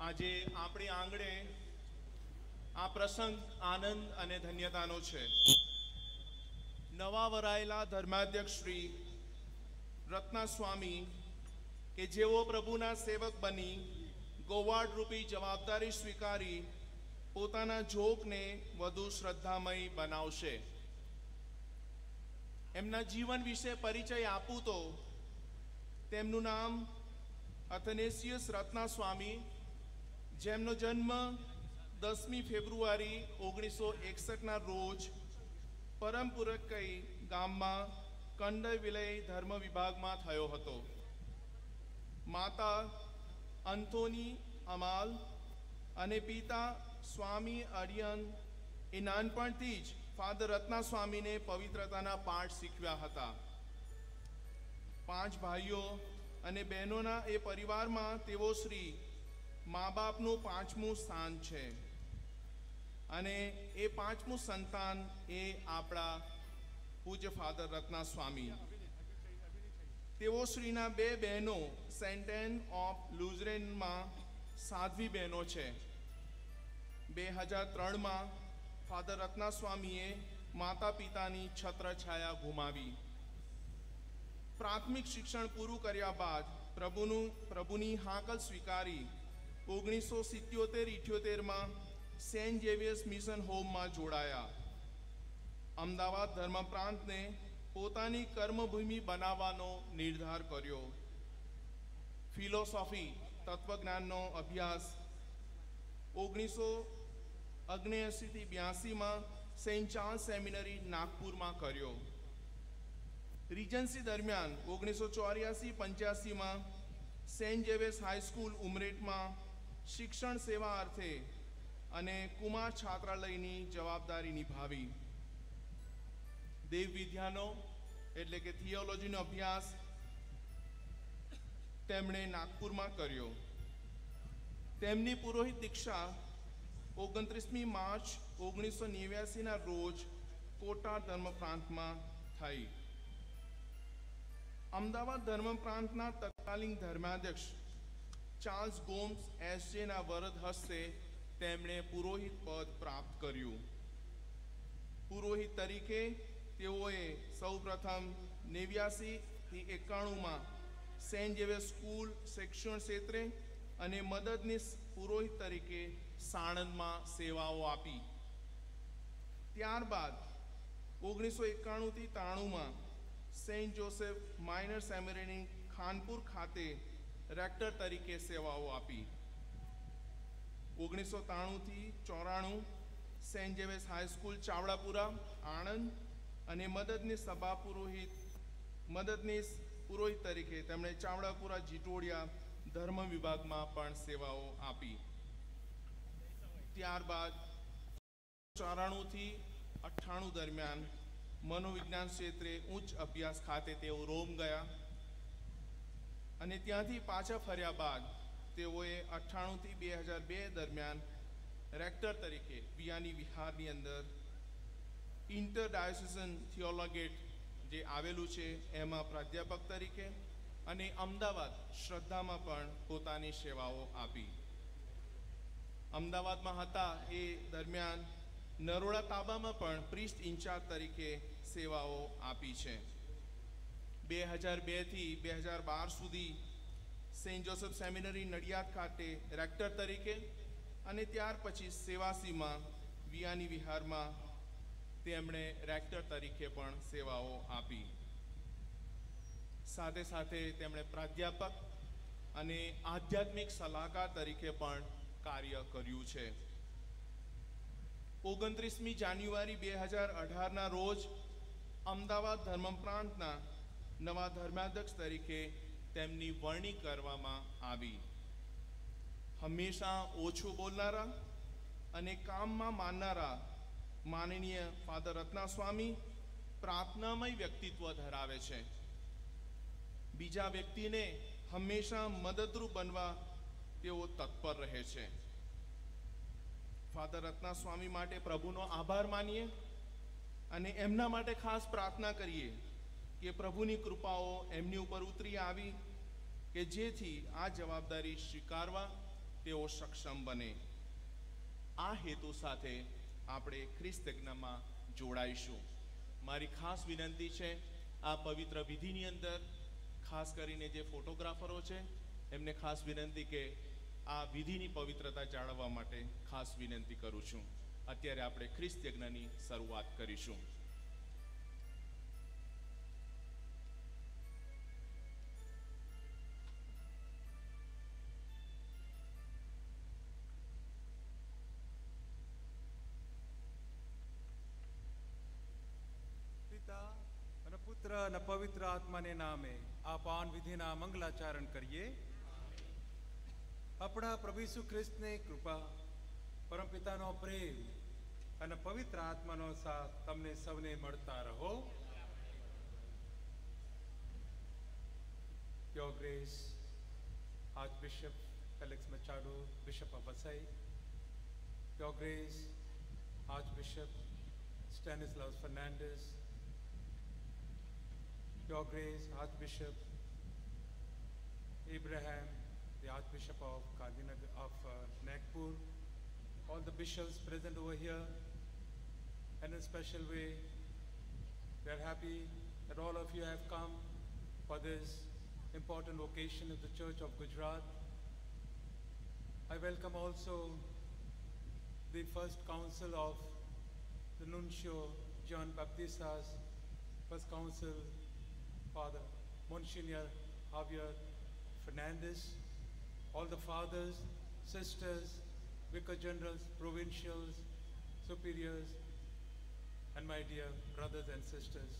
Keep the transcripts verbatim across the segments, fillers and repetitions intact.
આજે આપણી આંગણે આ પ્રસંગ આનંદ અને ધન્યતાનો છે. નવા વરાયેલા ધર્માધ્યક્ષ શ્રી રત્ના સ્વામી કે જેઓ પ્રભુના સેવક બની ગોવાડ રૂપી જવાબદારી સ્વીકારી પોતાના જોગને વધુ શ્રદ્ધામય બનાવશે. એમના જીવન વિશે પરિચય આપું તો તેમનું નામ અથનેસિયસ રત્ના સ્વામી, જેમનો જન્મ દસમી ફેબ્રુઆરી ઓગણીસો એકસઠના રોજ પરમપુરકઈ ગામમાં કંડય વિલય ધર્મ વિભાગમાં થયો હતો. માતા અંથોની અમાલ અને પિતા સ્વામી અડિયન એ નાનપણથી જ ફાધર રત્ના સ્વામીને પવિત્રતાના પાઠ શીખવ્યા હતા. પાંચ ભાઈઓ અને બહેનોના એ પરિવારમાં તેઓ શ્રી મા બાપનું પાંચમું સ્થાન છે અને એ પાંચમું સંતાન એ આપણા પૂજ્ય ફાધર રત્ના સ્વામી. તેઓ શ્રીના બે બહેનો સેન્ટ એન ઓફ લુઝરેનમાં સાધ્વી બહેનો છે. બે હજાર ત્રણમાં ફાધર રત્ના સ્વામીએ માતા પિતાની છત્રછાયા ગુમાવી. પ્રાથમિક શિક્ષણ પૂરું કર્યા બાદ પ્રભુનું પ્રભુની હાકલ સ્વીકારી ઓગણીસો સિત્યોતેર ઇઠ્યોતેરમાં સેન્ટ ઝેવિયર્સ મિશન હોમમાં જોડાયા. અમદાવાદ ધર્મ પ્રાંતને પોતાની કર્મભૂમિ બનાવવાનો નિર્ધાર કર્યો. ફિલોસોફી તત્વજ્ઞાનનો અભ્યાસ ઓગણીસો ઓગણએંસીથી બ્યાસીમાં સેન્ટ ચાર્લ્સ સેમિનરી નાગપુરમાં કર્યો. રીજન્સી દરમિયાન ઓગણીસો ચોર્યાસી પંચ્યાસીમાં સેન્ટ ઝેવિયર્સ હાઈસ્કૂલ ઉમરેઠમાં શિક્ષણ સેવા અર્થે અને કુમાર છાત્રાલયની જવાબદારી નિભાવી. દેવ વિદ્યાનો એટલે કે થિયોલોજીનો અભ્યાસ તેમણે નાગપુરમાં કર્યો. તેમની પુરોહિત દીક્ષા ઓગણત્રીસમી માર્ચ ઓગણીસો નેવ્યાસીના રોજ કોટા ધર્મ પ્રાંતમાં થઈ. અમદાવાદ ધર્મ પ્રાંતના તત્કાલીન ધર્માધ્યક્ષ ચાર્લ્સ ગોમ્સ એસજેના વરદ હસ્તે તેમણે પુરોહિત પદ પ્રાપ્ત કર્યું. પુરોહિત તરીકે તેઓએ સૌપ્રથમ નેવ્યાસીથી એકાણુંમાં સેન્ટ ઝેવિયર્સ સ્કૂલ શિક્ષણ ક્ષેત્રે અને મદદનીશ પુરોહિત તરીકે સાણંદમાં સેવાઓ આપી. ત્યારબાદ ઓગણીસો એકાણુંથી ત્રાણુંમાં saint Joseph minor seminary Khanpur ખાતે રેક્ટર તરીકે સેવાઓ આપી. ઓગણીસો ત્રાણુંથી ચોરાણું saint Xavier's high school Chavdapura Anand અને મદદનીશ સભા પુરોહિત મદદનીશ પુરોહિત તરીકે તેમણે ચાવડાપુરા જીટોડિયા ધર્મ વિભાગમાં પણ સેવાઓ આપી. ત્યારબાદ ચોરાણુંથી અઠ્ઠાણું દરમિયાન મનોવિજ્ઞાન ક્ષેત્રે ઉચ્ચ અભ્યાસ ખાતે તેઓ રોમ ગયા અને ત્યાંથી પાછા ફર્યા બાદ તેઓએ અઠ્ઠાણુંથી બે હજાર બે દરમિયાન રેક્ટર તરીકે વિયાની વિહારની અંદર ઇન્ટર ડાયોસિસન થિયોલોગેટ જે આવેલું છે એમાં પ્રાધ્યાપક તરીકે અને અમદાવાદ શ્રદ્ધામાં પણ પોતાની સેવાઓ આપી. અમદાવાદમાં હતા એ દરમિયાન નરોડા તાબામાં પણ પ્રિસ્ટ ઇન્ચાર્જ તરીકે સેવાઓ આપી છે. બે હજાર બેથી બે હજાર બાર સુધી સેન્ટ જોસેફ સેમિનરી નડિયાદ ખાતે રેક્ટર તરીકે અને ત્યાર પછી સેવાસીમાં વિયાની વિહારમાં તેમણે રેક્ટર તરીકે પણ સેવાઓ આપી. સાથે સાથે તેમણે પ્રાધ્યાપક અને આધ્યાત્મિક સલાહકાર તરીકે પણ કાર્ય કર્યું છે. ઓગણત્રીસમી જાન્યુઆરી બે હજાર અઢારના રોજ અમદાવાદ ધર્મ પ્રાંતના નવા ધર્માધ્યક્ષ તરીકે તેમની વરણી કરવામાં આવી. હંમેશા ઓછું બોલનારા અને કામમાં માનનારા માનનીય ફાધર રત્ના સ્વામી પ્રાર્થનામય વ્યક્તિત્વ ધરાવે છે. બીજા વ્યક્તિને હંમેશા મદદરૂપ બનવા તેઓ તત્પર રહે છે. ફાધર રત્ના સ્વામી માટે પ્રભુનો આભાર માનીએ અને એમના માટે ખાસ પ્રાર્થના કરીએ કે પ્રભુની કૃપાઓ એમની ઉપર ઉતરી આવી કે જેથી આ જવાબદારી સ્વીકારવા તેઓ સક્ષમ બને. આ હેતુ સાથે આપણે ખ્રિસ્ત યજ્ઞમાં જોડાઈશું. મારી ખાસ વિનંતી છે, આ પવિત્ર વિધિની અંદર ખાસ કરીને જે ફોટોગ્રાફરો છે એમને ખાસ વિનંતી કે આ વિધિની પવિત્રતા જાળવવા માટે ખાસ વિનંતી કરું છું. અત્યારે આપણે ખ્રિસ્ત યજ્ઞની શરૂઆત કરીશું. અને પુત્ર અને પવિત્ર આત્માને નામે આ પાન વિધિના મંગલાચરણ કરીએ. આપણા પ્રભુ ઈસુ ખ્રિસ્તની કૃપા, પરમપિતાનો પ્રેમ અને પવિત્ર આત્માનો સાથ તમને સૌને મળતા રહો. Your Grace, Archbishop Felix Machado, Bishop of Vasai, Your Grace, Archbishop Stanislaus Fernandez, Your Grace, Archbishop Abraham, the Archbishop of Gandhinagar, of uh, Nagpur, all the bishops present over here, and in a special way, we are happy that all of you have come for this important occasion of the Church of Gujarat. I welcome also the First Council of the Nuncio John Baptista's First Council, Father Monsignor Javier Fernandez, all the fathers, sisters, vicar generals, provincials, superiors, and my dear brothers and sisters.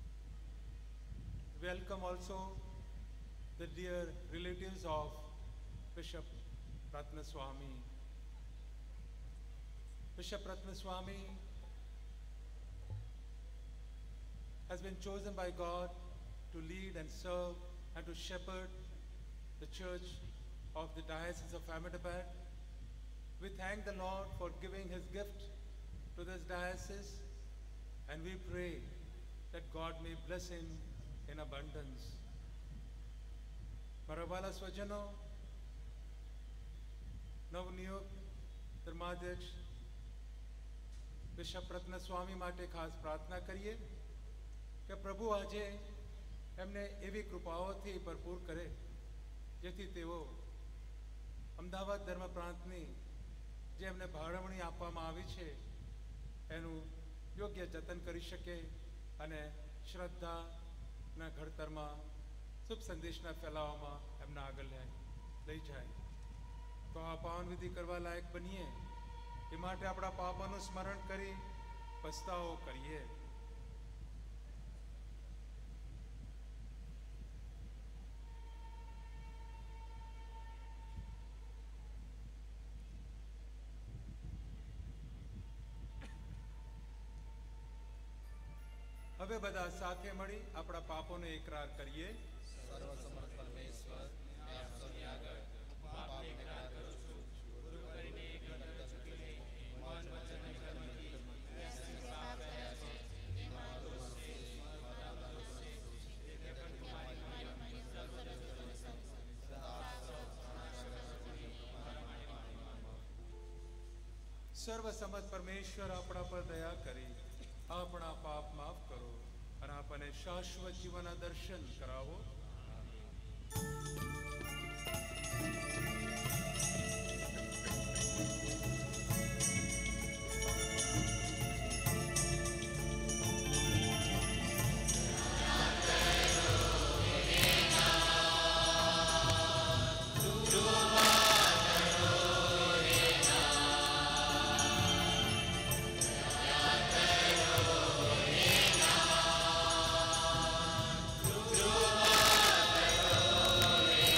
Welcome also the dear relatives of Bishop Ratnaswamy. Bishop Ratnaswamy has been chosen by God to lead and serve and to shepherd the church of the Diocese of Ahmedabad. We thank the Lord for giving his gift to this diocese, and we pray that God may bless him in abundance. Marabala Swajano, નવનિયુક્ત ધર્માધ્યક્ષ bishop રત્નસ્વામી માટે ખાસ પ્રાર્થના કરીએ કે પ્રભુ આજે એમને એવી કૃપાઓથી ભરપૂર કરે જેથી તેઓ અમદાવાદ ધર્મ પ્રાંતની જે એમને ફાળવણી આપવામાં આવી છે એનું યોગ્ય જતન કરી શકે અને શ્રદ્ધાના ઘડતરમાં શુભ સંદેશના ફેલાવવામાં એમના આગળ લઈ જાય. તો આ પાવન વિધિ કરવા લાયક બનીએ એ માટે આપણા પાપોનું સ્મરણ કરી પસ્તાવો કરીએ. હવે બધા સાથે મળી આપણા પાપોનો એકરાર કરીએ. સર્વસમર્થ પરમેશ્વર, મેં આપ સૌની આગળ પાપનો એકરાર કરું છું. ગુરુ કરીને ગણતર ચૂકીને મન વચન અને કર્મથી મેં પાપ કર્યા છે. એ મારો દોષ છે, મારા દોષ છે. તે પ્રગટ મારી મારી સર્વ જગતને સદા સૌ સર્વસમર્થ પરમેશ્વર આપણા પર દયા કરી આપણા પાપ માફ કરો અને આપણને શાશ્વત જીવનના દર્શન કરાવો. Lord.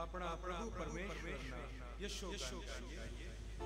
આપણા પ્રભુ પરમેશ્વરના યશોગાન ગાઈએ.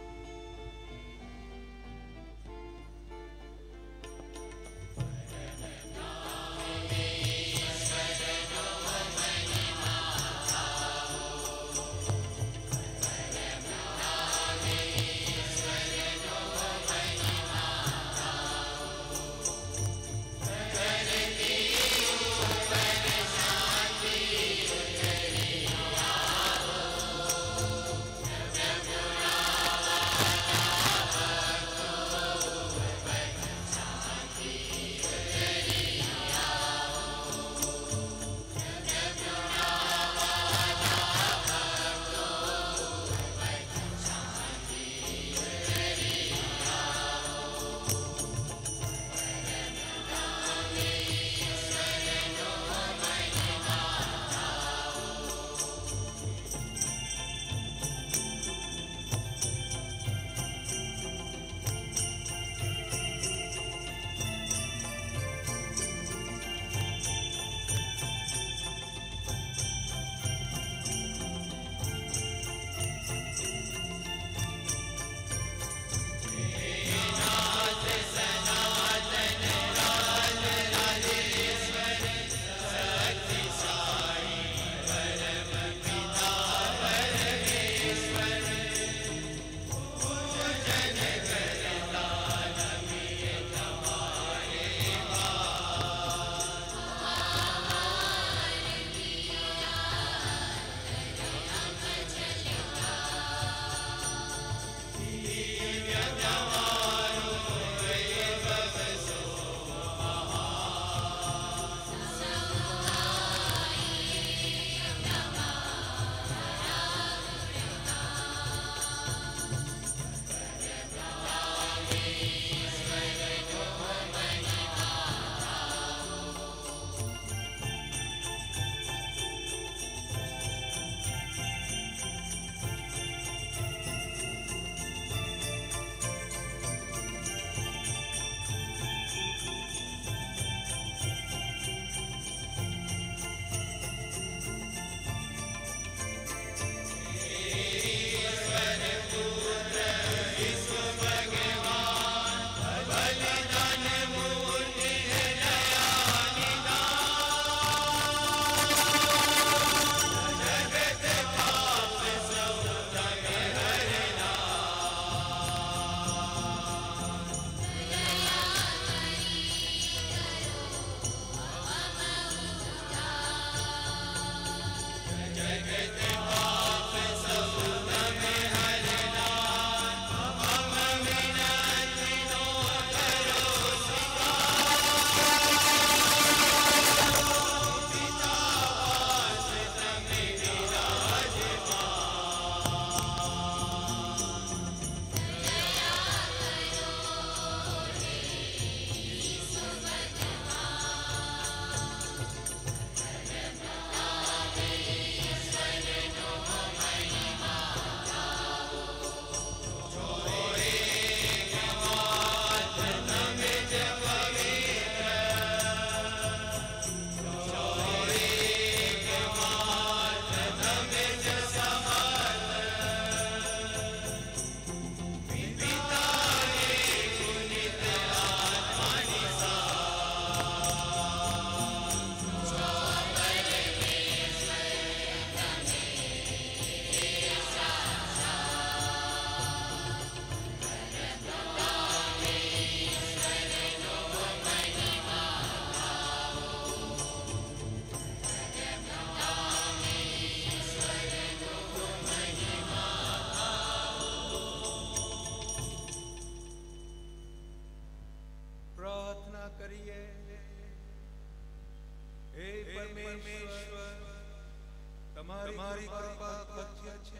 તમારી કૃપા કથ્ય છે,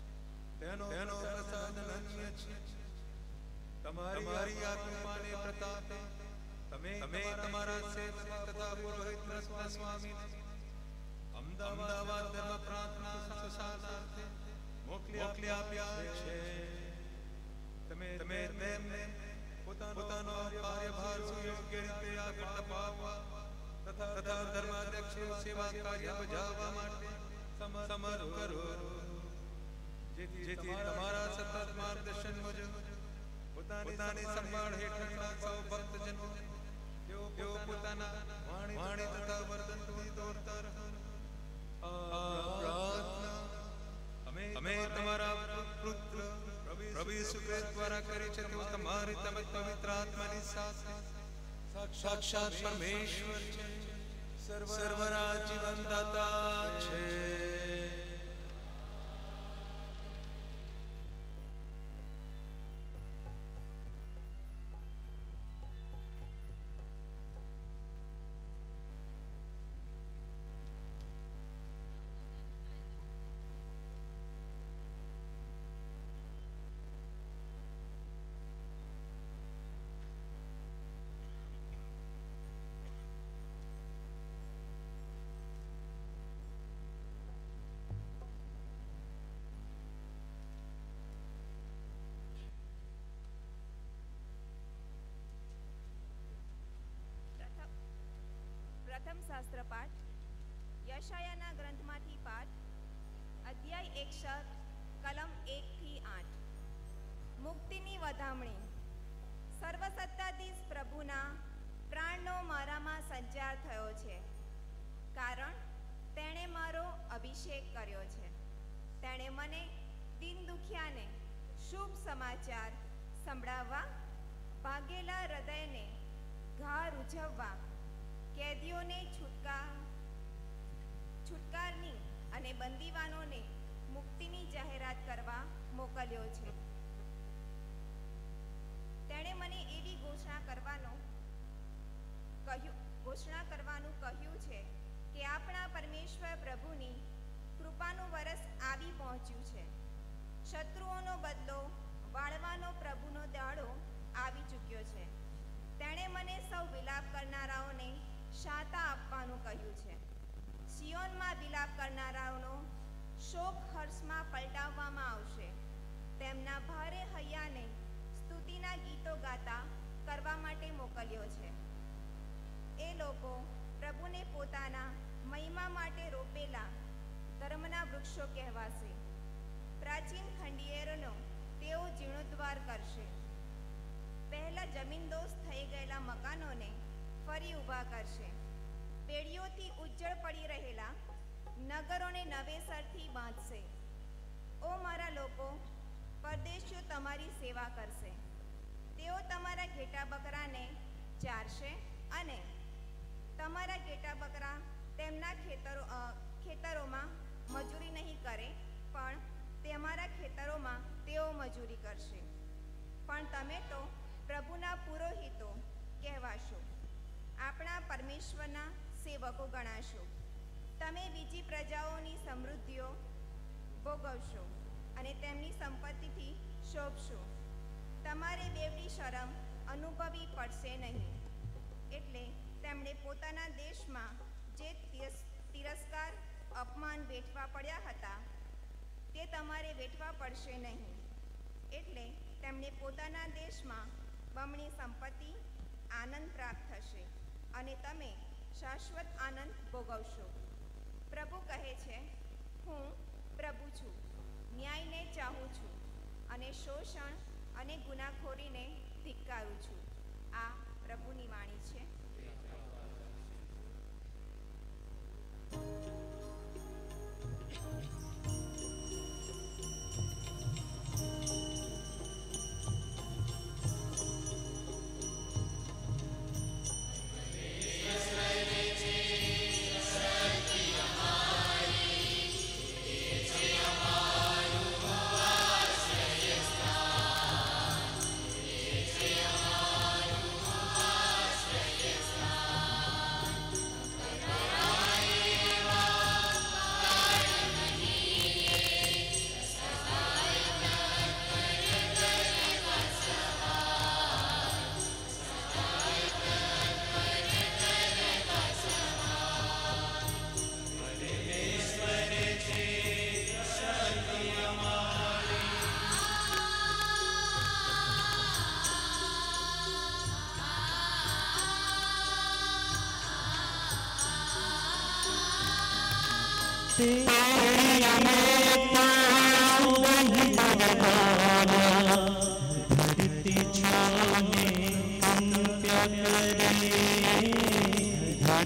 તેનો તેનો પ્રસાદ અનન્ય છે. તમારી આત્માને પ્રતાપે તમે તમે તમારા સેવક તથા પુરોહિત સ્વામીને અમદાવાદ ધર્મ પ્રાર્થના સંસ્થાનાર્થે મોકલી આપ્યા છે. તમે તમે તેમને પોતાનો કાર્યભાર સુયોગ્ય રીતે આગળ અપાવવા તથા ધર્માધ્યક્ષ સેવા કાર્ય બજાવવા માટે તમારું કરો, જેથી તમારા સતત માર્ગદર્શન મુજબ પોતાની સંભાળ હેઠળના સૌ ભક્તજનો તેઓ પોતાના વાણી તથા વર્તનથી દોરતા રહો. પ્રાર્થના અમે તમારા પુત્ર પ્રભુ ઈસુ ખ્રિસ્ત દ્વારા કરી છે, તેઓ તમારી તમે પવિત્ર આત્માની સાથે સાક્ષાત પરમેશ્વર છે, સર્વના જીવનદાતા છે. પ્રથમ શાસ્ત્ર પાઠ યશાયાના ગ્રંથમાંથી પાઠ અધ્યાય એકસઠ કલમ એક થી આઠ. મુક્તિની વધામણી. સર્વસત્તાધીશ પ્રભુના પ્રાણનો મારામાં સંચાર થયો છે, કારણ તેણે મારો અભિષેક કર્યો છે. તેણે મને દિન દુખિયાને શુભ સમાચાર સંભળાવવા, ભાગેલા હૃદયને ઘા રૂઝવવા, કેદીઓને છૂટકા છૂટકારની અને બંદીવાનોને મુક્તિની જાહેરાત કરવા મોકલ્યો છે. તેણે મને એવી ઘોષણા કરવાનો કહ્યું ઘોષણા કરવાનું કહ્યું છે કે આપણા પરમેશ્વર પ્રભુની કૃપાનું વરસ આવી પહોંચ્યું છે. શત્રુઓનો બદલો વાળવાનો પ્રભુનો દાડો આવી ચૂક્યો છે. તેણે મને સૌ વિલાપ કરનારાઓને શાતા આપવાનું કહ્યું છે. સિયોનમાં વિલાપ કરનારાઓનો શોક હર્ષમાં પલટાવવામાં આવશે. તેમના ભારે હૈયાને સ્તુતિના ગીતો ગાતા કરવા માટે મોકલ્યો છે. એ લોકો પ્રભુને પોતાના મહિમા માટે રોપેલા ધર્મના વૃક્ષો કહેવાશે. પ્રાચીન ખંડિયેરોનો તેઓ જીર્ણોદ્ધાર કરશે. પહેલા જમીનદોસ્ત થઈ ગયેલા મકાનોને ફરી ઊભા કરશે. પેઢીઓથી ઉજ્જળ પડી રહેલા નગરોને નવેસરથી બાંધશે. ઓ મારા લોકો, પરદેશીઓ તમારી સેવા કરશે. તેઓ તમારા ઘેટા બકરાને ચારશે અને તમારા ઘેટા બકરા તેમના ખેતરો ખેતરોમાં મજૂરી નહીં કરે, પણ તમારા ખેતરોમાં તેઓ મજૂરી કરશે. પણ તમે તો પ્રભુના પુરોહિતો કહેવાશો, આપણા પરમેશ્વરના સેવકો ગણાશો. તમે બીજી પ્રજાઓની સમૃદ્ધિઓ ભોગવશો અને તેમની સંપત્તિથી શોભશો. તમારે બેવડી શરમ અનુભવવી પડશે નહીં. એટલે તેમણે પોતાના દેશમાં જે તિરસ્કાર અપમાન વેઠવા પડ્યા હતા તે તમારે વેઠવા પડશે નહીં. એટલે તેમને પોતાના દેશમાં બમણી સંપત્તિ આનંદ પ્રાપ્ત થશે અને તમે શાશ્વત આનંદ ભોગવશો. પ્રભુ કહે છે, હું પ્રભુ છું, ન્યાયને ચાહું છું અને શોષણ અને ગુનાખોરીને ધિક્કારું છું. આ પ્રભુની વાણી છે. तेरी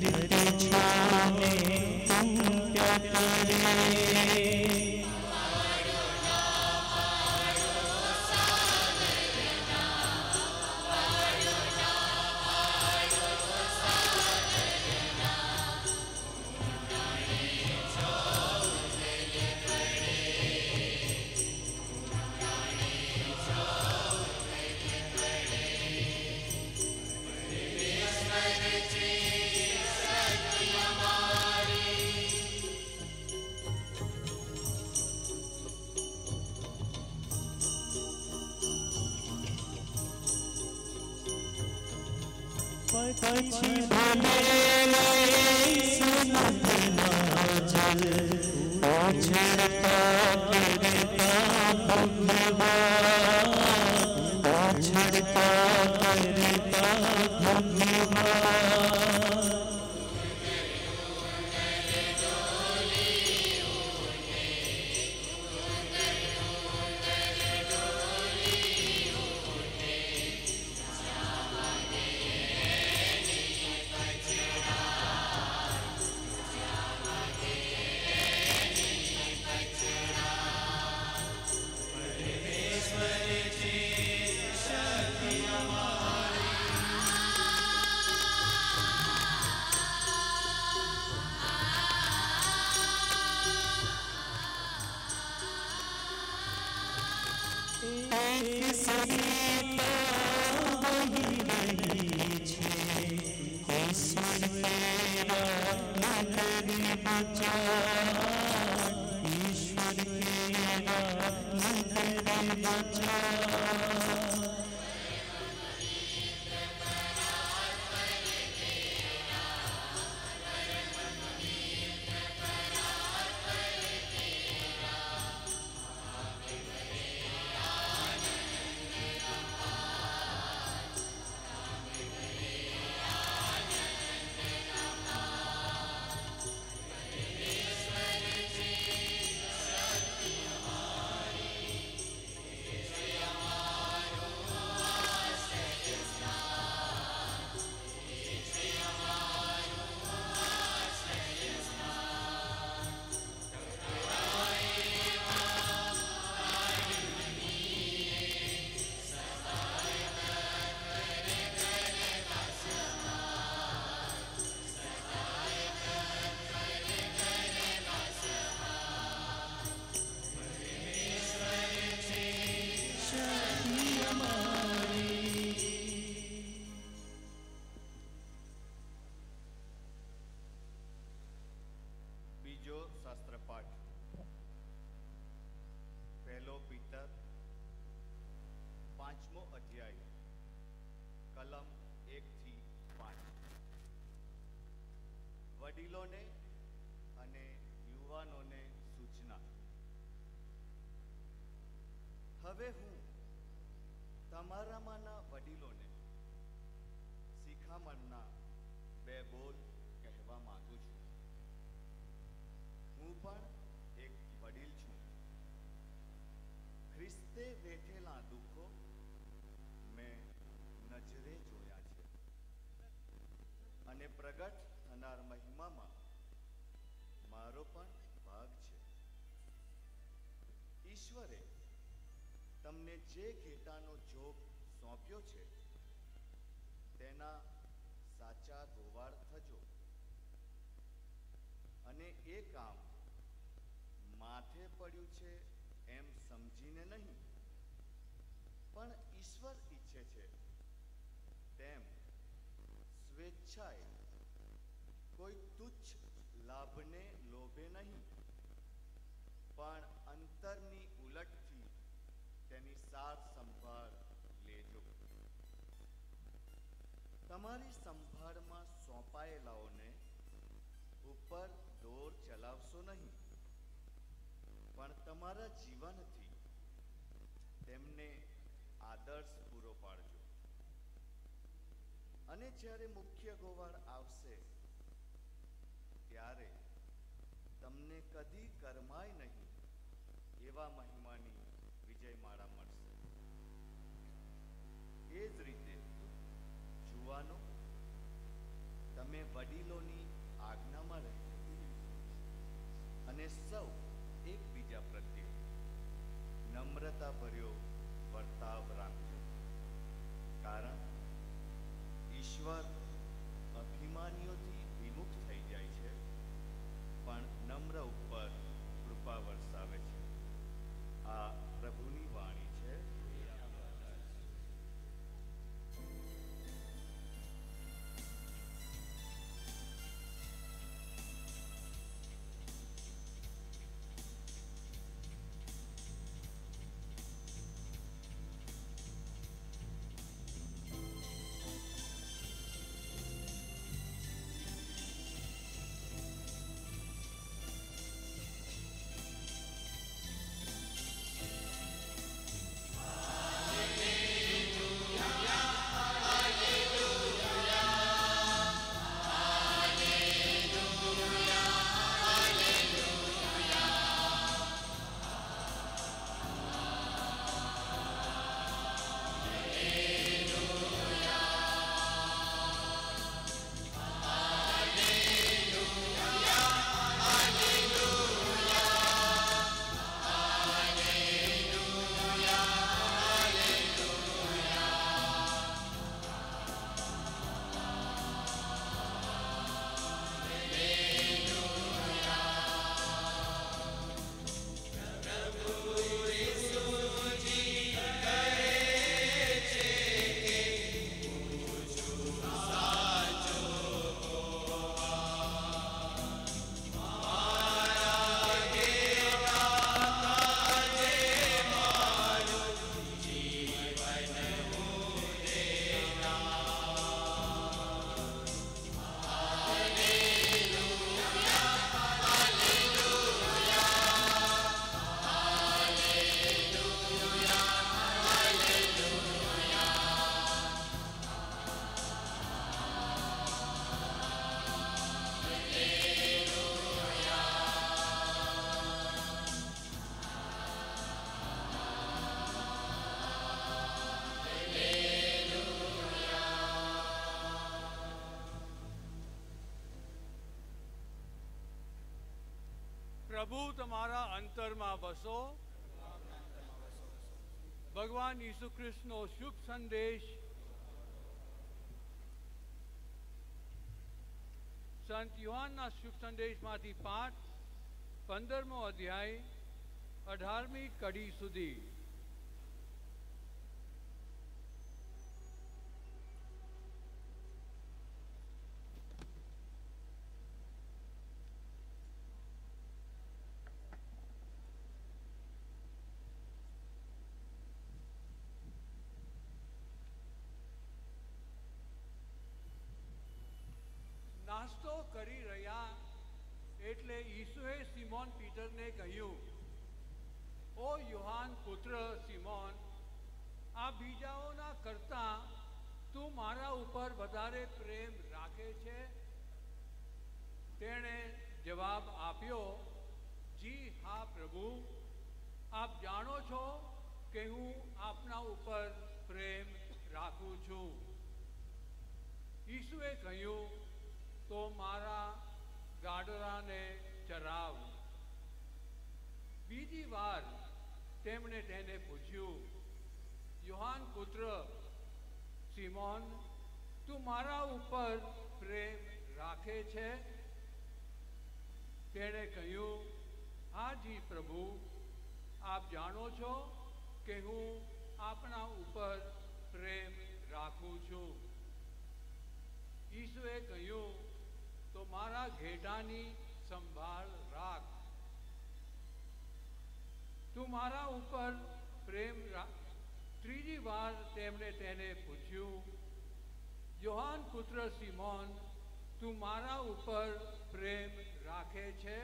पक्षी बोले समुद्र जल उछलता करता भगवान उछलता करता भगवान વડીલોને અને યુવાનોને સૂચના. હવે હું તમારામાંના વડીલોને શિખામણના બે બોલ કહેવા માંગુ છું. હું પણ એક વડીલ છું. ખ્રિસ્તે વેઠેલા દુઃખો મેં નજરે જોયા છે અને પ્રગટ થનાર મહિમામાં મારો પણ ભાગ છે. ઈશ્વરે તમને જે ઘેટાનો જોગ સોંપ્યો છે તેના સાચા ગોવાળ થજો અને એ કામ માથે પડ્યું છે એમ સમજીને નહીં, પણ ઈશ્વર ઈચ્છે છે તેમ સ્વેચ્છાએ કોઈ તુચ્છ લાભને લોભે નહીં, પણ અંતરની ઉલટથી તેની સાર સંભાળ લેજો. તમારી સંભાળમાં સોંપાયેલાઓને ઉપર દોર ચલાવશો નહીં, પણ તમારા જીવનથી તેમને આદર્શ પૂરો પાડજો. અને જ્યારે મુખ્ય ગોવાળ આવશે ત્યારે તમને કદી કરમાય નહીં એવા મહિમાની વિજયમાળા મળશે. એ જ રીતે જુવાનો, તમે વડીલોની આજ્ઞામાં રહો અને સૌ એકબીજા પ્રત્યે નમ્રતા ભર્યો વર્તાવ રાખજો, કારણ ઈશ્વર અભિમાનીઓથી વિમુખ થઈ જાય છે પણ નમ્ર ઉપર કૃપા વરસાવે છે. આ પ્રભુની વાણી છે. પ્રભુ તમારા અંતરમાં વસો. ભગવાન ઈસુ ખ્રિસ્તનો શુભ સંદેશ સંત યોહાનના શુભ સંદેશમાંથી પાઠ પંદરમો અધ્યાય અઢારમી કડી સુધી. નાસ્તો કરી રહ્યા એટલે ઈસુએ સિમોન પીટરને કહ્યું, ઓ યોહાન પુત્ર સિમોન, આ બીજાઓના કરતાં તું મારા ઉપર વધારે પ્રેમ રાખે છે? તેણે જવાબ આપ્યો, જી હા પ્રભુ, આપ જાણો છો કે હું આપના ઉપર પ્રેમ રાખું છું. ઈસુએ કહ્યું, તો મારા ગાડરાને ચરાવ. બીજી વાર તેમણે તેને પૂછ્યું, યોહાન પુત્ર સિમોન, તું મારા ઉપર પ્રેમ રાખે છે? તેણે કહ્યું, હા જી પ્રભુ, આપ જાણો છો કે હું આપના ઉપર પ્રેમ રાખું છું. ઈસુએ કહ્યું, તો મારા ઘેટાની સંભાળ રાખ. તું મારા ઉપર પ્રેમ રાખ. ત્રીજી વાર તેમણે તેને પૂછ્યું, યોહાન પુત્ર સિમોન, તું મારા ઉપર પ્રેમ રાખે છે?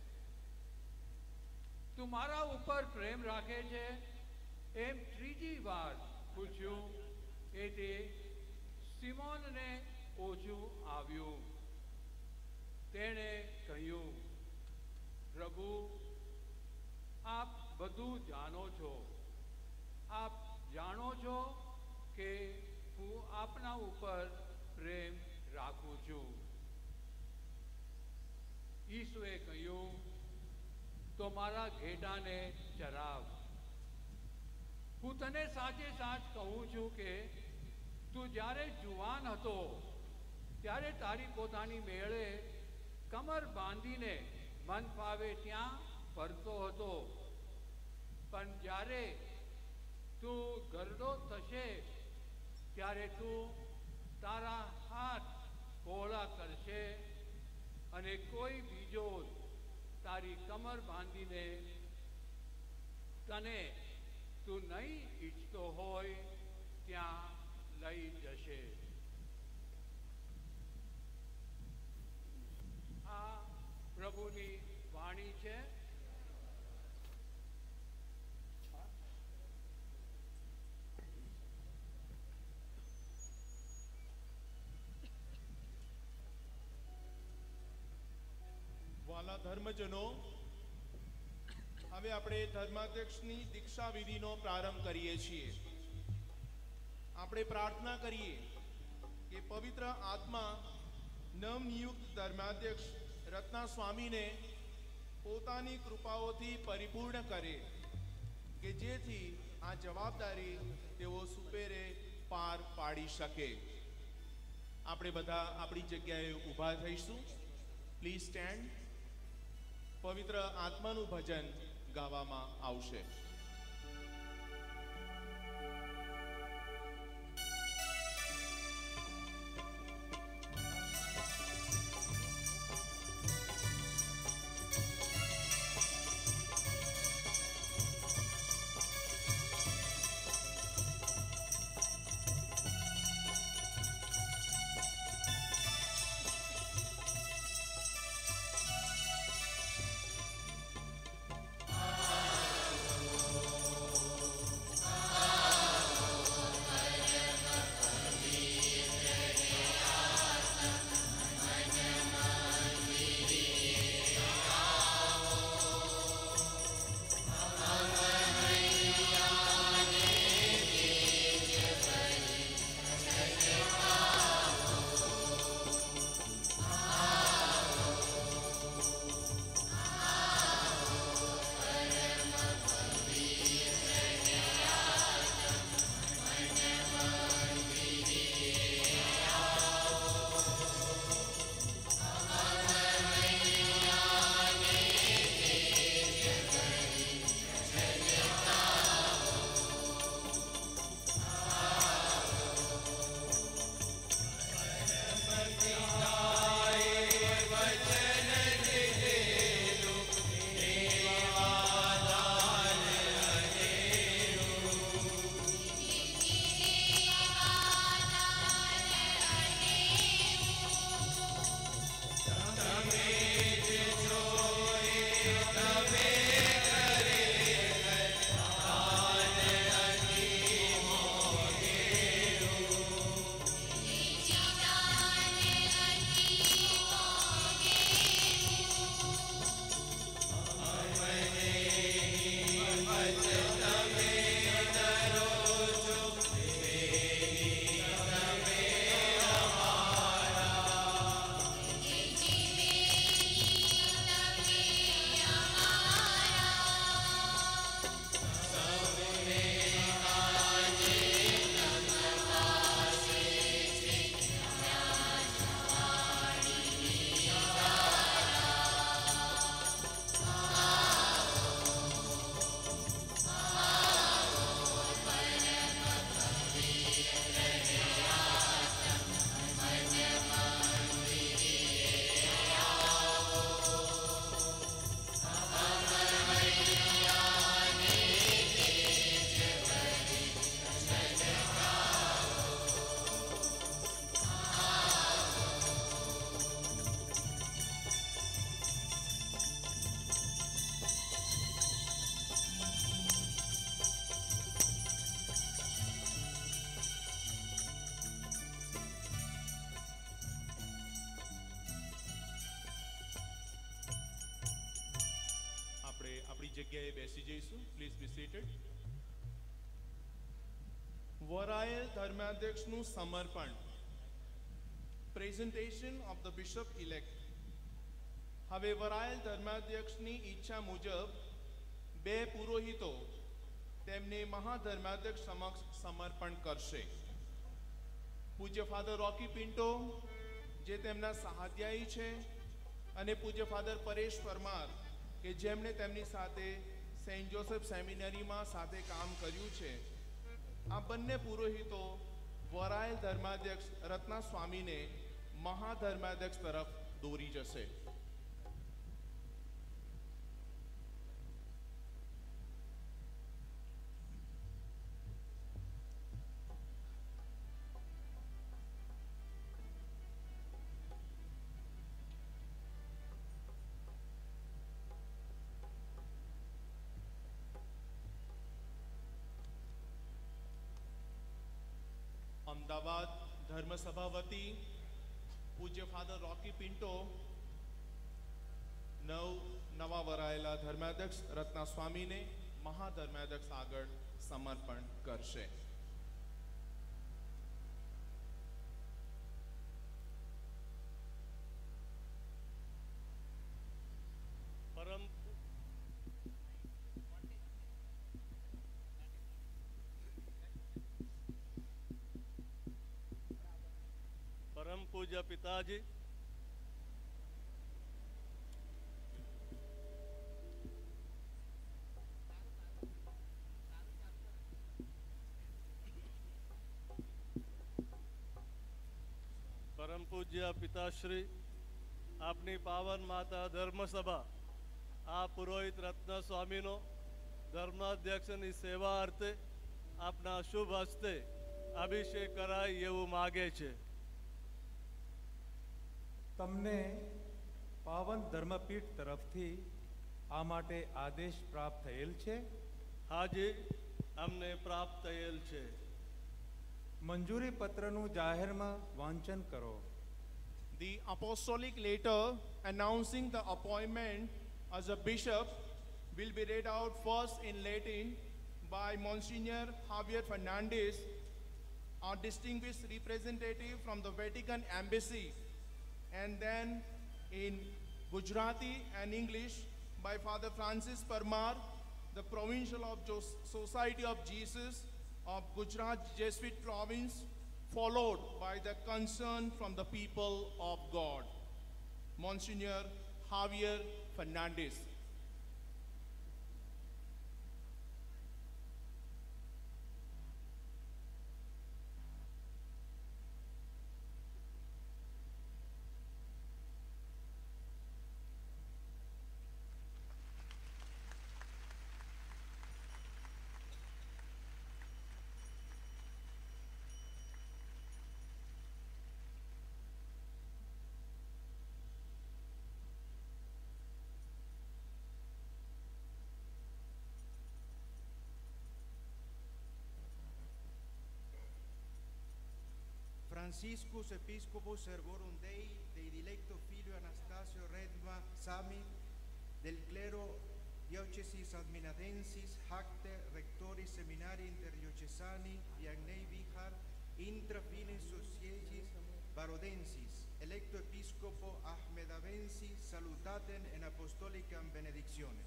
તું મારા ઉપર પ્રેમ રાખે છે? એમ ત્રીજી વાર પૂછ્યું એટલે સિમોનને ઓછું આવ્યું. તેણે કહ્યું, પ્રભુ, આપ બધું જાણો છો. આપ જાણો છો કે હું આપના ઉપર પ્રેમ રાખું છું. ઈસુએ કહ્યું, તો મારા ઘેટાને ચરાવ. હું તને સાચે સાચ કહું છું કે તું જ્યારે જુવાન હતો ત્યારે તારી પોતાની મેળે કમર બાંધીને મન ફાવે ત્યાં ફરતો હતો, પણ જ્યારે તું ગરડો થશે ત્યારે તું તારા હાથ પહોળા કરશે અને કોઈ બીજો તારી કમર બાંધીને તને તું નહીં ઈચ્છતો હોય ત્યાં લઈ જશે. આ પ્રભુની વાણી છે. વાલા ધર્મજનો, હવે આપણે ધર્માધ્યક્ષની દીક્ષા વિધિનો પ્રારંભ કરીએ છીએ. આપણે પ્રાર્થના કરીએ કે પવિત્ર આત્મા નવનિયુક્ત ધર્માધ્યક્ષ રત્ના સ્વામીને પોતાની કૃપાઓથી પરિપૂર્ણ કરે, કે જેથી આ જવાબદારી તેઓ સુપેરે પાર પાડી શકે. આપણે બધા આપણી જગ્યાએ ઊભા થઈશું. Please stand. પવિત્ર આત્માનું ભજન ગાવામાં આવશે. જગ્યાએ બેસી જઈશું. Please be સીટેડ. વરાયેલ ધર્માધ્યક્ષનું સમર્પણ. Presentation of the bishop elect. હવે વરાયેલ ધર્માધ્યક્ષની ઈચ્છા મુજબ બે પુરોહિતો તેમને મહાધર્માધ્યક્ષ સમક્ષ સમર્પણ કરશે. પૂજ્ય ફાધર રોકી પિન્ટો જે તેમના સહાધ્યાયી છે અને પૂજ્ય ફાધર પરેશ પરમાર કે જેમણે તેમની સાથે સેન્ટ જોસેફ સેમિનરીમાં સાથે કામ કર્યું છે, આ બંને પુરોહિતો વરાયેલ ધર્માધ્યક્ષ રત્ના સ્વામીને મહાધર્માધ્યક્ષ તરફ દોરી જશે. અમદાવાદ ધર્મસભા વતી પૂજ્ય ફાધર રોકી પિન્ટો નવ નવા વરાયેલા ધર્માધ્યક્ષ રત્ના સ્વામીને મહાધર્માધ્યક્ષ આગળ સમર્પણ કરશે. પરમ परम पूज्य पिताजी, परम पूज्य पिताश्री, आपनी पावन माता धर्मसभा आ पुरोहित रत्न स्वामीनो धर्माध्यक्षनी सेवा अर्थे आपना शुभ हस्ते अभिषेक कराय एवं मागे छे. તમને પાવન ધર્મપીઠ તરફથી આ માટે આદેશ પ્રાપ્ત થયેલ છે? હાજી, અમને પ્રાપ્ત થયેલ છે. મંજૂરી પત્રનું જાહેરમાં વાંચન કરો. The apostolic letter announcing the appointment as a bishop will be read out first in Latin by Monsignor Javier Fernandez, our distinguished representative from the Vatican Embassy, and then in Gujarati and English by Father Francis Parmar, the Provincial of Jo- Society of Jesus of Gujarat Jesuit Province, followed by the concern from the people of God. Monsignor Javier Fernandez. Franciscus Episcopus Servorum Dei, dei dilecto Filio Anastasio Redma Sami, del clero Diocesis Adminadensis, Hacte, Rectoris Seminari Interdiocesani, Viagnei Vicar, intra fines sociegis Barodensis, electo Episcopo Ahmedavensis, salutaten en apostolicam benedictione.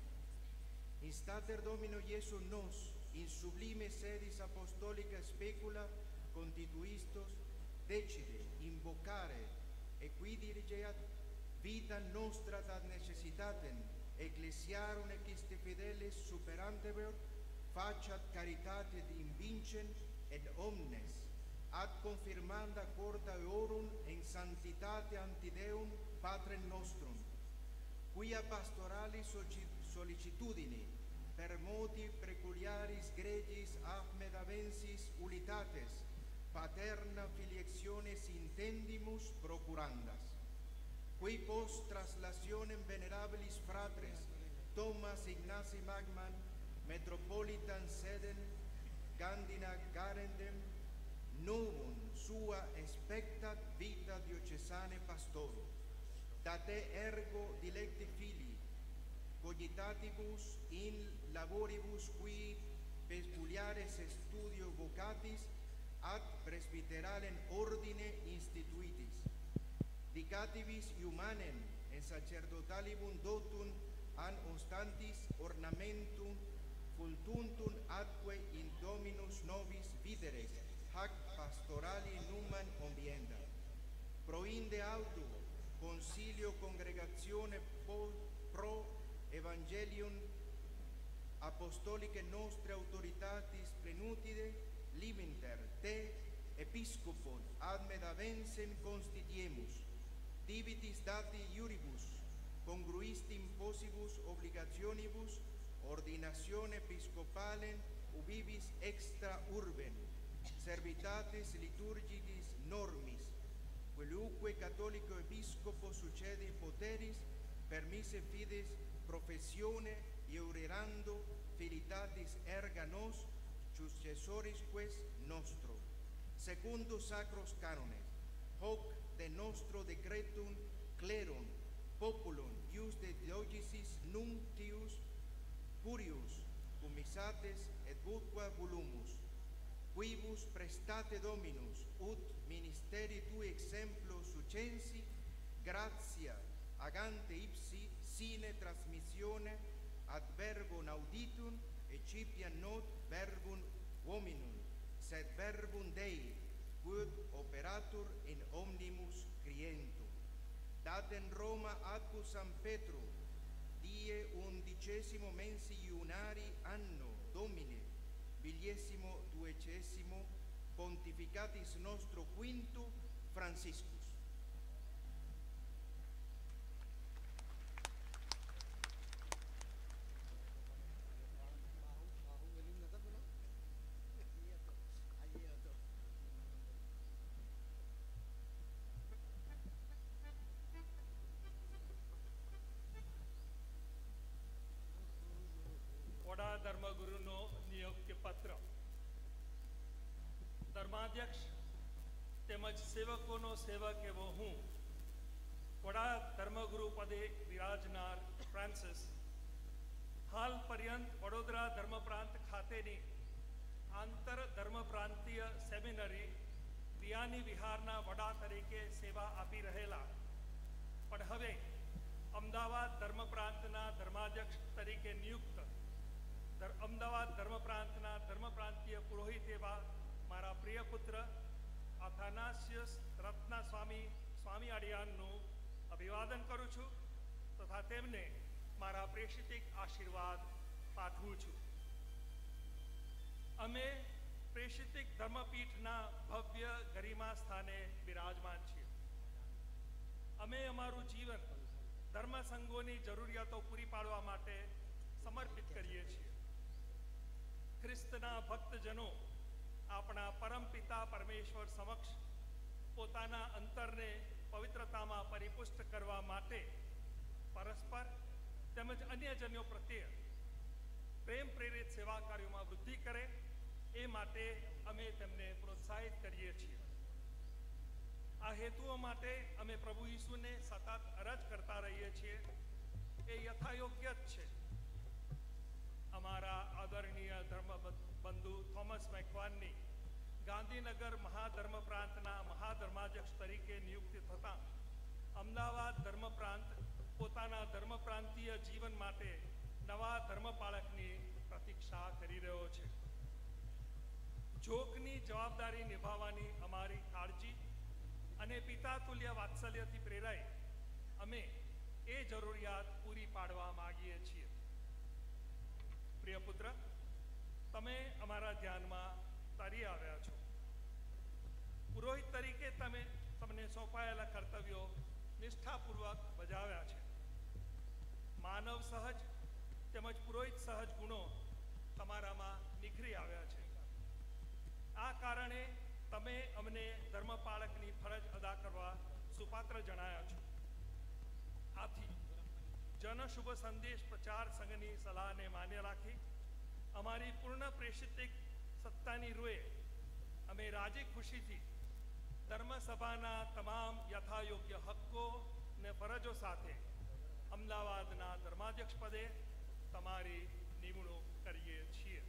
Instater Domino Iesu nos, in sublime sedis apostolica specula, constituistos, decide invocare e qui dirigeat vita nostra ad necessitatem ecclesiarum equiste fideles superantebeur faciat caritate invincen et omnes ad confirmanda corda eorum in sanctitate ante Deum Patrem nostrum, quia pastorali solicitudini per moti peculiaris gregis Ahmedavensis ulitates paterna filiationes intendimus procurandas, qui post translationem venerabilis fratres Thomas Ignasi Magman, metropolitan seden Candida Garendem, novum sua expectat vita diocesane pastorum, date ergo dilecti fili, cogitatibus in laboribus qui peculiares studio vocatis ad presbyteralem ordine instituitis, dicativis humanem en sacerdotalibum dotum an ostantis ornamentum fultuntum atque in dominus nobis videres hac pastorali numen ombienda. Proinde auto concilio congregazione pro evangelium apostolicae nostre autoritatis plenutide limiter te episcopon ad medavensem constituemus, divitis dati iuribus, congruistim possibus obligationibus, ordinatione episcopalem ubibis extra urben, servitatis liturgicis normis, queluque catholico episcopo succede poteris, permise fides professione iurerando filitatis erga nos, successoris quest nostro, secundus sacros canones, hoc de nostro decretum clerum populum ius de diogesis nuntius curius commissates et utque volumus, quibus prestate Dominus ut ministeri tui exemplo sucensi gratia agante ipsi sine transmissione ad verbum auditum ecipiam not verbum hominum sed verbum Dei quod operatur in omnimus clientum. Datem Roma adque San Petro die undicesimo mensi iunari anno Domine villesimo duecesimo pontificatis nostro quinto Franciscus. વડા ધર્મગુરુનો નિયુક્તિ પત્ર. ધર્માધ્યક્ષ તેમજ સેવકોનો સેવક એવો હું વડા ધર્મગુરુ પદે વિરાજનાર Francis હાલ પર્યંત વડોદરા ધર્મપ્રાંત ખાતેની આંતર ધર્મપ્રાંતીય સેમિનરી વિયાની વિહારના વડા તરીકે સેવા આપી રહેલા પણ હવે અમદાવાદ ધર્મપ્રાંતના ધર્માધ્યક્ષ તરીકે નિયુક્ત અમદાવાદ ધર્મ પ્રાંતના ધર્મ પ્રાંતીય પુરોહિત એવા મારા પ્રિય પુત્ર અથાનાસિયસ રત્ના સ્વામી સ્વામી અડિયાનનું અભિવાદન કરું છું તથા તેમને મારા પ્રેષિતિક આશીર્વાદ પાઠવું છું. અમે પ્રેષિતિક ધર્મપીઠના ભવ્ય ગરિમા સ્થાને બિરાજમાન છીએ. અમે અમારું જીવન ધર્મ સંઘોની જરૂરિયાતો પૂરી પાડવા માટે સમર્પિત કરીએ છીએ. ખ્રિસ્તના ભક્તજનો આપણા પરમપિતા પરમેશ્વર સમક્ષ પોતાના અંતરને પવિત્રતામાં પરિપુષ્ટ કરવા માટે પરસ્પર તેમજ અન્યજનો પ્રત્યે પ્રેમ પ્રેરિત સેવા કાર્યોમાં વૃદ્ધિ કરે એ માટે અમે તેમને પ્રોત્સાહિત કરીએ છીએ. આ હેતુઓ માટે અમે પ્રભુ ઈસુને સતત અરજ કરતા રહીએ છીએ. એ યથાયોગ્ય જ છે. અમારા આદરણીય ધર્મ બંધુ થોમસ મેકવાનની ગાંધીનગર મહાધર્મ પ્રાંતના મહાધર્માધ્યક્ષ તરીકે નિયુક્તિ થતાં અમદાવાદ ધર્મ પ્રાંત પોતાના ધર્મ પ્રાંતીય જીવન માટે નવા ધર્મપાળકની પ્રતીક્ષા કરી રહ્યો છે. જોકની જવાબદારી નિભાવવાની અમારી કાળજી અને પિતાતુલ્ય વાત્સલ્યથી પ્રેરાઈ અમે એ જરૂરિયાત પૂરી પાડવા માગીએ છીએ. પ્રિય પુત્ર, તમે અમારા ધ્યાનમાં તરી આવ્યા છો. પુરોહિત તરીકે તમે તમને સોંપાયેલા કર્તવ્યો નિષ્ઠાપૂર્વક બજાવ્યા છે. માનવ સહજ તેમજ પુરોહિત સહજ ગુણો તમારામાં નિખરી આવ્યા છે. આ કારણે તમે અમને ધર્મપાળકની ફરજ અદા કરવા સુપાત્ર જણાયા છો. આથી જન શુભ સંદેશ પ્રચાર સંઘની સલાહને માન્ય રાખી અમારી પૂર્ણ પ્રેષિતિક સત્તાની રૂએ અમે રાજી ખુશીથી ધર્મસભાના તમામ યથાયોગ્ય હક્કો ને ફરજો સાથે અમદાવાદના ધર્માધ્યક્ષ પદે તમારી નિમણૂક કરીએ છીએ.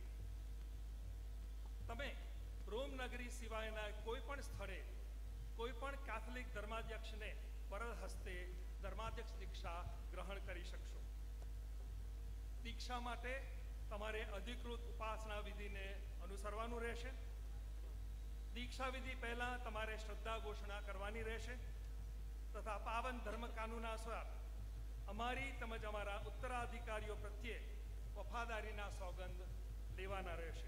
તમે રોમ નગરી સિવાયના કોઈ પણ સ્થળે કોઈ પણ કેથોલિક ધર્માધ્યક્ષને વરદ હસ્તે ધર્માધ્યક્ષ દીક્ષા ગ્રહણ કરી શકશો. દીક્ષા માટે તમારે અધિકૃત ઉપાસના વિધિને અનુસરવાનું રહેશે. દીક્ષા વિધિ પહેલાં તમારે શ્રદ્ધા ઘોષણા કરવાની રહેશે તથા પાવન ધર્મ કાનૂનાનુસાર અમારી તેમજ અમારા ઉત્તરાધિકારીઓ પ્રત્યે વફાદારીના સોગંદ લેવાના રહેશે.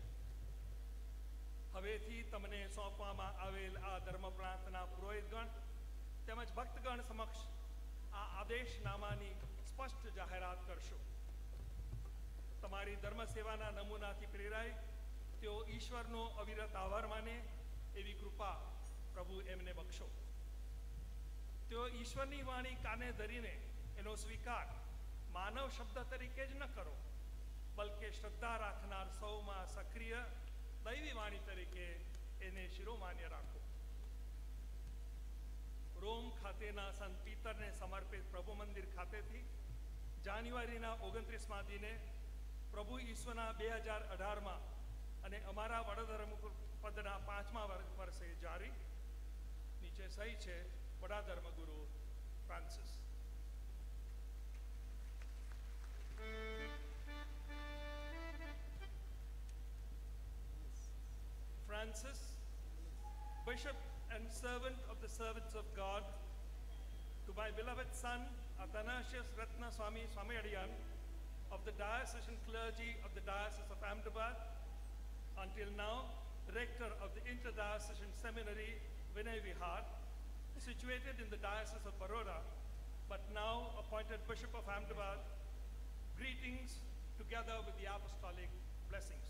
હવેથી તમને સોંપવામાં આવેલ આ ધર્મ પ્રાંતના પુરોહિતગણ તેમજ ભક્તગણ સમક્ષ આ આદેશનામાની સ્પષ્ટ જાહેરાત કરશો. તમારી ધર્મ સેવાના નમૂનાથી પ્રેરાઈ તેઓ ઈશ્વરનો અવિરત આભાર માને એવી કૃપા પ્રભુ એમને બક્ષો. તેઓ ઈશ્વરની વાણી કાને ધરીને એનો સ્વીકાર માનવ શબ્દ તરીકે જ ન કરો, બલકે શ્રદ્ધા રાખનાર સૌમાં સક્રિય દૈવી વાણી તરીકે એને શિરોમાન્ય રાખો. રોમ ખાતેના સંત પીતરને સમર્પિત પ્રભુ મંદિર ખાતેથી જાન્યુઆરીના ઓગણત્રીસમા દિને પ્રભુ ઈસુના બે હજાર અઢારમાં અને અમારા વડાધર્મ પદના પાંચમા વર્ષે જારી. નીચે સહી છે વડા ધર્મગુરુ Francis. Francis, Bishop and servant of the servants of God, to my beloved son Athanasius Ratna Swami Swamiyadiyan of the diocesan clergy of the Diocese of Ahmedabad, until now rector of the interdiocesan seminary Vinay Vihar, situated in the Diocese of Baroda, but now appointed Bishop of Ahmedabad, greetings together with the apostolic blessings.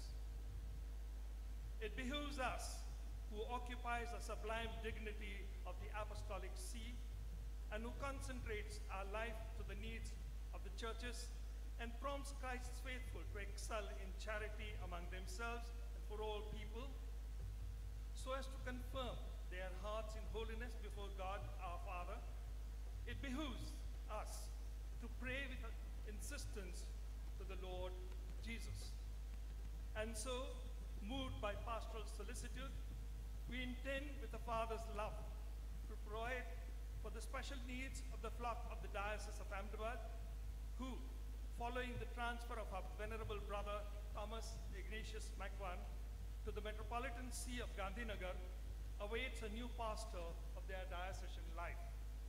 It behooves us, who occupies the sublime dignity of the apostolic see and who concentrates our life to the needs of the churches and prompts Christ's faithful to excel in charity among themselves and for all people, so as to confirm their hearts in holiness before God our Father. It behooves us to pray with insistence to the Lord Jesus. And so, moved by pastoral solicitude, we intend with the Father's love to provide for the special needs of the flock of the Diocese of Ahmedabad, who, following the transfer of our venerable brother Thomas Ignatius Makwan to the Metropolitan See of Gandhinagar, awaits a new pastor of their diocesan life.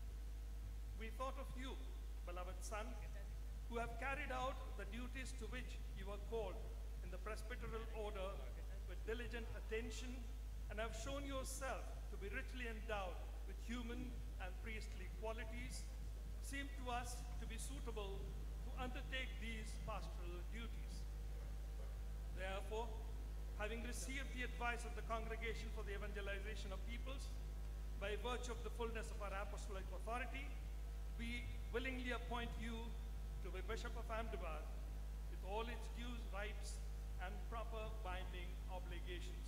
We thought of you, beloved son, who have carried out the duties to which you were called in the presbyteral order with diligent attention, and have shown yourself to be richly endowed with human and priestly qualities, seem to us to be suitable to undertake these pastoral duties. Therefore, having received the advice of the Congregation for the Evangelization of Peoples, by virtue of the fullness of our apostolic authority, we willingly appoint you to be Bishop of Ahmedabad with all its dues, rights, and proper binding obligations.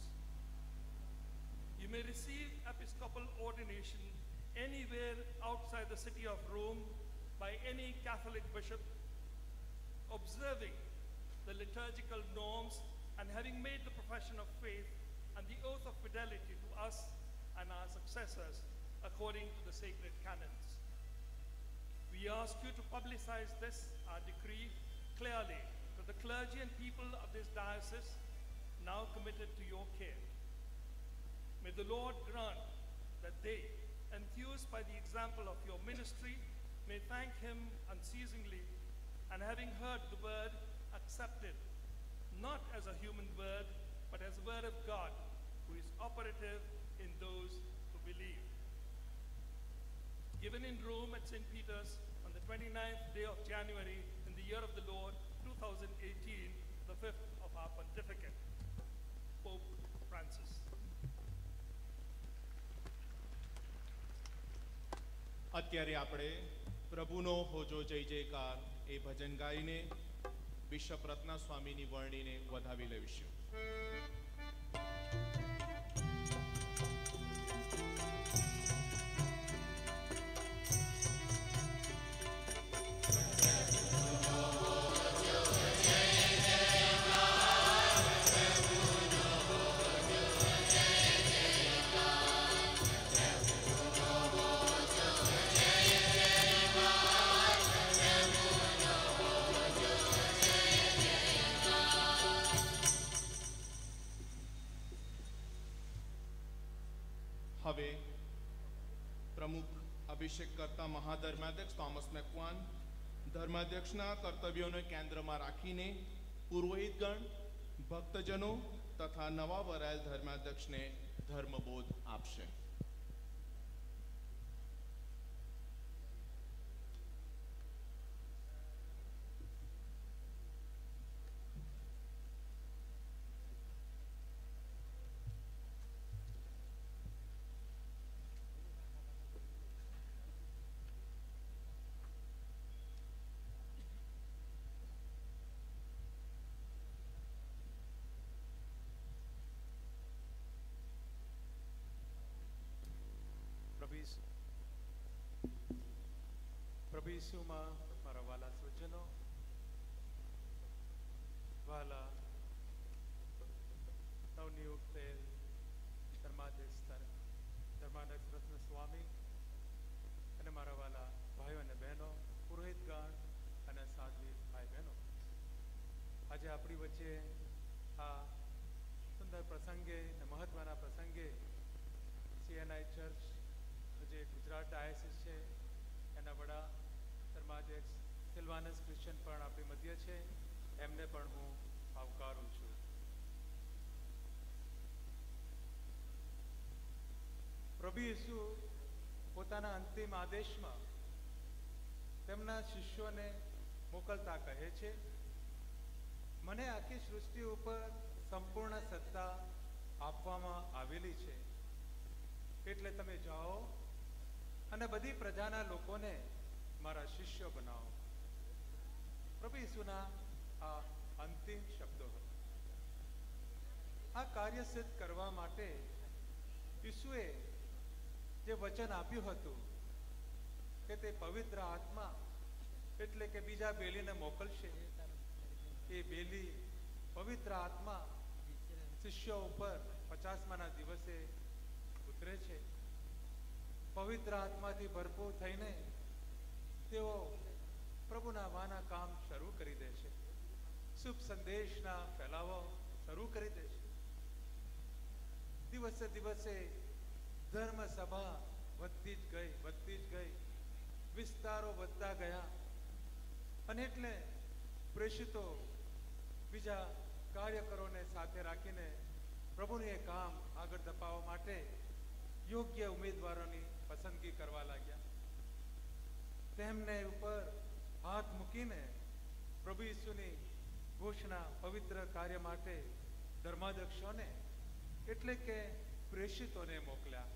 You may receive episcopal ordination anywhere outside the city of Rome by any Catholic bishop, observing the liturgical norms and having made the profession of faith and the oath of fidelity to us and our successors according to the sacred canons. We ask you to publicize this, our decree, clearly to the clergy and people of this diocese now committed to your care. May the Lord grant that they, enthused by the example of your ministry, may thank him unceasingly, and having heard the word, accept it, not as a human word, but as a word of God, who is operative in those who believe. Given in Rome at Saint Peter's on the twenty-ninth day of January in the year of the Lord, two thousand eighteen, the fifth of our pontificate, Pope Francis. અત્યારે આપણે પ્રભુનો હોજો જય જયકાર એ ભજન ગાઈને bishop રત્ના સ્વામીની વર્ણીને વધાવી લઈશું. Jai હવે પ્રમુખ અભિષેક કરતા મહાધર્માધ્યક્ષ થોમસ મેકવાન ધર્માધ્યક્ષના કર્તવ્યોને કેન્દ્રમાં રાખીને પુરોહિતગણ, ભક્તજનો તથા નવા વરાયેલ ધર્માધ્યક્ષને ધર્મબોધ આપશે. પ્રભુ ઈસુમાં મારા વાલા સ્વજનો, વાલા નવનિયુક્ત થયેલ ધર્માધ્યક્ષ ધર્માધ્યક્ષ રત્ન સ્વામી અને મારા વાલા ભાઈઓ અને બહેનો, પુરોહિતગણ અને સાધ્વી ભાઈ બહેનો, આજે આપણી વચ્ચે આ સુંદર પ્રસંગે અને મહત્વના પ્રસંગે સીએનઆઈ ચર્ચ જે ગુજરાત ડાયસિસ છે એના વડા ધર્માધ્યક્ષ સિલ્વાનસ ક્રિશ્ચન પણ આપણી મધ્ય છે. એમને પણ હું આવકારું છું. પ્રભુ ઈસુ પોતાના અંતિમ આદેશમાં તેમના શિષ્યોને મોકલતા કહે છે, મને આખી સૃષ્ટિ ઉપર સંપૂર્ણ સત્તા આપવામાં આવેલી છે, એટલે તમે જાઓ અને બધી પ્રજાના લોકોને મારા શિષ્યો બનાવો. પ્રભુ ઈસુના આ અંતિમ શબ્દો હતા. આ કાર્ય સિદ્ધ કરવા માટે ઈસુએ જે વચન આપ્યું હતું કે તે પવિત્ર આત્મા એટલે કે બીજા બેલીને મોકલશે, એ બેલી પવિત્ર આત્મા શિષ્યો ઉપર પચાસમાના દિવસે ઉતરે છે. પવિત્ર આત્માથી ભરપૂર થઈને તેઓ પ્રભુના વાના કામ શરૂ કરી દે છે, શુભ સંદેશના ફેલાવો શરૂ કરી દે છે. દિવસે દિવસે ધર્મ સભા વધતી જ ગઈ વધતી જ ગઈ વિસ્તારો વધતા ગયા અને એટલે પ્રેષિતો બીજા કાર્યકરોને સાથે રાખીને પ્રભુનું એ કામ આગળ ધપાવવા માટે યોગ્ય ઉમેદવારોની પસંદગી કરવા લાગ્યા. તેમને ઉપર હાથ મૂકીને પ્રભુ ઈસુની ઘોષણા પવિત્ર કાર્ય માટે ધર્માધ્યક્ષોને એટલે કે પ્રેષિતોને મોકલ્યા.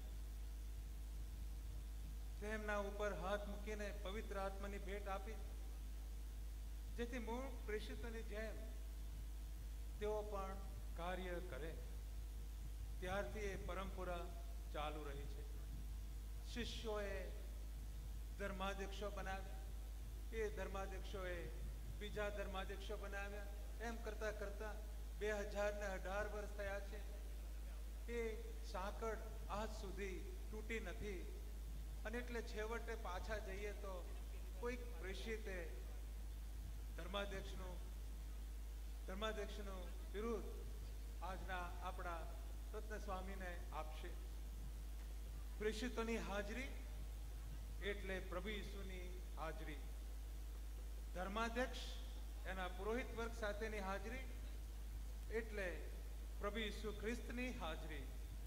તેમના ઉપર હાથ મૂકીને પવિત્ર આત્માની ભેટ આપી, જેથી મૂળ પ્રેષિતોની જેમ તેઓ પણ કાર્ય કરે. ત્યારથી એ પરંપરા ચાલુ રહી છે. શિષ્યોએ ધર્માધ્યક્ષો બનાવ્યા, એ ધર્માધ્યક્ષોએ બીજા ધર્માધ્યક્ષો બનાવ્યા. એમ કરતા કરતા બે હજાર ને અઢાર વર્ષ થયા છે. એ સાંકળ આજ સુધી તૂટી નથી અને એટલે છેવટે પાછા જઈએ તો કોઈક પ્રેષિતે ધર્માધ્યક્ષનું ધર્માધ્યક્ષનું વિરુદ્ધ આજના આપણા રત્ન સ્વામીને આપશે. પ્રેષિતોની હાજરી એટલે પ્રભુ ઈસુની હાજરી, ધર્માધ્યક્ષ એના પુરોહિત વર્ગ સાથેની હાજરી એટલે પ્રભુ ઈસુ ખ્રિસ્તની હાજરી.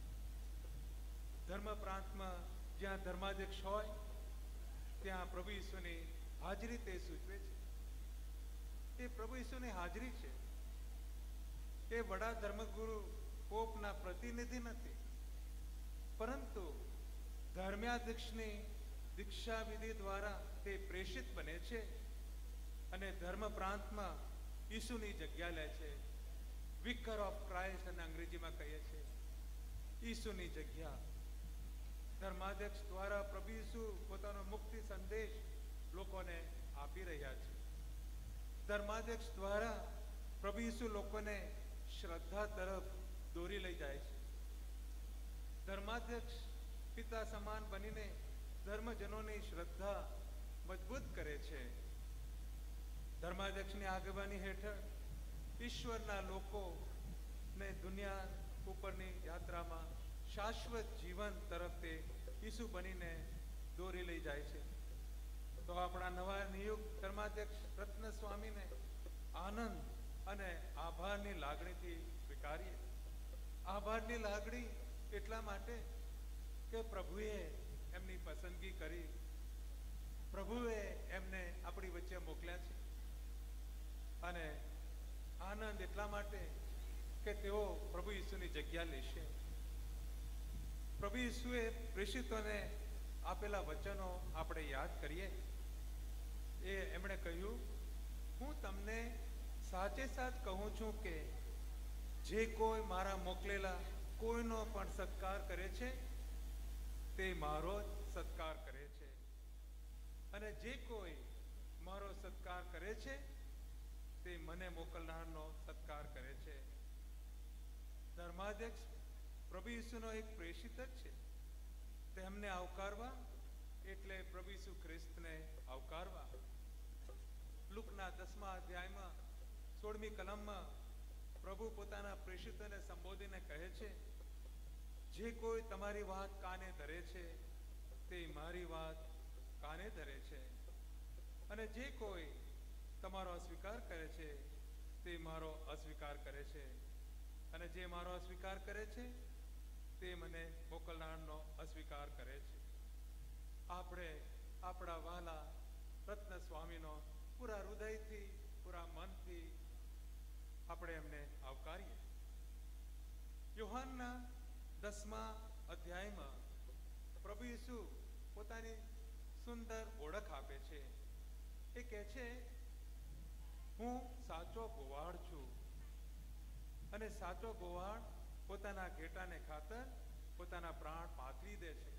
ધર્મ પ્રાંતમાં જ્યાં ધર્માધ્યક્ષ હોય ત્યાં પ્રભુ ઈસુની હાજરી તે સૂચવે છે. એ પ્રભુ ઈસુની હાજરી છે. એ વડા ધર્મગુરુ પોપના પ્રતિનિધિ નથી, પરંતુ ધર્માધ્યક્ષની દીક્ષા વિધિ દ્વારા તે પ્રેષિત બને છે અને ધર્મ પ્રાંતમાં ઈસુની જગ્યા લે છે. વિકર ઓફ ક્રાઇસ્ટ અને અંગ્રેજીમાં કહીએ છીએ ઈસુની જગ્યા. ધર્માધ્યક્ષ દ્વારા પ્રભુ ઈસુ પોતાનો મુક્તિ સંદેશ લોકોને આપી રહ્યા છે. ધર્માધ્યક્ષ દ્વારા પ્રભુ ઈસુ લોકોને શ્રદ્ધા તરફ દોરી લઈ જાય છે. ધર્માધ્યક્ષ પિતા સમાન બનીને ધર્મજનોની શ્રદ્ધા મજબૂત કરે છે. ધર્માધ્યક્ષની આગેવાની હેઠળ ઈશ્વરના લોકોને દુનિયા ઉપરની યાત્રામાં શાશ્વત જીવન તરફ તે ઈસુ બનીને દોરી લઈ જાય છે. તો આપણા નવા નિયુક્ત ધર્માધ્યક્ષ રત્ન સ્વામીને આનંદ અને આભારની લાગણીથી સ્વીકારીએ. આભારની લાગણી એટલા માટે કે પ્રભુએ એમની પસંદગી કરી, પ્રભુએ એમને આપણી વચ્ચે મોકલ્યા છે. અને આનંદ એટલા માટે કે તેઓ પ્રભુ ઈસુની જગ્યા લેશે. પ્રભુ ઈસુએ પ્રેષિતોને આપેલા વચનો આપણે યાદ કરીએ. એ એમણે કહ્યું, હું તમને સાચે સાચ કહું છું કે જે કોઈ મારા મોકલેલા કોઈનો પણ સત્કાર કરે છે તે મારો જ સત્કાર કરે છે, અને જે કોઈ મારો સત્કાર કરે છે તે મને મોકલનારનો સત્કાર કરે છે. ધર્માધ્યક્ષ પ્રભુ ઈસુનો એક પ્રેષિત જ છે. તેમને આવકારવા એટલે પ્રભુ ઈસુ ખ્રિસ્તને આવકારવા. લુકના દસમા અધ્યાયમાં સોળમી કલમમાં પ્રભુ પોતાના પ્રેષિતોને સંબોધીને કહે છે, જે કોઈ તમારી વાત કાને ધરે છે તે મારી વાત કાને ધરે છે, અને જે કોઈ તમારો અસ્વીકાર કરે છે તે મારો અસ્વીકાર કરે છે, અને જે મારો અસ્વીકાર કરે છે તે મને મોકલનારનો અસ્વીકાર કરે છે. આપણે આપણા વહાલા રત્ન સ્વામીનો પૂરા હૃદયથી, પૂરા મનથી આપણે એમને આવકારીએ. યોહાનના દસમા અધ્યાયમાં પ્રભુ ઈસુ પોતાની સુંદર ઓળખ આપે છે. એ કહે છે, હું સાચો ગોવાળ છું, અને સાચો ગોવાળ પોતાના ઘેટાને ખાતર પોતાના પ્રાણ પાથરી દે છે.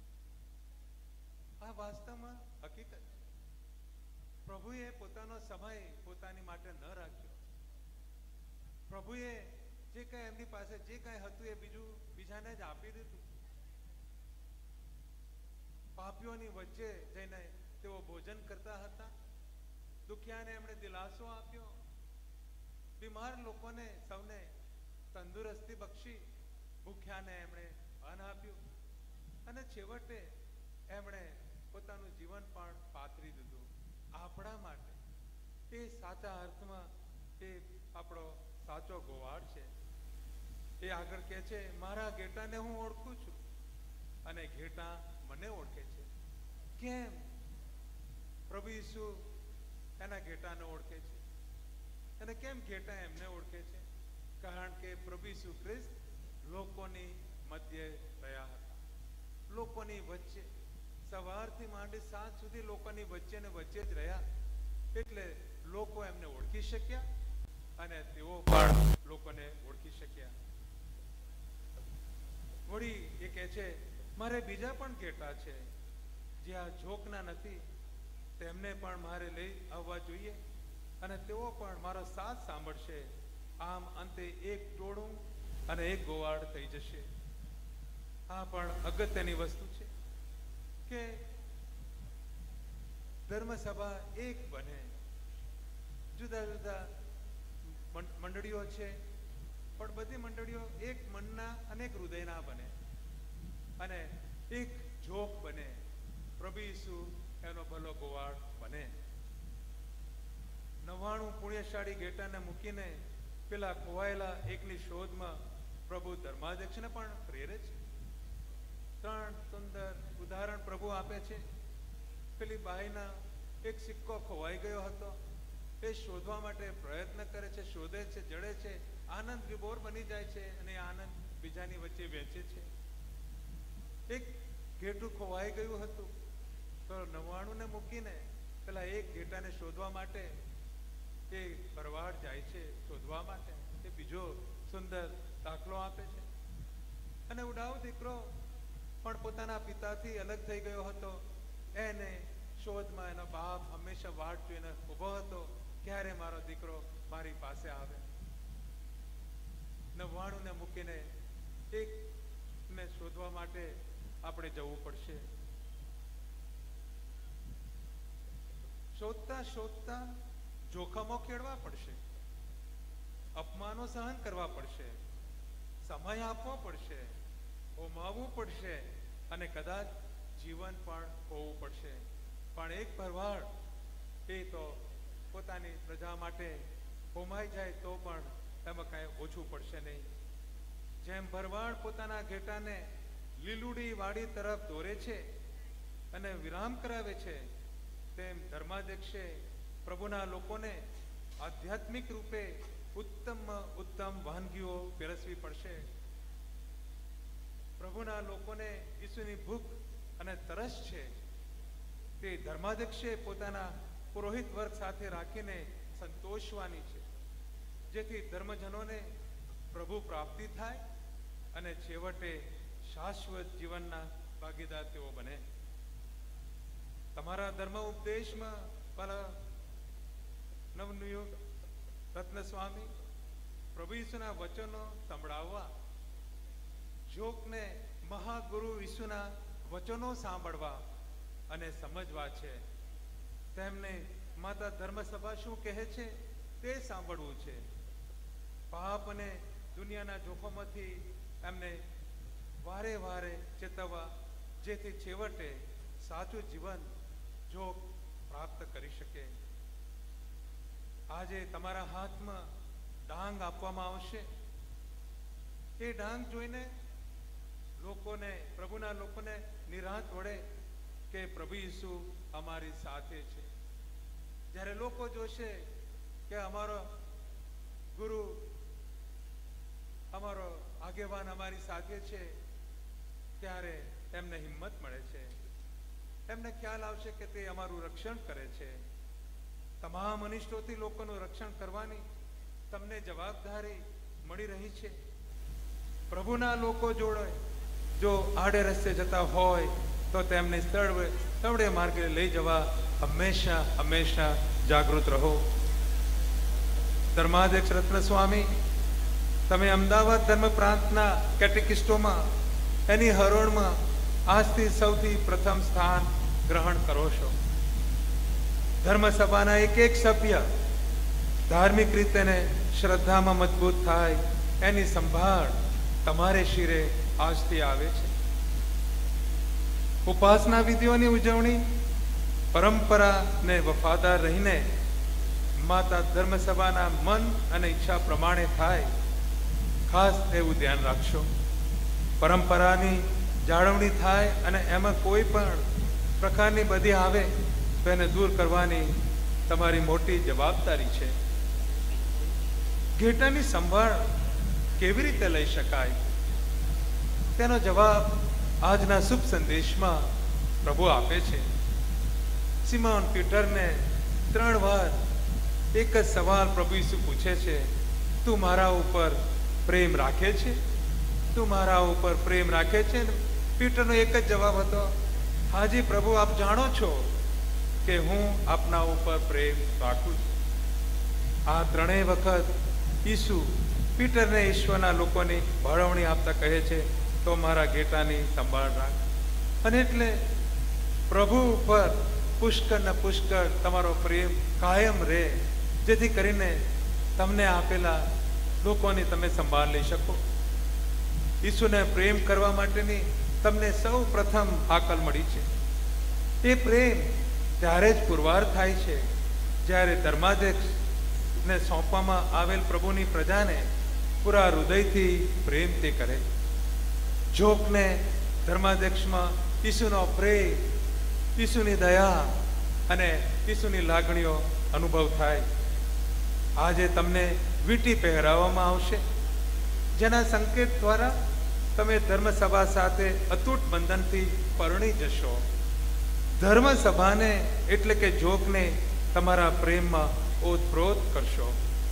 આ વાસ્તવમાં હકીકત છે. પ્રભુએ પોતાનો સમય પોતાની માટે ન રાખ્યો. પ્રભુએ જે કઈ એમની પાસે જે કઈ હતું એ બીજું બીજાને જ આપી દીધું. પાપીઓની વચ્ચે જઈને તેઓ ભોજન કરતા હતા. દુખિયાને એમણે દિલાસો આપ્યો. બીમાર લોકોને સૌને તંદુરસ્તી બક્ષી. ભૂખ્યાને એમણે અન્ન આપ્યું, અને છેવટે એમણે પોતાનું જીવન પણ પાથરી દીધું આપણા માટે. એ સાચા અર્થમાં એ આપણો સાચો ગોવાળ છે. એ આગળ કહે છે, મારા ઘેટાને હું ઓળખું છું અને ઘેટા મને ઓળખે છે. કેમ? પ્રભુ ઈસુ એના ઘેટાને ઓળખે છે, અને કેમ ઘેટા એમને ઓળખે છે? કારણ કે પ્રભુ ઈસુ ખ્રિસ્ત લોકોની મધ્યે રહ્યા હતા, લોકોની વચ્ચે. સવારથી માંડી સાંજ સુધી લોકોની વચ્ચે ને વચ્ચે જ રહ્યા, એટલે લોકો એમને ઓળખી શક્યા અને તેઓ પણ લોકોને ઓળખી શક્યા. વળી એ કહે છે, મારે બીજા પણ ઘેટા છે જે આ ઝોકના નથી, તેમને પણ મારે લઈ આવવા જોઈએ, અને તેઓ પણ મારો સાથ સાંભળશે. આમ અંતે એક ટોળું અને એક ગોવાળ થઈ જશે. આ પણ અગત્યની વસ્તુ છે કે ધર્મસભા એક બને. જુદા જુદા મંડળીઓ છે, પણ બધી મંડળીઓ એક મનના અને એક હૃદયના બને, અને એક જોક બને. પ્રભુ ઈસુ એનો ભલો ગોવાળ બને. નવ્વાણું પુણ્યશાળી ઘેટાને મૂકીને પેલા ખોવાયેલા એકની શોધમાં પ્રભુ ધર્માધ્યક્ષને પણ પ્રેરે છે. ત્રણ સુંદર ઉદાહરણ પ્રભુ આપે છે. પેલી બાઈના એક સિક્કો ખોવાઈ ગયો હતો, એ શોધવા માટે પ્રયત્ન કરે છે, શોધે છે, જડે છે, આનંદ વિભોર બની જાય છે, અને આનંદ બીજાની વચ્ચે વહેંચે છે. એક ઘેટું ખોવાઈ ગયું હતું, તો નવ્વાણું ને મૂકીને પેલા એક ઘેટાને શોધવા માટે એ ભરવાડ જાય છે, શોધવા માટે. એ બીજો સુંદર દાખલો આપે છે. અને ઉડાવ દીકરો પણ પોતાના પિતાથી અલગ થઈ ગયો હતો. એને શોધમાં એનો બાપ હંમેશા વાટ જોઈને ઊભો હતો, ક્યારે મારો દીકરો મારી પાસે આવે. નવ્વાણું ને મૂકીને એક ને શોધવા માટે આપણે જવું પડશે. શોધતા શોધતા જોખમો ખેડવા પડશે, અપમાનો સહન કરવા પડશે, સમય આપવો પડશે, હોમાવવું પડશે અને કદાચ જીવન પણ હોવું પડશે. પણ એક ભરવાડ એ તો પોતાની પ્રજા માટે હોમાઈ જાય તો પણ એમાં કાંઈ ઓછું પડશે નહીં. જેમ ભરવાડ પોતાના ઘેટાને લીલુડી વાડી તરફ દોરે છે અને વિરામ કરાવે છે, તેમ ધર્માધ્યક્ષે પ્રભુના લોકોને આધ્યાત્મિક રૂપે ઉત્તમ ઉત્તમ વાનગીઓ પીરસવી પડશે. પ્રભુના લોકોને ઈસુની ભૂખ અને તરસ છે, તે ધર્માધ્યક્ષે પોતાના પુરોહિત વર્ગ સાથે રાખીને સંતોષવાની છે, જેથી ધર્મજનોને પ્રભુ પ્રાપ્તિ થાય અને છેવટે શાશ્વત જીવનના ભાગીદાર તેઓ બને. તમારા ધર્મ ઉપદેશમાં પેલા નવનિયુક્ત રત્ન સ્વામી પ્રભુ ઈસુના વચનો સંભળાવવા, જોગને મહાગુરુ ઈસુના વચનો સાંભળવા અને સમજવા છે. તેમને માતા ધર્મસભા શું કહે છે તે સાંભળવું છે. પાપ અને દુનિયાના જોખમોથી એમને વારે વારે ચેતવવા, જેથી છેવટે સાચું જીવન જોગ પ્રાપ્ત કરી શકે. આજે તમારા હાથમાં ડાંગ આપવામાં આવશે. એ ડાંગ જોઈને લોકોને, પ્રભુના લોકોને નિરાંત વળે કે પ્રભુ ઈસુ અમારી સાથે છે. જ્યારે લોકો જોશે કે અમારો ગુરુ, અમારો આગેવાન અમારી સાથે છે, ત્યારે એમને હિંમત મળે છે. એમને ખ્યાલ આવશે કે તે અમારું રક્ષણ કરે છે. તમામ અનિષ્ટોથી લોકોનું રક્ષણ કરવાની તમને જવાબદારી મળી રહી છે. પ્રભુના લોકો જોડે જો આડે રસ્તે જતા હોય તો તેમને સ્થળ સ્થળે માર્ગે લઈ જવા હંમેશા હંમેશા જાગૃત રહો. ધર્માધ્યક્ષ રત્ન સ્વામી, તમે અમદાવાદ ધર્મ પ્રાંતના કેટેકિસ્ટોમાં એની હરોળમાં આજથી સૌથી પ્રથમ સ્થાન ગ્રહણ કરો છો. ધર્મસભાના એક એક સભ્ય ધાર્મિક રીતે ને શ્રદ્ધામાં મજબૂત થાય એની સંભાળ તમારે શિરે આજથી આવે છે. ઉપાસના વિધિઓની ઉજવણી પરંપરાને વફાદાર રહીને માતા ધર્મસભાના મન અને ઈચ્છા પ્રમાણે થાય, ખાસ એવું ધ્યાન રાખશો. પરંપરાની જાળવણી થાય અને એમાં કોઈ પણ પ્રકારની બધી આવે તો એને દૂર કરવાની તમારી મોટી જવાબદારી છે. ઘેટાની સંભાળ કેવી રીતે લઈ શકાય તેનો જવાબ આજના શુભ સંદેશમાં પ્રભુ આપે છે. સિમોન પીટરને ત્રણ વાર એક જ સવાલ પ્રભુ ઈસુ પૂછે છે, તું મારા ઉપર પ્રેમ રાખે છે? તું મારા ઉપર પ્રેમ રાખે છે? પીટરનો એક જ જવાબ હતો, હાજી પ્રભુ, આપ જાણો છો કે હું આપના ઉપર પ્રેમ રાખું છું. આ ત્રણેય વખત ઈસુ પીટરને ઈશ્વરના લોકોની ભળવણી આપતા કહે છે, તો મારા ઘેટાની સંભાળ રાખ. અને એટલે પ્રભુ ઉપર પુષ્કળ ને પુષ્કળ તમારો પ્રેમ કાયમ રહે, જેથી કરીને તમને આપેલા લોકોની તમે સંભાળ લઈ શકો. ઈસુને પ્રેમ કરવા માટેની તમને સૌ પ્રથમ હાકલ મળી છે. એ પ્રેમ ત્યારે જ પુરવાર થાય છે જ્યારે ધર્માધ્યક્ષને સોંપવામાં આવેલ પ્રભુની પ્રજાને પૂરા હૃદયથી પ્રેમ તે કરે. જોગને ધર્માધ્યક્ષમાં ઈસુનો પ્રેમ, ઈસુની દયા અને ઈસુની લાગણીઓ અનુભવ થાય. આજે તમને વીંટી પહેરાવવામાં આવશે, જેના સંકેત દ્વારા તમે ધર્મસભા સાથે અતૂટ બંધનથી પરણી જશો. ધર્મસભાને એટલે કે જોગને તમારા પ્રેમમાં ઓતપ્રોત કરશો.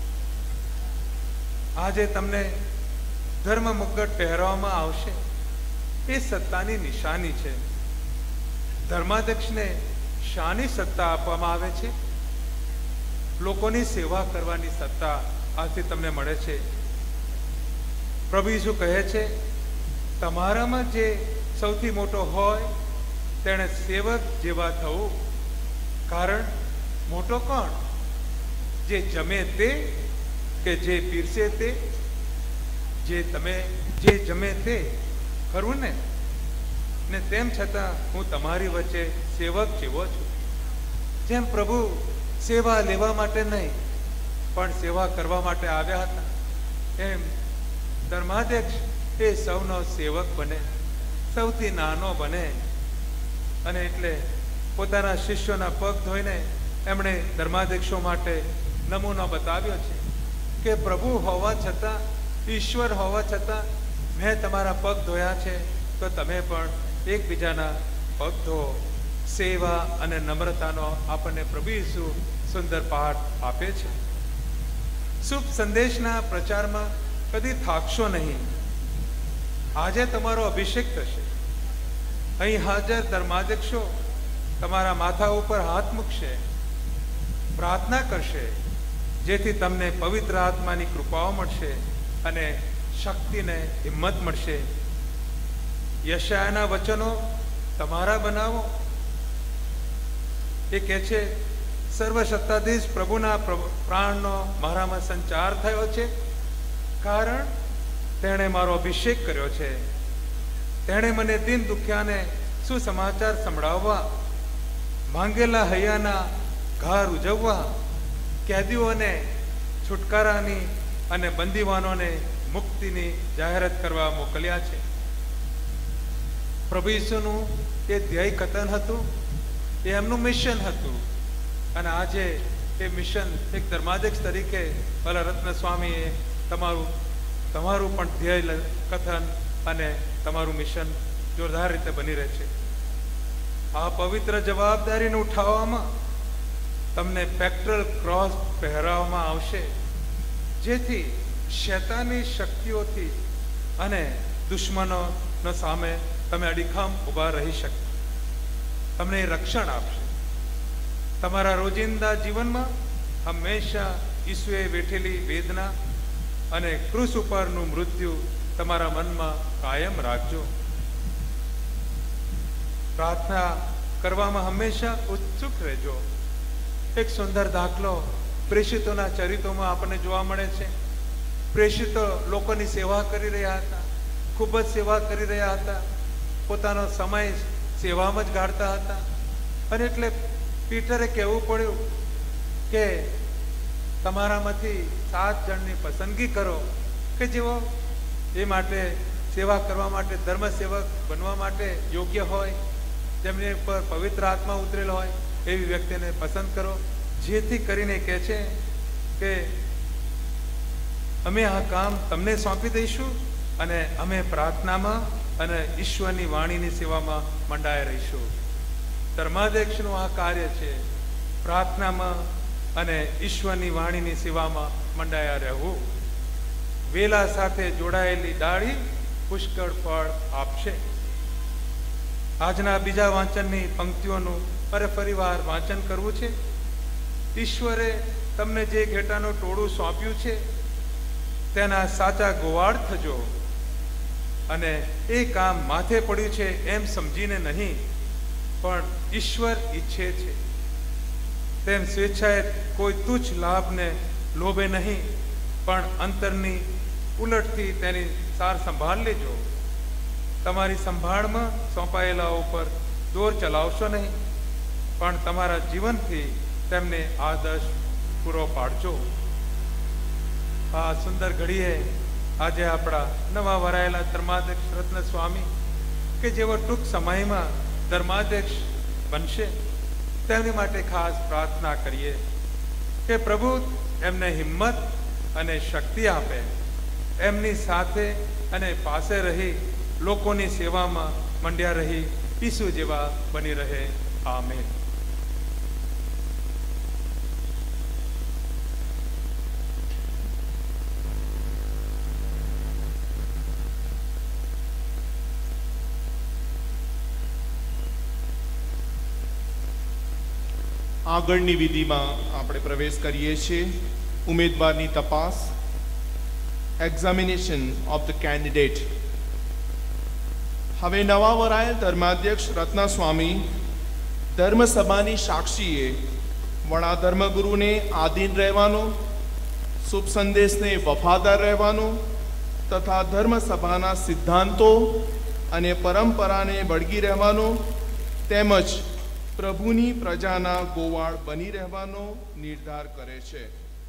આજે તમને ધર્મ મુગટ પહેરવામાં આવશે. એ સત્તાની નિશાની છે. ધર્માધ્યક્ષને શાની સત્તા આપવામાં આવે છે? લોકોની સેવા કરવાની સત્તા આજથી તમને મળે છે. પ્રભુ ઈસુ કહે છે, તમારામાં જે સૌથી મોટો હોય તેણે સેવક જેવા થવું. કારણ મોટો કોણ? જે જમે તે કે જે પીરસે તે? જે તમે જે જમે તે. ખરું ને? ને તેમ છતાં હું તમારી વચ્ચે સેવક જેવો છું. જેમ પ્રભુ સેવા લેવા માટે નહીં પણ સેવા કરવા માટે આવ્યા હતા, એમ ધર્માધ્યક્ષ એ સૌનો સેવક બને, સૌથી નાનો બને. અને એટલે પોતાના શિષ્યોના પગ ધોઈને એમણે ધર્માધ્યક્ષો માટે નમૂનો બતાવ્યો છે કે પ્રભુ હોવા છતાં, ઈશ્વર હોવા છતાં મેં તમારા પગ ધોયા છે, તો તમે પણ એકબીજાના પગ ધો. સેવા અને નમ્રતાનો આપણને પ્રભુ ઈસુ સુંદર પાઠ આપે છે. શુભ સંદેશના પ્રચારમાં કદી થાકશો નહીં. આજે તમારો અભિષેક થશે. અહીં હાજર ધર્માધ્યક્ષો તમારા માથા ઉપર હાથ મૂકશે, પ્રાર્થના કરશે, જેથી તમને પવિત્ર આત્માની કૃપાઓ મળશે અને શક્તિને હિંમત મળશે. યશાયાના વચનો તમારા બનાવો. એ કહે છે, સર્વસત્તાધીશ પ્રભુના પ્રાણનો મારામાં સંચાર થયો છે, કારણ તેણે મારો અભિષેક કર્યો છે. તેણે મને દિન દુખ્યાને સુસમાચાર સંભળાવવા, માંગેલા હૈયાના ઘાર ઉજવવા, કેદીઓને છુટકારાની અને બંદીવાનોને મુક્તિની જાહેરાત કરવા મોકલ્યા છે. પ્રભુ ઈસુનું એ ધ્યેય કથન હતું, એ એમનું મિશન હતું. અને આજે એ મિશન એક ધર્માધ્યક્ષ તરીકે ભલા રત્ન સ્વામીએ તમારું તમારું પણ ધ્યેય કથન અને તમારું મિશન જોરદાર રીતે બની રહે છે. આ પવિત્ર જવાબદારીને ઉઠાવવામાં તમને પેક્ટરલ ક્રોસ પહેરાવવામાં આવશે, જેથી શૈતાની શક્તિઓથી અને દુશ્મનોનો સામે તમે અડીખમ ઊભા રહી શકો. તમને એ રક્ષણ આપશે. તમારા રોજિંદા જીવનમાં હંમેશા ઈસુએ વેઠેલી વેદના અને ક્રૂસ ઉપરનું મૃત્યુ તમારા મનમાં કાયમ રાખજો. પ્રાર્થના કરવામાં હંમેશા ઉત્સુક રહેજો. એક સુંદર દાખલો પ્રેષિતોના ચરિત્રોમાં આપણને જોવા મળે છે. પ્રેષિતો લોકોની સેવા કરી રહ્યા હતા, ખૂબ જ સેવા કરી રહ્યા હતા, પોતાનો સમય સેવામાં જ ગાળતા હતા. અને એટલે પીટરે કહેવું પડ્યું કે તમારામાંથી સાત જણની પસંદગી કરો કે જેઓ એ માટે સેવા કરવા માટે, ધર્મ સેવક બનવા માટે યોગ્ય હોય, જેમની ઉપર પવિત્ર આત્મા ઉતરેલો હોય એવી વ્યક્તિને પસંદ કરો, જેથી કરીને કહે છે કે અમે આ કામ તમને સોંપી દઈશું અને અમે પ્રાર્થનામાં અને ઈશ્વરની વાણીની સેવામાં મંડાયા રહીશું. ધર્માધ્યક્ષનું આ કાર્ય છે, પ્રાર્થનામાં અને ઈશ્વરની વાણીની સેવામાં મંડાયા રહેવું. વેલા સાથે જોડાયેલી ડાળી પુષ્કળ ફળ આપશે. આજના બીજા વાંચનની પંક્તિઓનું ફરી ફરીવાર વાંચન કરવું છે. ઈશ્વરે તમને જે ઘેટાનું ટોળું સોંપ્યું છે તેના સાચા ગોવાળ થજો અને એ કામ માથે પડ્યું છે એમ સમજીને નહીં, પણ ઈશ્વર ઈચ્છે છે તેમ સ્વેચ્છાએ કોઈ તુચ્છ લાભને લોભે નહીં, પણ અંતરની ઉલટથી તેની સાર સંભાળ લેજો. તમારી સંભાળમાં સોંપાયેલા ઉપર દોર ચલાવશો નહીં, પણ તમારા જીવનથી તેમને આદર્શ પૂરો પાડજો. આ સુંદર ઘડીએ આજે આપણા નવા વરાયેલા ધર્માધ્યક્ષ રત્ન સ્વામી કે જેઓ ટૂંક સમયમાં ધર્માધ્યક્ષ બનશે, તેમની માટે ખાસ પ્રાર્થના કરીએ કે પ્રભુ એમને હિંમત અને શક્તિ આપે, એમની સાથે અને પાસે રહી લોકોની સેવામાં મંડ્યા રહી ઈસુ જેવા બની રહે. આમેન. આગળની વિધિમાં આપણે પ્રવેશ કરીએ છીએ. ઉમેદવારની તપાસ, એક્ઝામિનેશન ઓફ ધ કેન્ડિડેટ. હવે નવા વરાયેલ ધર્માધ્યક્ષ રત્ના સ્વામી ધર્મસભાની સાક્ષીએ વડા ધર્મગુરુને આધીન રહેવાનો, શુભ સંદેશને વફાદાર રહેવાનો તથા ધર્મસભાના સિદ્ધાંતો અને પરંપરાને વળગી રહેવાનો તેમજ પ્રભુની પ્રજાના ગોવાળ બની રહેવાનો નિર્ધાર કરે છે.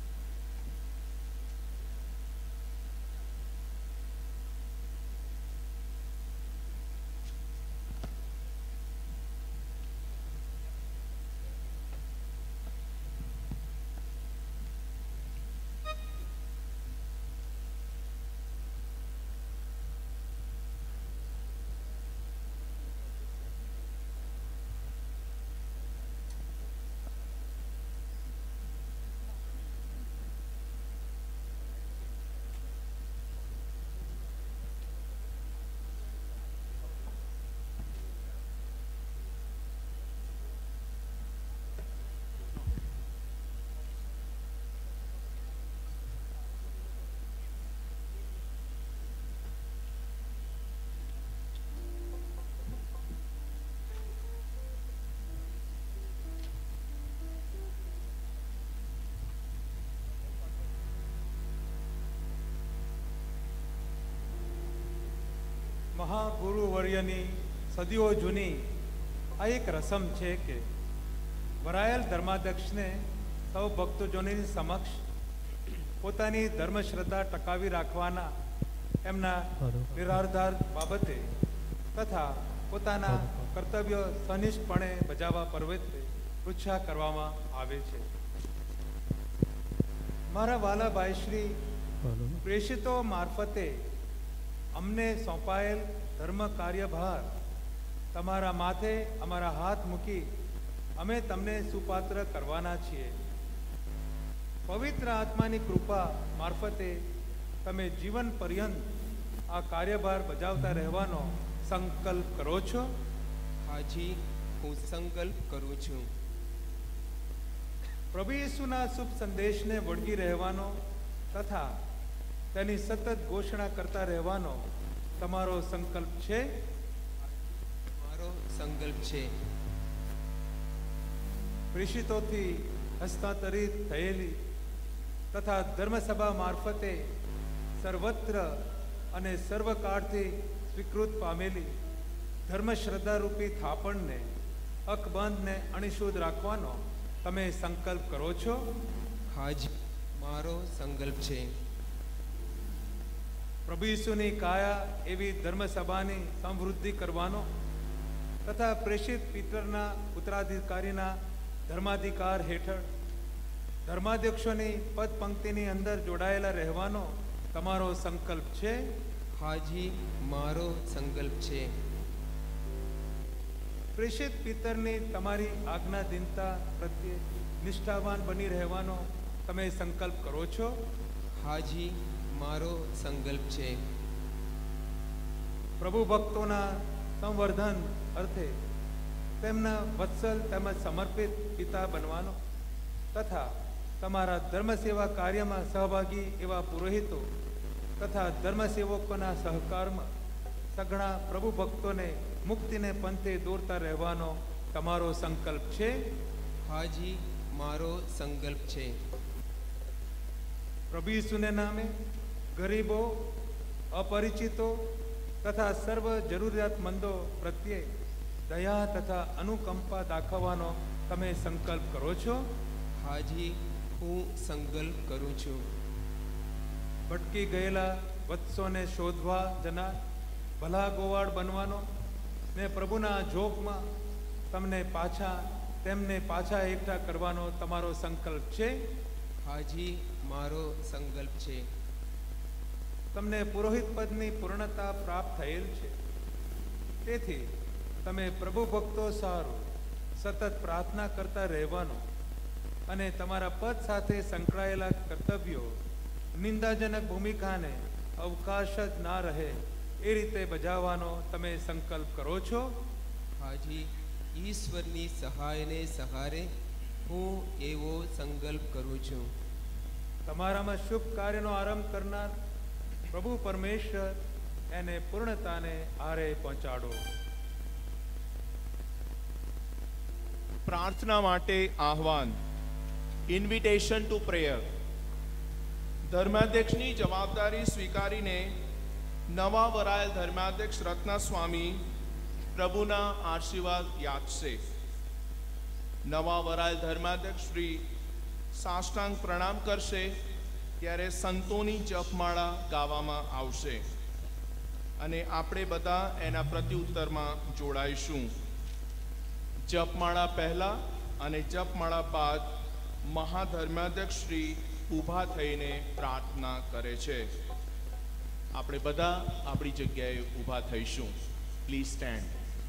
મહાગુરુવર્યની સદીઓ જૂની આ એક રસમ છે કે વરાયેલ ધર્માધ્યક્ષને સૌ ભક્તજનોની સમક્ષ પોતાની ધર્મશ્રદ્ધા ટકાવી રાખવાના એમના નિરાધાર બાબતે તથા પોતાના કર્તવ્ય સનિષ્ઠપણે બજાવવા પર્વતે પૃચ્છા કરવામાં આવે છે. મારા વાલા ભાઈ શ્રી પ્રેષિતો મારફતે અમને સોંપાયેલ ધર્મ કાર્યભાર તમારા માથે અમારા હાથ મૂકી અમે તમને સુપાત્ર કરવાના છીએ. પવિત્ર આત્માની કૃપા મારફતે તમે જીવન પર્યંત આ કાર્યભાર બજાવતા રહેવાનો સંકલ્પ કરો છો? હાજી, હું સંકલ્પ કરું છું. પ્રભુ ઈસુના શુભ સંદેશને વળગી રહેવાનો તથા તેની સતત ઘોષણા કરતા રહેવાનો તમારો સંકલ્પ છે? મારો સંકલ્પ છે. પ્રેષિતોથી હસ્તાંતરિત થયેલી તથા ધર્મસભા મારફતે સર્વત્ર અને સર્વકાળથી સ્વીકૃત પામેલી ધર્મશ્રદ્ધારૂપી થાપણને અકબંધને અણિશુદ્ધ રાખવાનો તમે સંકલ્પ કરો છો? હાજી, મારો સંકલ્પ છે. પ્રભુ ઈસુની કાયા એવી ધર્મસભાની સમૃદ્ધિ કરવાનો તથા પ્રેષિત પિતરના ઉત્તરાધિકારીના ધર્માધિકાર હેઠળ ધર્માધ્યક્ષોની પદ પંક્તિની અંદર જોડાયેલા રહેવાનો તમારો સંકલ્પ છે? હાજી, મારો સંકલ્પ છે. પ્રેષિત પિતરની તમારી આજ્ઞાધીનતા પ્રત્યે નિષ્ઠાવાન બની રહેવાનો તમે સંકલ્પ કરો છો? હાજી, મારો સંકલ્પ છે. પ્રભુ ભક્તોના સંવર્ધન અર્થે તેમના વત્સલ તેમજ સમર્પિત પિતા બનવાનો તથા તમારા ધર્મસેવા કાર્યમાં સહભાગી એવા પુરોહિતો તથા ધર્મસેવકોના સહકારમાં સઘળા પ્રભુ ભક્તોને મુક્તિને પંથે દોરતા રહેવાનો તમારો સંકલ્પ છે? હાજી, મારો સંકલ્પ છે. પ્રભુ ઈસુને નામે ગરીબો, અપરિચિતો તથા સર્વ જરૂરિયાતમંદો પ્રત્યે દયા તથા અનુકંપા દાખવવાનો તમે સંકલ્પ કરો છો? હાજી, હું સંકલ્પ કરું છું. ભટકી ગયેલા વત્સોને શોધવા જનાર ભલા ગોવાળ બનવાનો ને પ્રભુના જોગમાં તમને પાછા તેમને પાછા એકઠા કરવાનો તમારો સંકલ્પ છે? હાજી, મારો સંકલ્પ છે. તમને પુરોહિત પદની પૂર્ણતા પ્રાપ્ત થયેલ છે, તેથી તમે પ્રભુ ભક્તો સારું સતત પ્રાર્થના કરતા રહેવાનો અને તમારા પદ સાથે સંકળાયેલા કર્તવ્યો નિંદાજનક ભૂમિકાને અવકાશ જ ના રહે એ રીતે બજાવવાનો તમે સંકલ્પ કરો છો? હાજી, ઈશ્વરની સહાયને સહારે હું એવો સંકલ્પ કરું છું. તમારામાં શુભ કાર્યનો આરંભ કરનાર પ્રભુ પરમેશ્વર એને પૂર્ણતાને આરે પહોંચાડો. પ્રાર્થના માટે આહવાન, ઇન્વિટેશન ટુ પ્રેયર. ધર્માધ્યક્ષની જવાબદારી સ્વીકારીને નવા વરાયેલ ધર્માધ્યક્ષ રત્ના સ્વામી પ્રભુના આશીર્વાદ યાચશે. નવા વરાયેલ ધર્માધ્યક્ષ શ્રી સાષ્ટાંગ પ્રણામ કરશે ત્યારે સંતોની જપમાળા ગાવામાં આવશે અને આપણે બધા એના પ્રત્યુત્તરમાં જોડાઈશું. જપમાળા પહેલા અને જપમાળા બાદ મહાધર્માધ્યક્ષ શ્રી ઊભા થઈને પ્રાર્થના કરે છે. આપણે બધા આપણી જગ્યાએ ઊભા થઈશું. Please stand.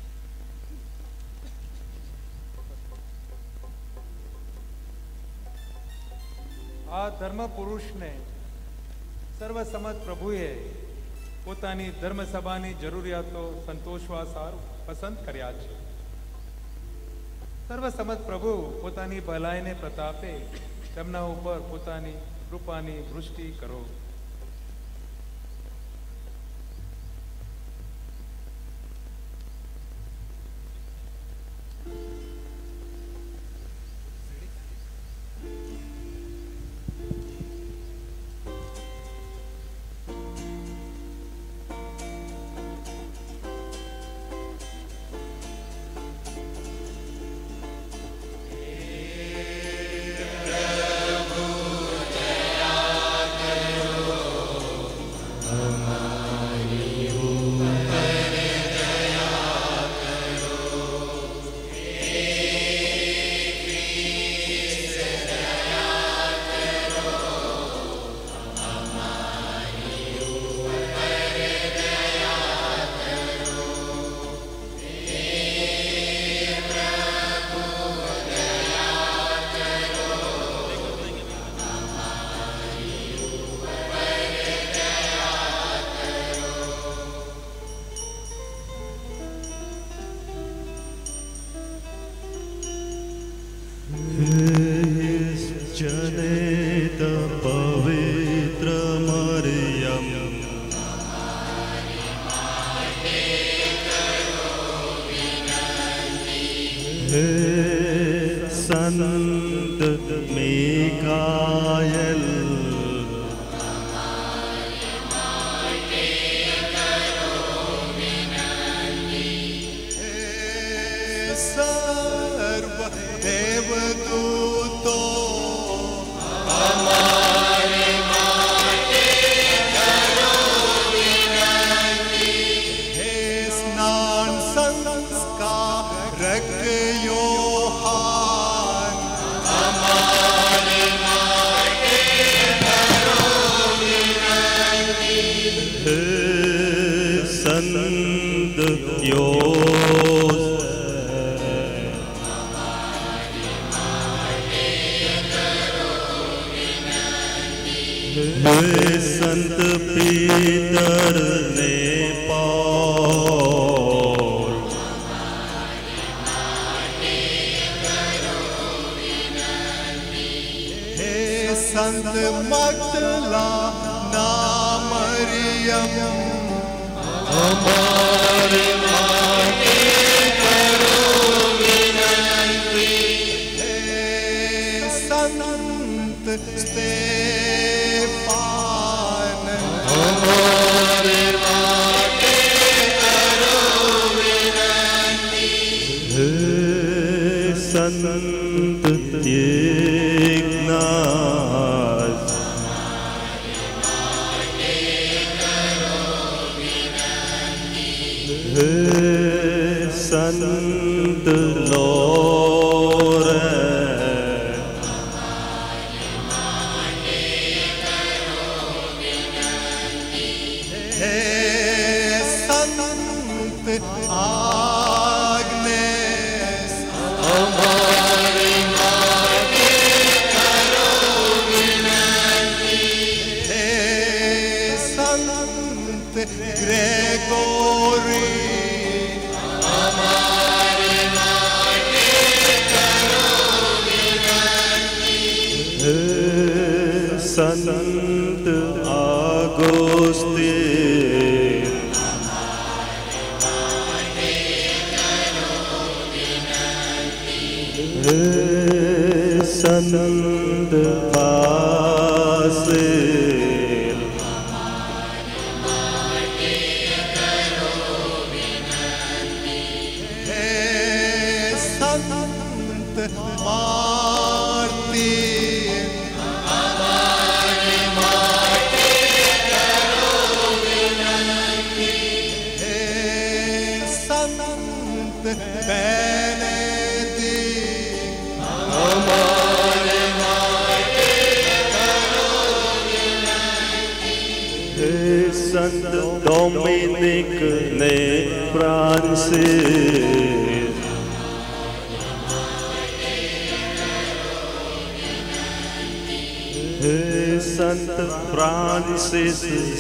આ ધર્મ પુરુષને સર્વસમત પ્રભુએ પોતાની ધર્મસભાની જરૂરિયાતો સંતોષવા સારું પસંદ કર્યા છે. સર્વસમત પ્રભુ પોતાની ભલાઈને પ્રતાપે તેમના ઉપર પોતાની કૃપાની વૃષ્ટિ કરો. संत आगोस्ती संत बासिल તેને દી અમારે માટે કરો વિનંતી. હે સંત ડોમિનિક ને ફ્રાન્સિસ, હે સંત ફ્રાન્સિસ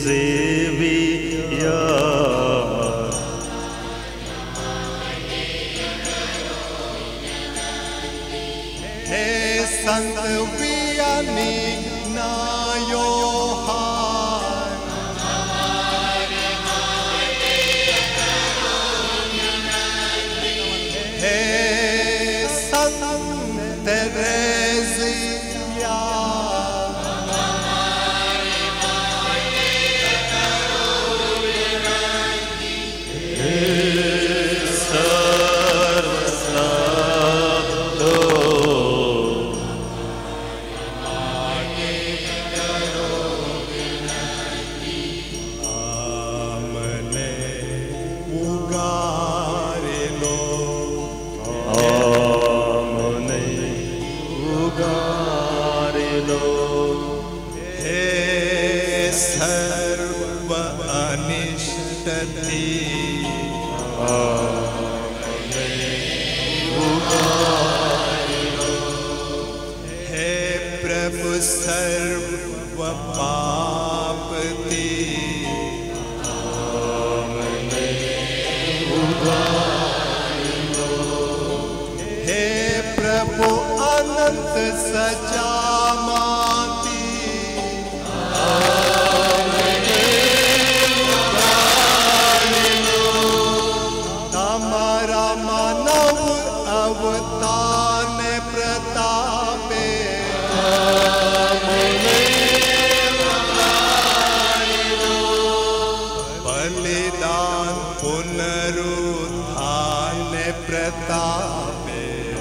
ઝેવિયર, હે સંત વિયાની ના યોહાન, હે સંત સર્વ પાપથી હે પ્રભુ અનંત સજામાંથી તમારા માનવ અવતારને પ્રતાપે બલિદાન પુનરુત્થાન પ્રતાપે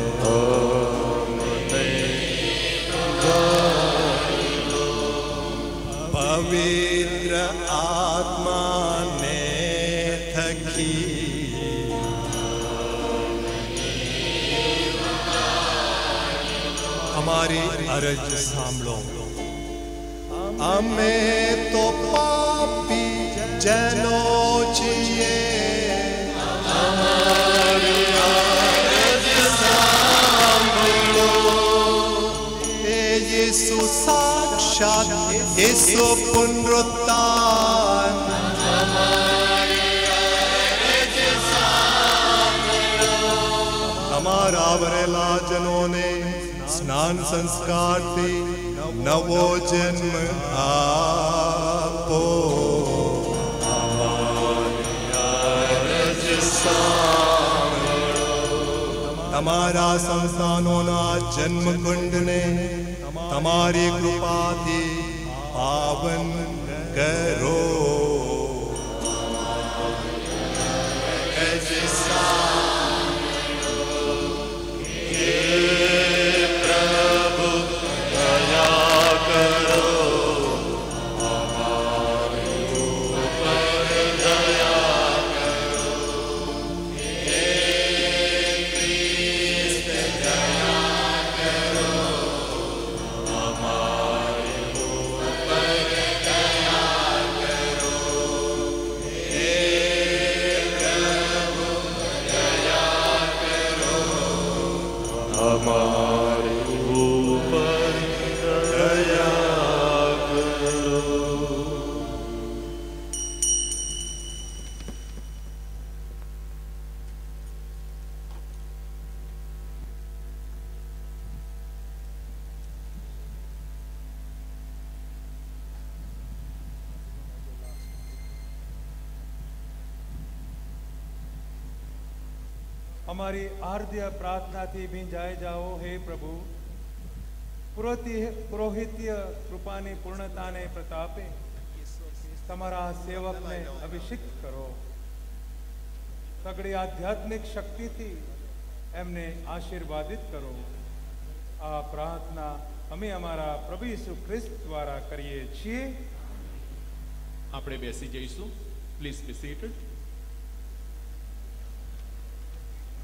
પવિત્ર આત્માને થકી અમારી અરજ સાંભળો. અમે તો પાપી જનો છીએ, અમારી અરજ સાંભળો. હે યેસુ સાક્ષાત યેસુ પુનરુત્થાન, અમારા વરેલા જનોને સ્નાન સંસ્કારથી નવો જન્મ આપો. તમારા સંતાનોના જન્મકુંડને તમારી કૃપાથી પાવન કરો. અમારી આર્ધ્ય પ્રાર્થનાથી ભીંજાઈ જાઓ. હે પ્રભુ, પુરોહિત્ય કૃપાની પૂર્ણતાને પ્રતાપે તમારા સેવકને અભિષિક્ત કરો. સગળી આધ્યાત્મિક શક્તિથી એમને આશીર્વાદિત કરો. આ પ્રાર્થના અમે અમારા પ્રભુ ઈસુ ખ્રિસ્ત દ્વારા કરીએ છીએ. આપણે બેસી જઈશું. Please be seated.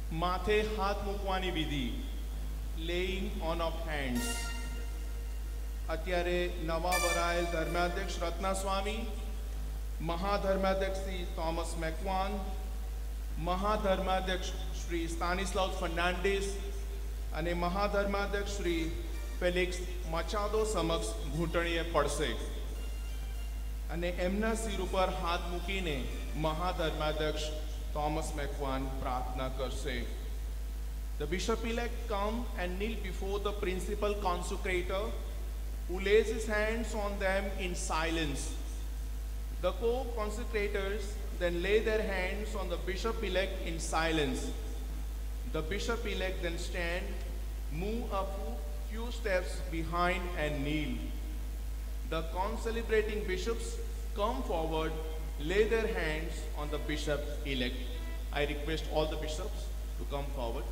માથે હાથ મૂકવાની વિધિ, લેઇંગ ઓન ઓફ હેન્ડ્સ. અત્યારે નવા વરાયેલ ધર્માધ્યક્ષ રત્ના સ્વામી, મહાધર્માધ્યક્ષ શ્રી થોમસ મેકવાન, મહાધર્માધ્યક્ષ શ્રી સ્ટાનિસ્લાવ ફર્નાન્ડિસ અને મહાધર્માધ્યક્ષ શ્રી ફેલિક્સ મચાદો સમક્ષ ઘૂંટણીએ પડશે અને એમના સિર ઉપર હાથ મૂકીને મહાધર્માધ્યક્ષ થોમસ મેકવાન પ્રાર્થના કરશે. The bishop-elect come and kneel before the principal consecrator, who lays his hands on them in silence. The co-consecrators then lay their hands on the bishop-elect in silence. The bishop-elect then stand, move a few steps behind and kneel. The concelebrating bishops come forward, lay their hands on the bishop-elect. I request all the bishops to come forward.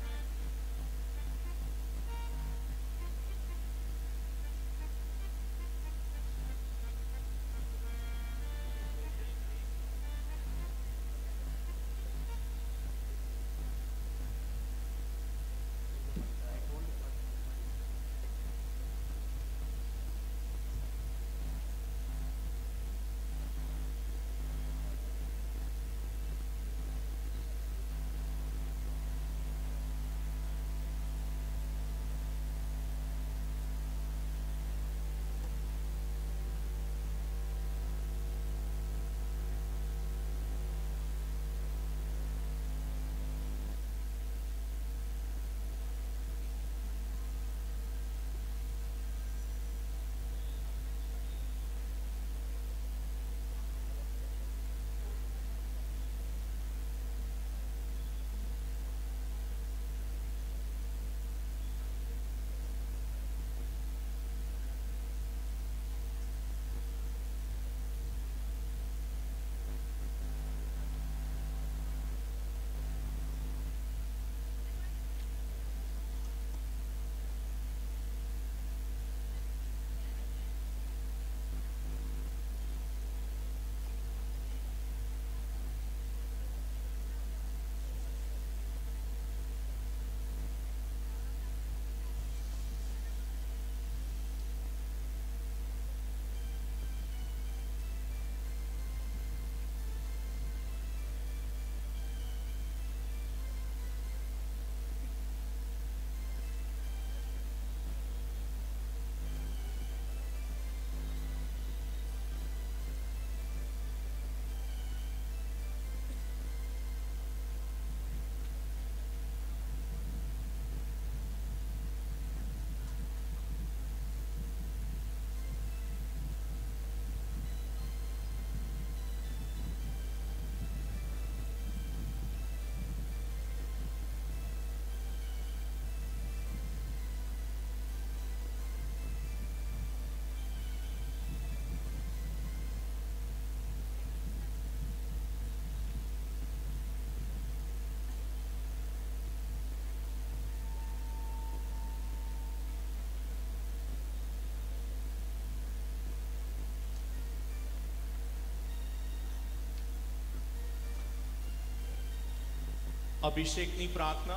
અભિષેકની પ્રાર્થના,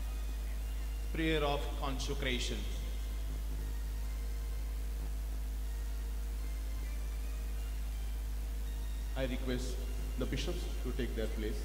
prayer of consecration. I request the bishops to take their place.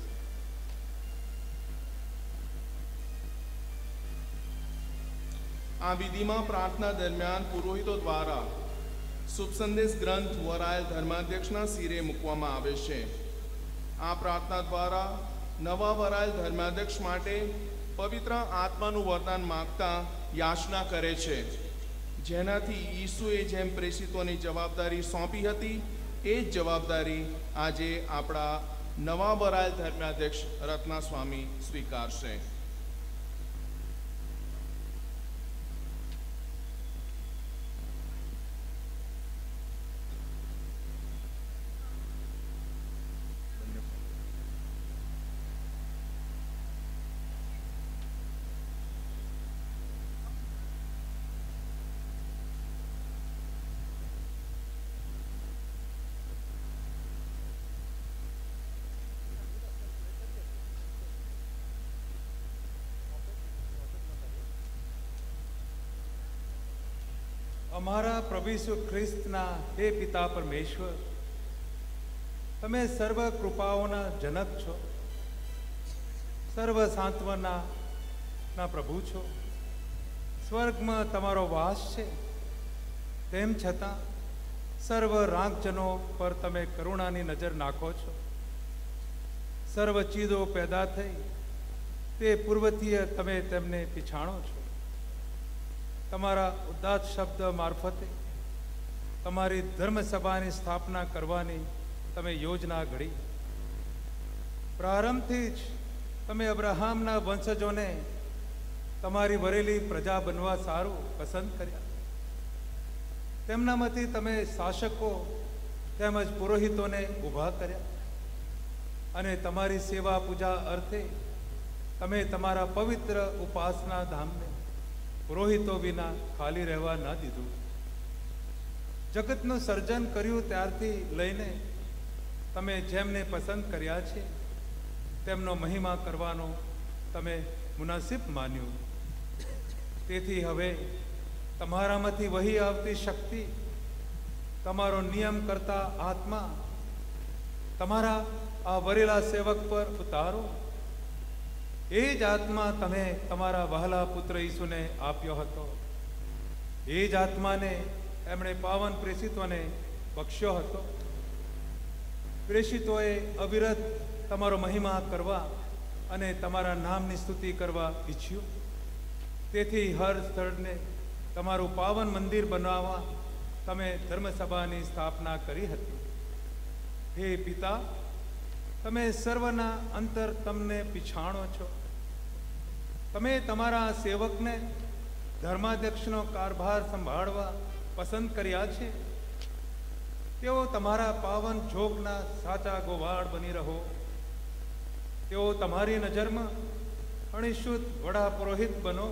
આ વિધિમાં પ્રાર્થના દરમિયાન પુરોહિતો દ્વારા શુભ સંદેશ ગ્રંથ વરાયેલ ધર્માધ્યક્ષના શિરે મૂકવામાં આવે છે. આ પ્રાર્થના દ્વારા નવા વરાયેલ ધર્માધ્યક્ષ માટે પવિત્ર આત્માનું વરદાન માંગતા યાચના કરે છે, જેનાથી ઈસુએ જેમ પ્રેષિતોની જવાબદારી સોંપી હતી એ જ જવાબદારી આજે આપણા નવા વરાયેલ ધર્માધ્યક્ષ રત્ના સ્વામી સ્વીકારશે. અમારા પ્રભુ ઈસુ ખ્રિસ્તના હે પિતા પરમેશ્વર, તમે સર્વ કૃપાઓના જનક છો, સર્વ સાંત્વના ના પ્રભુ છો. સ્વર્ગમાં તમારો વાસ છે, તેમ છતાં સર્વ રાગજનો પર તમે કરુણાની નજર નાખો છો. સર્વ ચીજો પેદા થઈ તે પૂર્વથી તમે તેમને પીછાણો છો. તમારા ઉદાત્ત શબ્દ મારફતે તમારી ધર્મસભાની સ્થાપના કરવાની તમે યોજના ઘડી. પ્રારંભથી જ તમે અબ્રાહમના વંશજોને તમારી વરેલી પ્રજા બનવા સારું પસંદ કર્યા. તેમનામાંથી તમે શાસકો તેમજ પુરોહિતોને ઊભા કર્યા અને તમારી સેવા પૂજા અર્થે તમે તમારા પવિત્ર ઉપાસના ધામને પુરોહિતો વિના ખાલી રહેવા ન દીધું. જગતનું સર્જન કર્યું ત્યારથી લઈને તમે જેમને પસંદ કર્યા છે તેમનો મહિમા કરવાનો તમે મુનાસિબ માન્યું. તેથી હવે તમારામાંથી વહી આવતી શક્તિ, તમારો નિયમ કરતા આત્મા તમારા આ વરેલા સેવક પર ઉતારો. એ જ આત્મા તમે તમારા વહાલા પુત્ર ઈસુને આપ્યો હતો. એ જ આત્માને એમણે પાવન પ્રેષિતોને બખ્શ્યો હતો. પ્રેષિતોએ અવિરત તમારો મહિમા કરવા અને તમારા નામની સ્તુતિ કરવા ઈચ્છ્યું. તેથી હર સ્થળને તમારું પાવન મંદિર બનાવવા તમે ધર્મસભાની સ્થાપના કરી હતી. હે પિતા, તમે સર્વના અંતર તમને પીછાણો છો. તમે તમારા સેવકને ધર્માધ્યક્ષનો કારભાર સંભાળવા પસંદ કર્યા છે. તેઓ તમારા પાવન જોગના સાચા ગોવાળ બની રહો. તેઓ તમારી નજરમાં અણિશુદ્ધ વડા પુરોહિત બનો.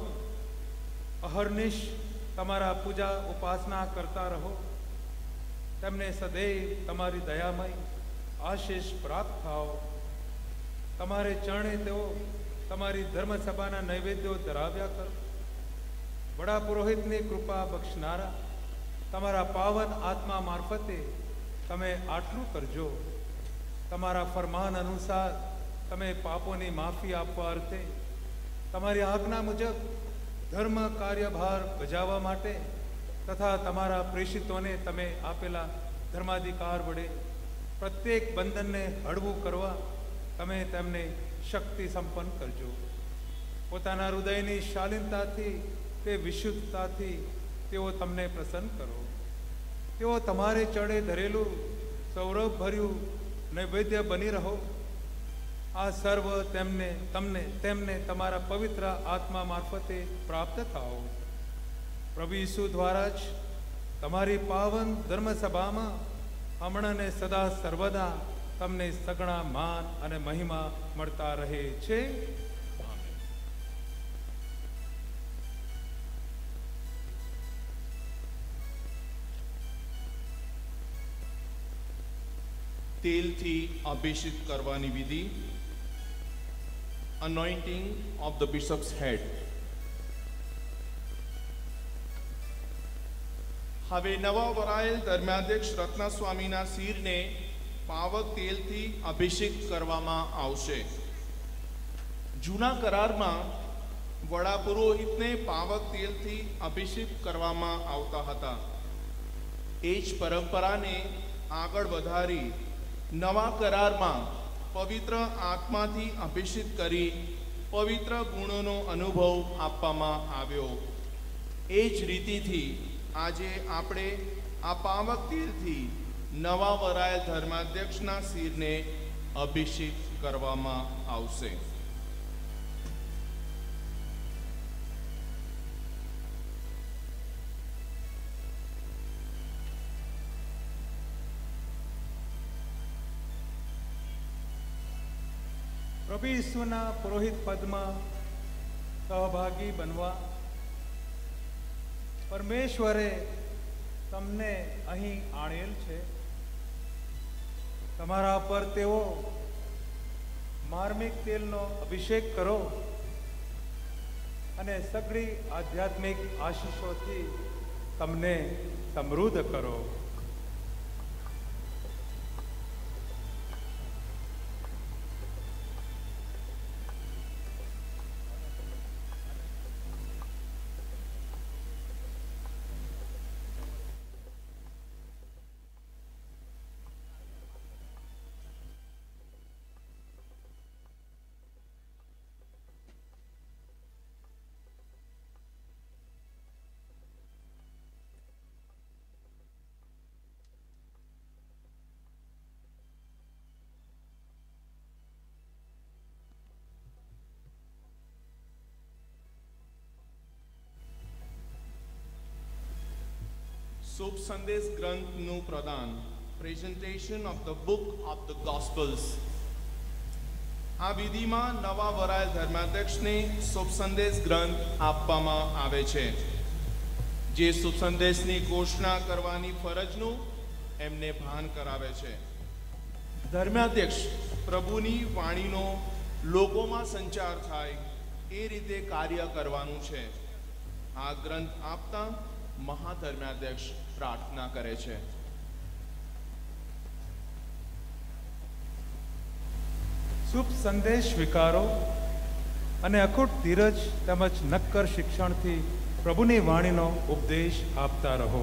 અહર્નિશ તમારા પૂજા ઉપાસના કરતા રહો. તેમને સદૈવ તમારી દયામય આશીષ પ્રાપ્ત થાઓ. તમારે ચરણે તેઓ તમારી ધર્મસભાના નૈવેદ્યો ધરાવ્યા કરો. વડા પુરોહિતની કૃપા બક્ષનારા તમારા પાવન આત્મા મારફતે તમે આટલું કરજો. તમારા ફરમાન અનુસાર તમે પાપોની માફી આપવા અર્થે તમારી આજ્ઞા મુજબ ધર્મ કાર્યભાર બજાવવા માટે તથા તમારા પ્રેષિતોને તમે આપેલા ધર્માધિકાર વડે પ્રત્યેક બંધનને હળવું કરવા તમે તેમને શક્તિ સંપન્ન કરજો. પોતાના હૃદયની શાલીનતાથી તે વિશુદ્ધતાથી તેઓ તમને પ્રસન્ન કરો. તેઓ તમારે ચડે ધરેલું સૌરભ ભર્યું નૈવેદ્ય બની રહો. આ સર્વ તેમને તમને તેમને તમારા પવિત્ર આત્મા મારફતે પ્રાપ્ત થાઓ. પ્રભુ ઈસુ દ્વારા જ તમારી પાવન ધર્મસભામાં હમણાં ને સદા સર્વદા તમને સઘળા માન અને મહિમા મળતા રહે છે. તેલથી અભિષેક કરવાની વિધિ. Anointing of the bishop's head. હવે નવા વરાયેલ ધર્માધ્યક્ષ રત્ના સ્વામીના શિરને પાવક તેલથી અભિષેક કરવામાં આવશે. જૂના કરારમાં વડા પુરોહિતને પાવક તેલથી અભિષેક કરવામાં આવતા હતા. એ જ પરંપરાને આગળ વધારી નવા કરારમાં પવિત્ર આત્માથી અભિષેક કરી પવિત્ર ગુણોનો અનુભવ આપવામાં આવ્યો. એ જ રીતિથી આજે આપણે આ પાવક તેલથી નવા વરાયેલ ધર્માધ્યક્ષના શિરને અભિષેક કરવામાં આવશે. પ્રભુ ઈસુના પુરોહિત પદમાં સહભાગી બનવા પરમેશ્વરે તમને અહીં આણેલ છે. તમારા પર તેઓ માર્મિક તેલનો અભિષેક કરો અને સઘળી આધ્યાત્મિક આશીષોથી તમને સમૃદ્ધ કરો. શુભ સંદેશ ગ્રંથનું પ્રદાન, presentation of the book of the gospels. આ વિધિમાં નવા વરાયેલ ધર્માધ્યક્ષને શુભ સંદેશ ગ્રંથ આપવામાં આવે છે, જે શુભ સંદેશની ઘોષણા કરવાની ફરજનું એમને ભાન કરાવે છે. ધર્માધ્યક્ષ પ્રભુની વાણીનો લોકોમાં સંચાર થાય એ રીતે કાર્ય કરવાનું છે. આ ગ્રંથ આપતા મહાધર્માધ્યક્ષ પ્રાર્થના કરે છે. શુભ સંદેશ સ્વીકારો અને અખૂટ ધીરજ તેમજ નક્કર શિક્ષણથી પ્રભુની વાણીનો ઉપદેશ આપતા રહો.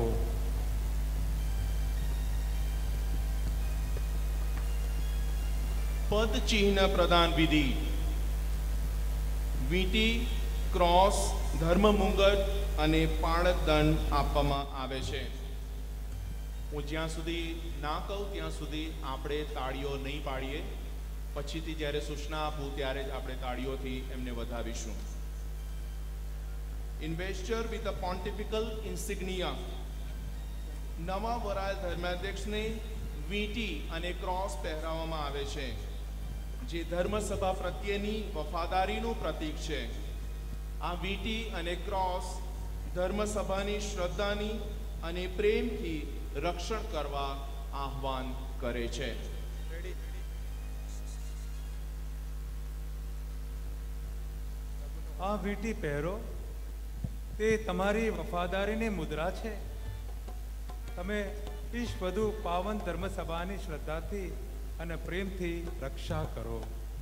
પદ ચિહ્ન પ્રદાન વિધિ. વીંટી, ક્રોસ, ધર્મમુંગટ અને પાળક દંડ આપવામાં આવે છે. હું જ્યાં સુધી ના કહું ત્યાં સુધી આપણે તાળીઓ નહીં પાડીએ. પછીથી જ્યારે સૂચના આપું ત્યારે જ આપણે તાળીઓથી એમને વધાવીશું. Investor with a પોન્ટિફિકલ ઇન્સિગ્નિયા. નવા વરાયેલ ધર્માધ્યક્ષને વીંટી અને ક્રોસ પહેરાવવામાં આવે છે, જે ધર્મસભા પ્રત્યેની વફાદારીનું પ્રતીક છે. આ વીંટી અને ક્રોસ ધર્મસભાની શ્રદ્ધાની અને પ્રેમથી રક્ષણ કરવા આહ્વાન કરે છે. આ વીંટી પહેરો, તે તમારી વફાદારીની મુદ્રા છે. તમે ઈશ વધુ પાવન ધર્મસભાની શ્રદ્ધાથી અને પ્રેમથી રક્ષા કરો.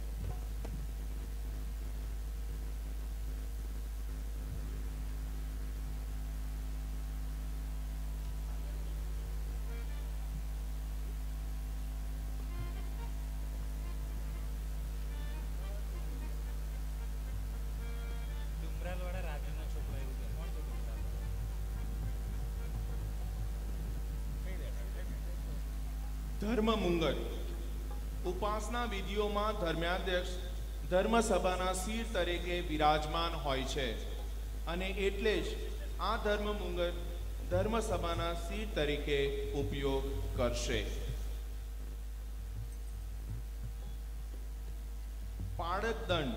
ધર્મમુંગટ. ઉપાસના વિધિઓમાં ધર્માધ્યક્ષ ધર્મસભાના શિર તરીકે વિરાજમાન હોય છે, અને એટલે જ આ ધર્મમુંગટ ધર્મસભાના શિર તરીકે ઉપયોગ કરશે. પાળક દંડ.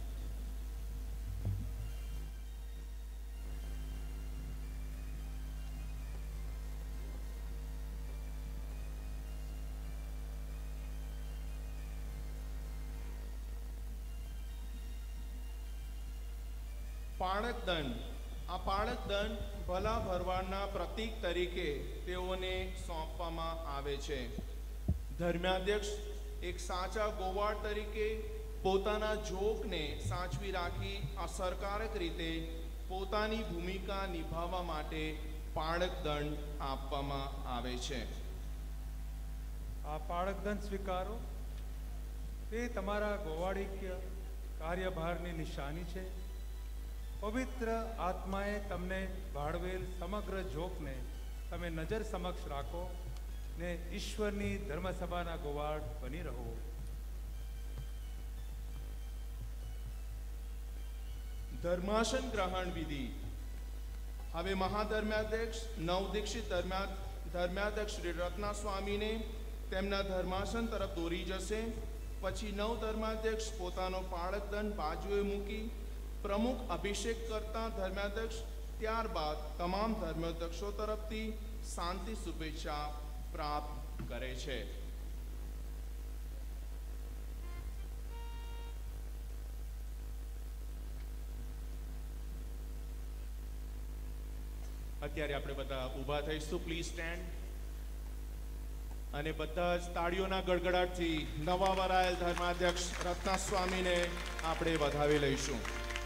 પાળક દંડ. આ પાળક દંડ ભલા ભરવાડના પ્રતીક તરીકે તેઓને સોંપવામાં આવે છે. ધર્માધ્યક્ષ એક સાચા ગોવાળ તરીકે પોતાના જોગને સાચવી રાખી અસરકારક રીતે પોતાની ભૂમિકા નિભાવવા માટે પાળક દંડ આપવામાં આવે છે. આ પાળક દંડ સ્વીકારો, તે તમારા ગોવાળિક્ય કાર્યભારની નિશાની છે. પવિત્ર આત્માએ તમને ભાળવેલ સમગ્ર જોગને તમે નજર સમક્ષ રાખો ને ઈશ્વરની ધર્મસભાના ગોવાળ બની રહો. ધર્માસન ગ્રહણ વિધિ. હવે મહાધર્માધ્યક્ષ નવદીક્ષિત ધર્મા ધર્માધ્યક્ષ શ્રી રત્ના સ્વામીને તેમના ધર્માસન તરફ દોરી જશે. પછી નવ ધર્માધ્યક્ષ પોતાનો પાળક દંડ બાજુએ મૂકી પ્રમુખ અભિષેક કરતા ધર્માધ્યક્ષ ત્યારબાદ તમામ ધર્માધ્યક્ષો તરફથી શાંતિ શુભેચ્છા પ્રાપ્ત કરે છે. અત્યારે આપણે બધા ઊભા થઈશું. Please stand. અને બધા જ તાળીઓના ગડગડાટથી નવા વરાયેલ ધર્માધ્યક્ષ રત્ના સ્વામીને આપણે વધાવી લઈશું.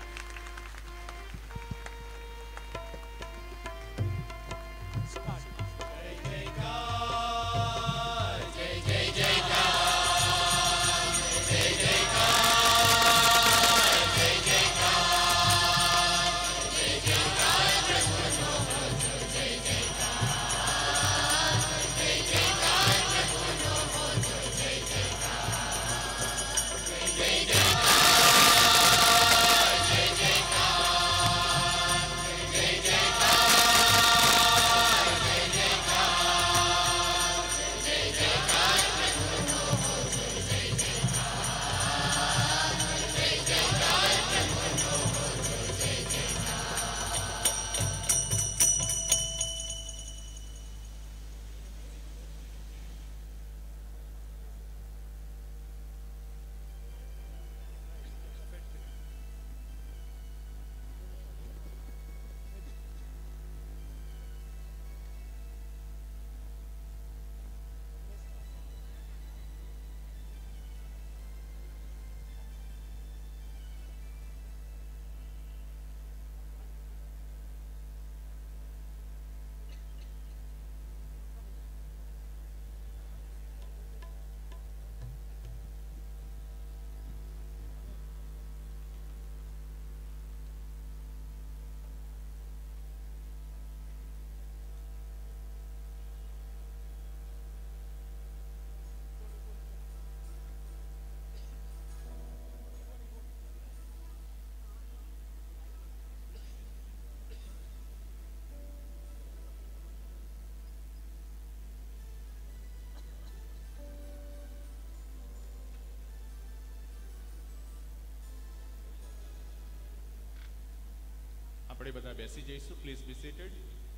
આપણે બધા બેસી જઈશું. Please be seated.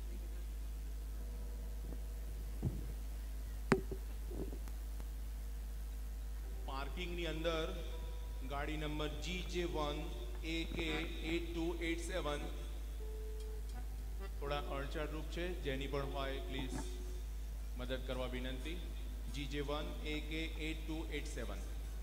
પાર્કિંગની અંદર ગાડી નંબર જી જે વન એ કે એટ ટુ એટ સેવન થોડા અડચણરૂપ છે, જેની પણ હોય પ્લીઝ મદદ કરવા વિનંતી. જી જે વન એ કે એટ ટુ એટ સેવન.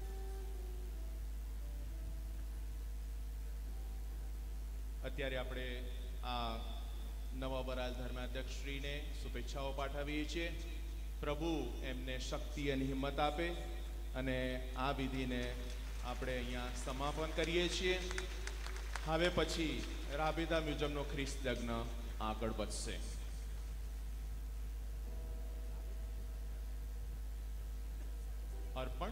અત્યારે આપણે આ નવા વરાલ ધર્માધ્યક્ષશ્રીને શુભેચ્છાઓ પાઠવીએ છીએ. પ્રભુ એમને શક્તિ અને હિંમત આપે અને આ વિધિને આપણે અહીંયા સમાપન કરીએ છીએ. હવે પછી રાબેતા મ્યુઝિયમનો ખ્રિસ્ત યજ્ઞ આગળ વધશે. અર્પણ.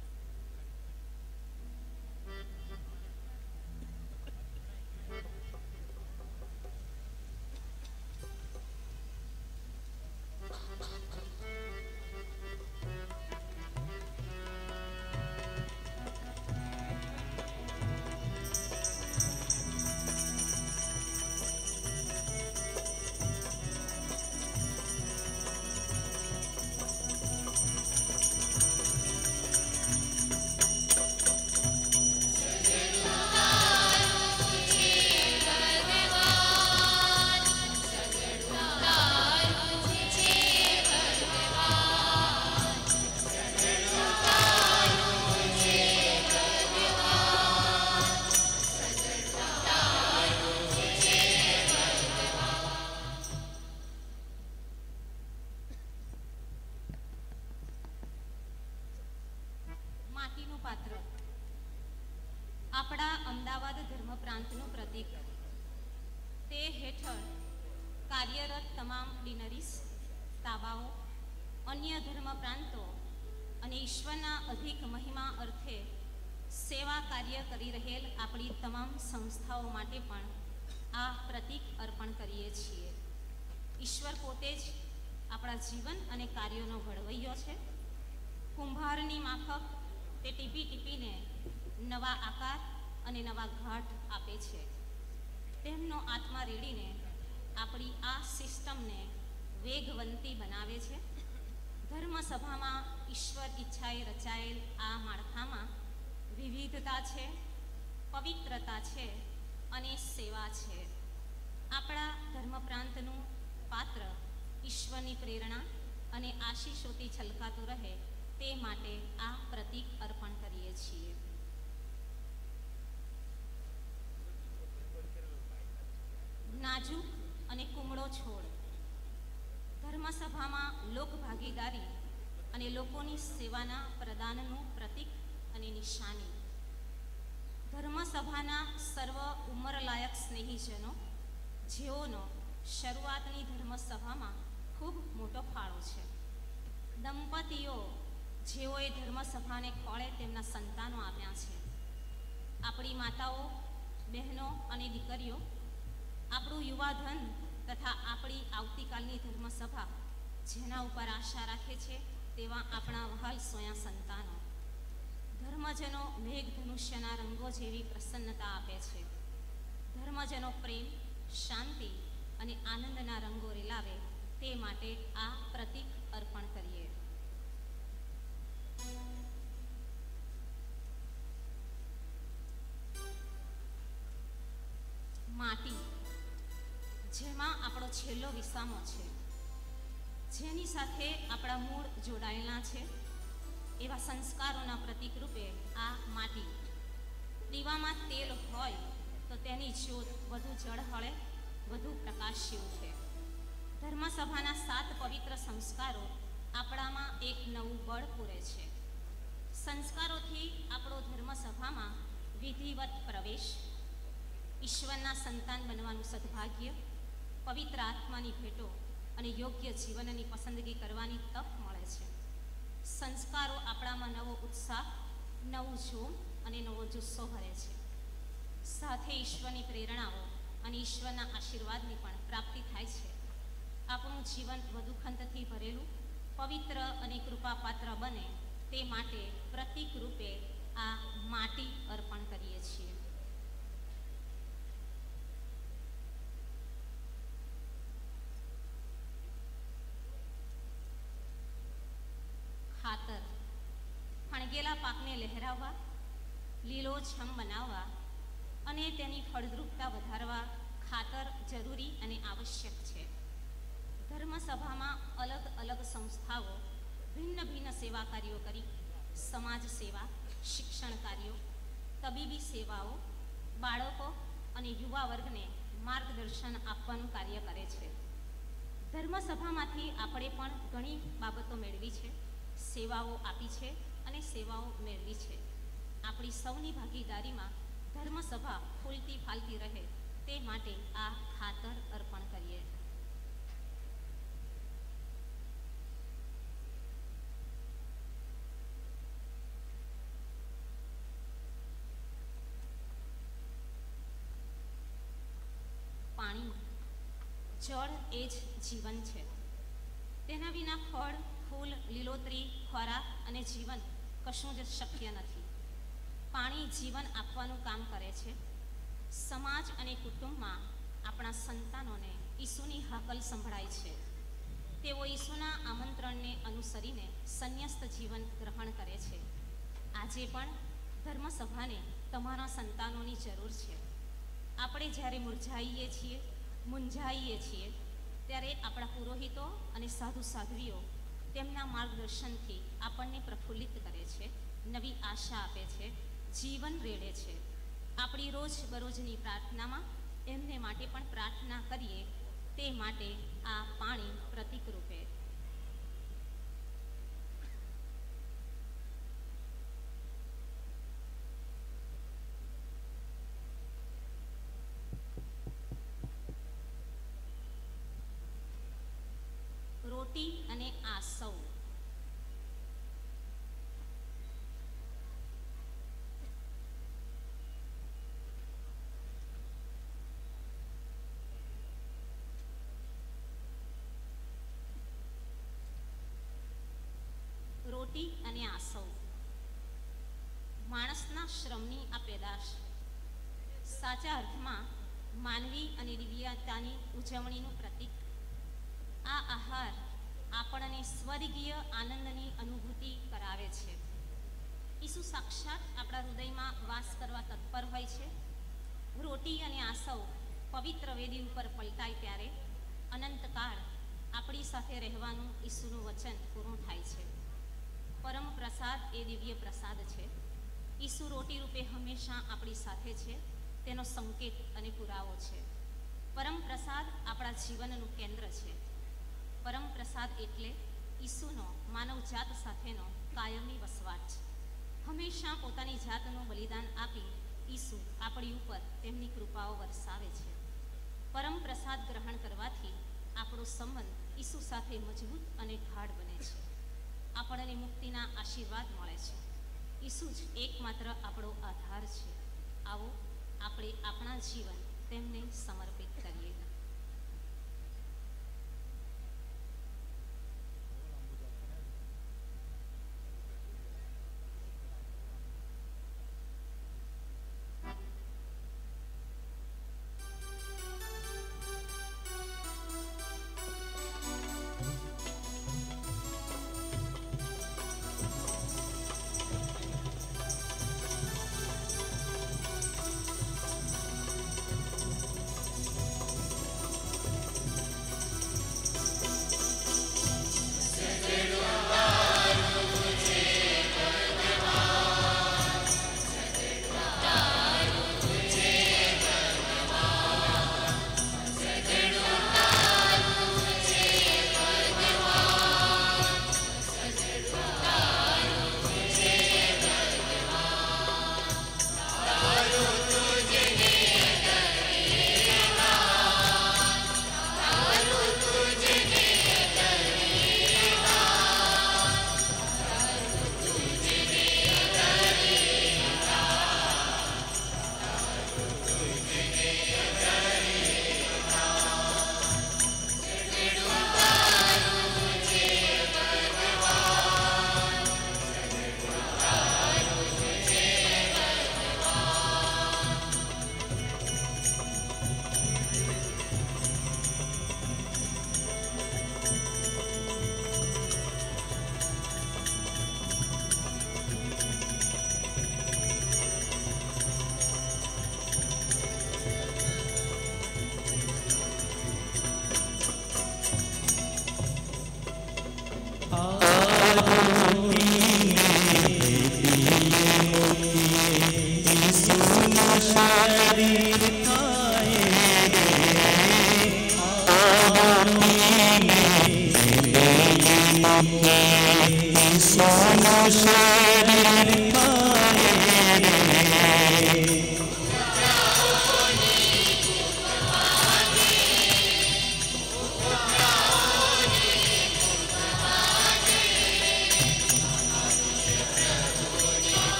સંસ્થાઓ માટે પણ આ પ્રતીક અર્પણ કરીએ છીએ. ઈશ્વર પોતે જ આપણા જીવન અને કાર્યોનો ઘડવૈયો છે. કુંભારની માફક તે ટીપી ટીપીને નવા આકાર અને નવા ઘાટ આપે છે. તેમનો આત્મા રેડીને આપણી આ સિસ્ટમને વેગવંતી બનાવે છે. ધર્મસભામાં ઈશ્વર ઈચ્છાએ રચાયેલ આ માળખામાં વિવિધતા છે, પવિત્રતા છે અને સેવા છે. આપણા ધર્મ પ્રાંતનું પાત્ર ઈશ્વરની પ્રેરણા અને આશીષોથી છલકાતું રહે તે માટે આ પ્રતીક અર્પણ કરીએ છીએ. નાજુક અને કુમળો છોડ ધર્મસભામાં લોક ભાગીદારી અને લોકોની સેવાના પ્રદાનનું પ્રતીક અને નિશાની. ધર્મસભાના સર્વ ઉંમરલાયક સ્નેહીજનો જેઓનો શરૂઆતની ધર્મસભામાં ખૂબ મોટો ફાળો છે. દંપતીઓ જેઓએ ધર્મસભાને ખોળે તેમના સંતાનો આપ્યા છે. આપણી માતાઓ, બહેનો અને દીકરીઓ, આપણું યુવાધન તથા આપણી આવતીકાલની ધર્મસભા જેના ઉપર આશા રાખે છે તેવા આપણા વહાલ સોયા સંતાનો. ધર્મજનો મેઘ ધનુષ્યના રંગો જેવી પ્રસન્નતા આપે છે. ધર્મજનો પ્રેમ, શાંતિ અને આનંદના રંગો રેલાવે તે માટે આ પ્રતીક અર્પણ કરીએ. માટી જેમાં આપણો છેલ્લો વિસામો છે, જેની સાથે આપણા મૂળ જોડાયેલા છે, એવા સંસ્કારોના પ્રતીક રૂપે આ માટી. દીવામાં તેલ હોય તો તેની જ્યોત વધુ ઝળહળે, વધુ પ્રકાશી ઉઠે. ધર્મસભાના સાત પવિત્ર સંસ્કારો આપણામાં એક નવું બળ પૂરે છે. સંસ્કારોથી આપણો ધર્મસભામાં વિધિવત પ્રવેશ, ઈશ્વરના સંતાન બનવાનું સદભાગ્ય, પવિત્ર આત્માની ભેટો અને યોગ્ય જીવનની પસંદગી કરવાની તક મળે છે. સંસ્કારો આપણામાં નવો ઉત્સાહ, નવું જોમ અને નવો જુસ્સો ભરે છે. સાથે ઈશ્વરની પ્રેરણાઓ અને ઈશ્વરના આશીર્વાદની પણ પ્રાપ્તિ થાય છે. આપણું જીવન વધુ ખંતથી ભરેલું, પવિત્ર અને કૃપાપાત્ર બને તે માટે પ્રતીક રૂપે આ માટી અર્પણ કરીએ છીએ. ખાતર ફણગેલા પાકને લહેરાવવા, લીલોછમ બનાવવા અને તેની ફળદ્રુપતા વધારવા ખાતર જરૂરી અને આવશ્યક છે. ધર્મસભામાં અલગ અલગ સંસ્થાઓ ભિન્ન ભિન્ન સેવા કાર્યો કરી સમાજ સેવા, શિક્ષણ કાર્યો, તબીબી સેવાઓ, બાળકો અને યુવા વર્ગને માર્ગદર્શન આપવાનું કાર્ય કરે છે. ધર્મસભામાંથી આપણે પણ ઘણી બાબતો મેળવી છે, સેવાઓ આપી છે અને સેવાઓ મેળવી છે. આપણી સૌની ભાગીદારીમાં ધર્મસભા ફૂલતી ફાલતી રહે તે માટે આ ખાતર અર્પણ કરીએ. પાણી, જળ એ જ જીવન છે. તેના વિના ફળ, ફૂલ, લીલોતરી, ખોરાક અને જીવન કશું જ શક્ય નથી. પાણી જીવન આપવાનું કામ કરે છે. સમાજ અને કુટુંબમાં આપણા સંતાનોને ઈસુની હાકલ સંભળાય છે. તેઓ ઈસુના આમંત્રણને અનુસરીને સંન્યસ્ત જીવન ગ્રહણ કરે છે. આજે પણ ધર્મસભાને તમારા સંતાનોની જરૂર છે. આપણે જ્યારે મુરઝાઈએ છીએ, મૂંઝાઈએ છીએ, ત્યારે આપણા પુરોહિતો અને સાધુ સાધ્વીઓ તેમના માર્ગદર્શનથી આપણને પ્રફુલ્લિત કરે છે, નવી આશા આપે છે, જીવન રેડે છે. આપણી રોજબરોજની પ્રાર્થનામાં એમને માટે પણ પ્રાર્થના કરીએ તે માટે આ પાણી પ્રતીક રૂપે. રોટી અને આસવ. રોટી અને આસવ માણસના શ્રમની આ પેદાશ, સાચા અર્થમાં માનવી અને દિવ્યતાની ઉજવણીનું પ્રતીક. આ આહાર આપણને સ્વર્ગીય આનંદની અનુભૂતિ કરાવે છે. ઈસુ સાક્ષાત આપણા હૃદયમાં વાસ કરવા તત્પર હોય છે. રોટી અને આસવ પવિત્ર વેદી ઉપર પલટાય ત્યારે અનંતકાળ આપણી સાથે રહેવાનું ઈસુનું વચન પૂરું થાય છે. પરમ પ્રસાદ એ દિવ્ય પ્રસાદ છે. ઈસુ રોટી રૂપે હંમેશા આપણી સાથે છે તેનો સંકેત અને પુરાવો છે. પરમ પ્રસાદ આપણા જીવનનું કેન્દ્ર છે. પરમ પ્રસાદ એટલે ઈસુનો માનવજાત સાથેનો કાયમી વસવાટ. હંમેશા પોતાની જાતનું બલિદાન આપી ઈસુ આપણી ઉપર તેમની કૃપાઓ વરસાવે છે. પરમ પ્રસાદ ગ્રહણ કરવાથી આપણો સંબંધ ઈસુ સાથે મજબૂત અને ગાઢ બને છે. આપણને મુક્તિના આશીર્વાદ મળે છે. ઈસુ જ એકમાત્ર આપણો આધાર છે. આવો આપણે આપણા જીવન તેમને સમર્પિત કરીએ.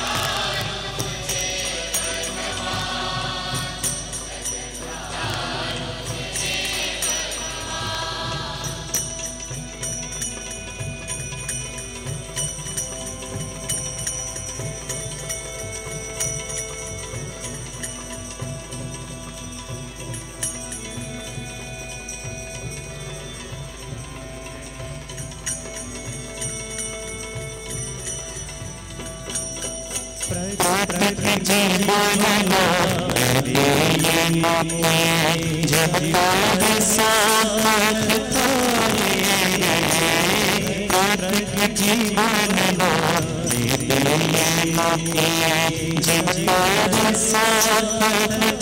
Amen. प्रकृति जीवन जब साथ प्रकृति जीवन जब साथ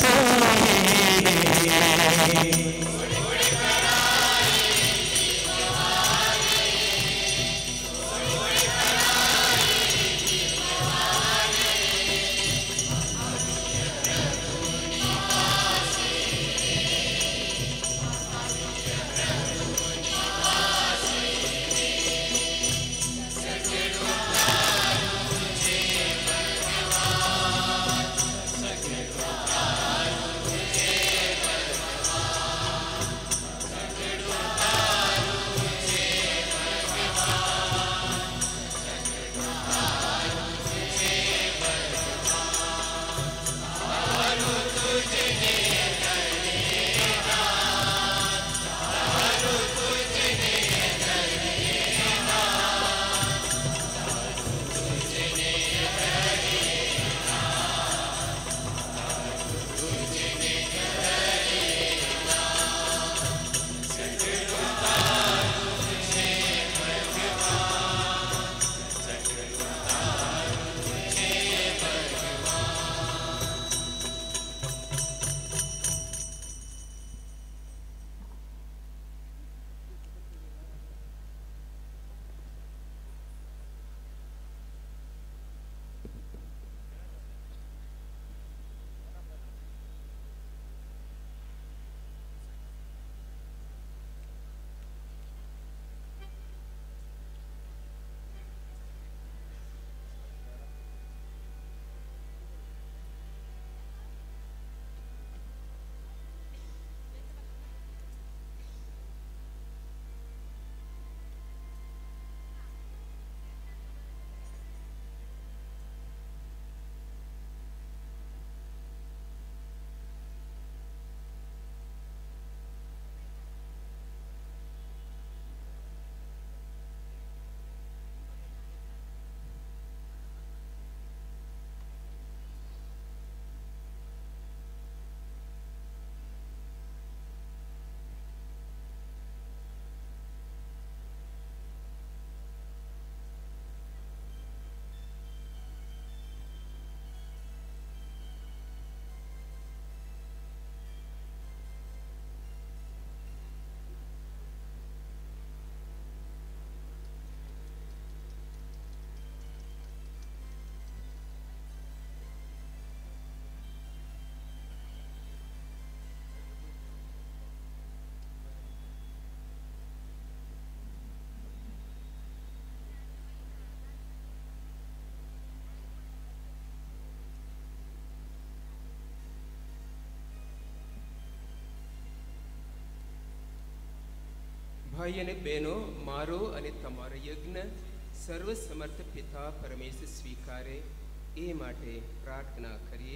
ભાઈ અને બહેનો, મારો અને તમારો યજ્ઞ સર્વ સમર્થ પિતા પરમેશ્વર સ્વીકારે એ માટે પ્રાર્થના કરીએ.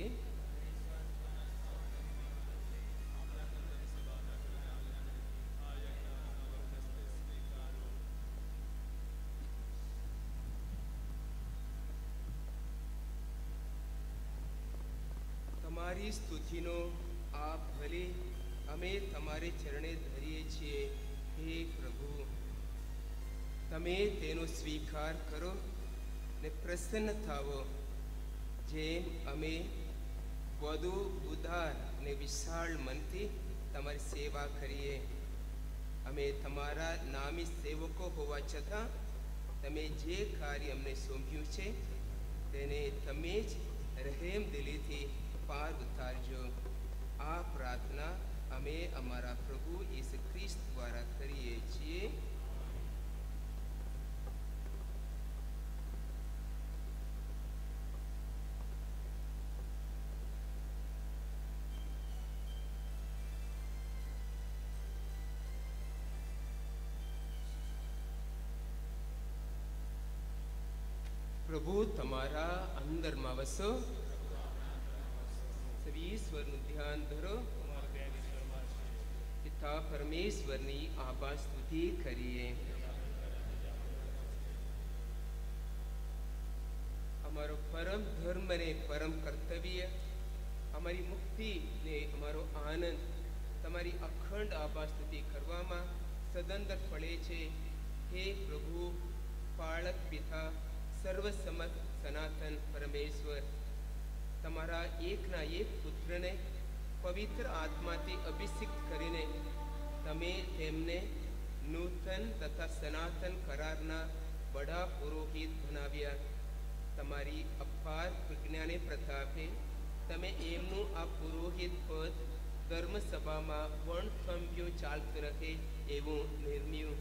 તમારી સ્તુતિનો આ ભલે અમે તમારે ચરણે ધરીએ છીએ. હે પ્રભુ, તમે તેનો સ્વીકાર કરો ને પ્રસન્ન થાવો, જેમ અમે વધુ ઉદાર ને વિશાળ મનથી તમારી સેવા કરીએ. અમે તમારા નામી સેવકો હોવા છતાં તમે જે કાર્ય અમને સોંપ્યું છે તેને તમે જ રહેમ દિલીથી પાર ઉતારજો. આ પ્રાર્થના અમે અમારા પ્રભુ ઈસુ ખ્રિસ્ત દ્વારા કરીએ છીએ. પ્રભુ તમારા અંદરમાં વસો. ઈશ્વરનું ધ્યાન ધરો. પિતા પરમેશ્વરની આભાર સ્તુતિ કરીએ. અમારો પરમ ધર્મ ને પરમ કર્તવ્ય, અમારી મુક્તિ ને અમારો આનંદ તમારી અખંડ આભા સ્તુતિ કરવામાં સદંતર ફળે છે. હે પ્રભુ, પાળક પિતા, સર્વસમત સનાતન પરમેશ્વર, તમારા એકના એક પુત્રને પવિત્ર આત્માથી અભિષિક્ત કરીને તમે તેમને નૂતન તથા સનાતન કરારના બડા પુરોહિત બનાવ્યા. તમારી અપાર પ્રજ્ઞાને પ્રતાપે તમે એમનું આ પુરોહિત પદ ધર્મસભામાં વણથંભ્યો ચાલતું રહે એવું નિર્મ્યું.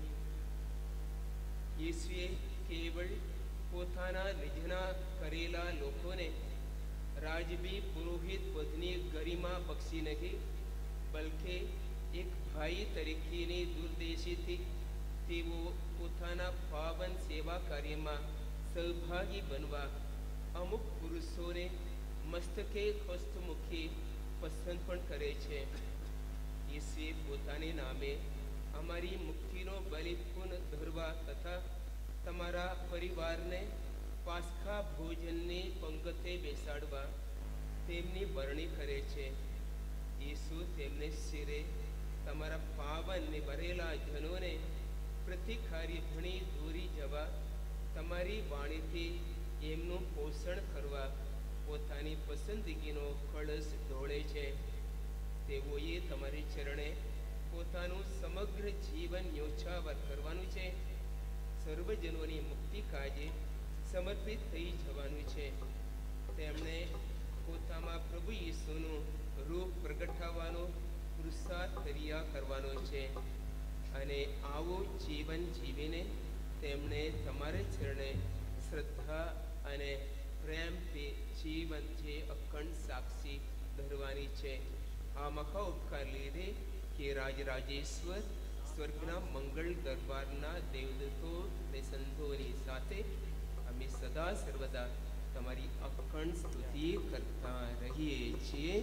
ઈસુએ કેવળ પોતાના નિજના કરેલા લોકોને રાજવી પુરોહિત પદની ગરિમા બક્ષી નહીં, બલકે એક ભાઈ તરીકેની દૂરદેશીથી તેઓ પોતાના પાવન સેવા કાર્યમાં સહભાગી બનવા અમુક પુરુષોને મસ્તકે હસ્તમુખી પસંદ પણ કરે છે. ઈસુએ પોતાને નામે અમારી મુક્તિનો બલિપૂન ધરવા તથા તમારા પરિવારને પાસ્કા ભોજનની પંગતે બેસાડવા તેમની વરણી કરે છે. ઈસુ તેમને શિરે તમારા પાવનને ભરેલા જનોને પ્રતિકારી ભણી દોરી જવા તમારી વાણીથી એમનું પોષણ કરવા પોતાની પસંદગીનો કળશ ઢોળે છે. તેઓએ તમારી ચરણે પોતાનું સમગ્ર જીવન ન્યોછાવર કરવાનું છે. સર્વજનોની મુક્તિ કાજે સમર્પિત થઈ જવાનું છે. તેમણે પોતામાં પ્રભુ ઈસુનું રૂપ પ્રગટાવવાનો પુરુષાર્થ કર્યા કરવાનો છે અને આવું જીવન જીવીને તેમણે તમારા ચરણે શ્રદ્ધા અને પ્રેમથી જીવન જે અખંડ સાક્ષી ધરવાની છે. આ મહા ઉપકાર લીધે કે રાજરાજેશ્વર સ્વર્ગના મંગળ દરબારના દેવદૂતો અને સંતોની સાથે અમે સદા સર્વદા તમારી અખંડ સ્તુતિ કરતા રહીએ છીએ.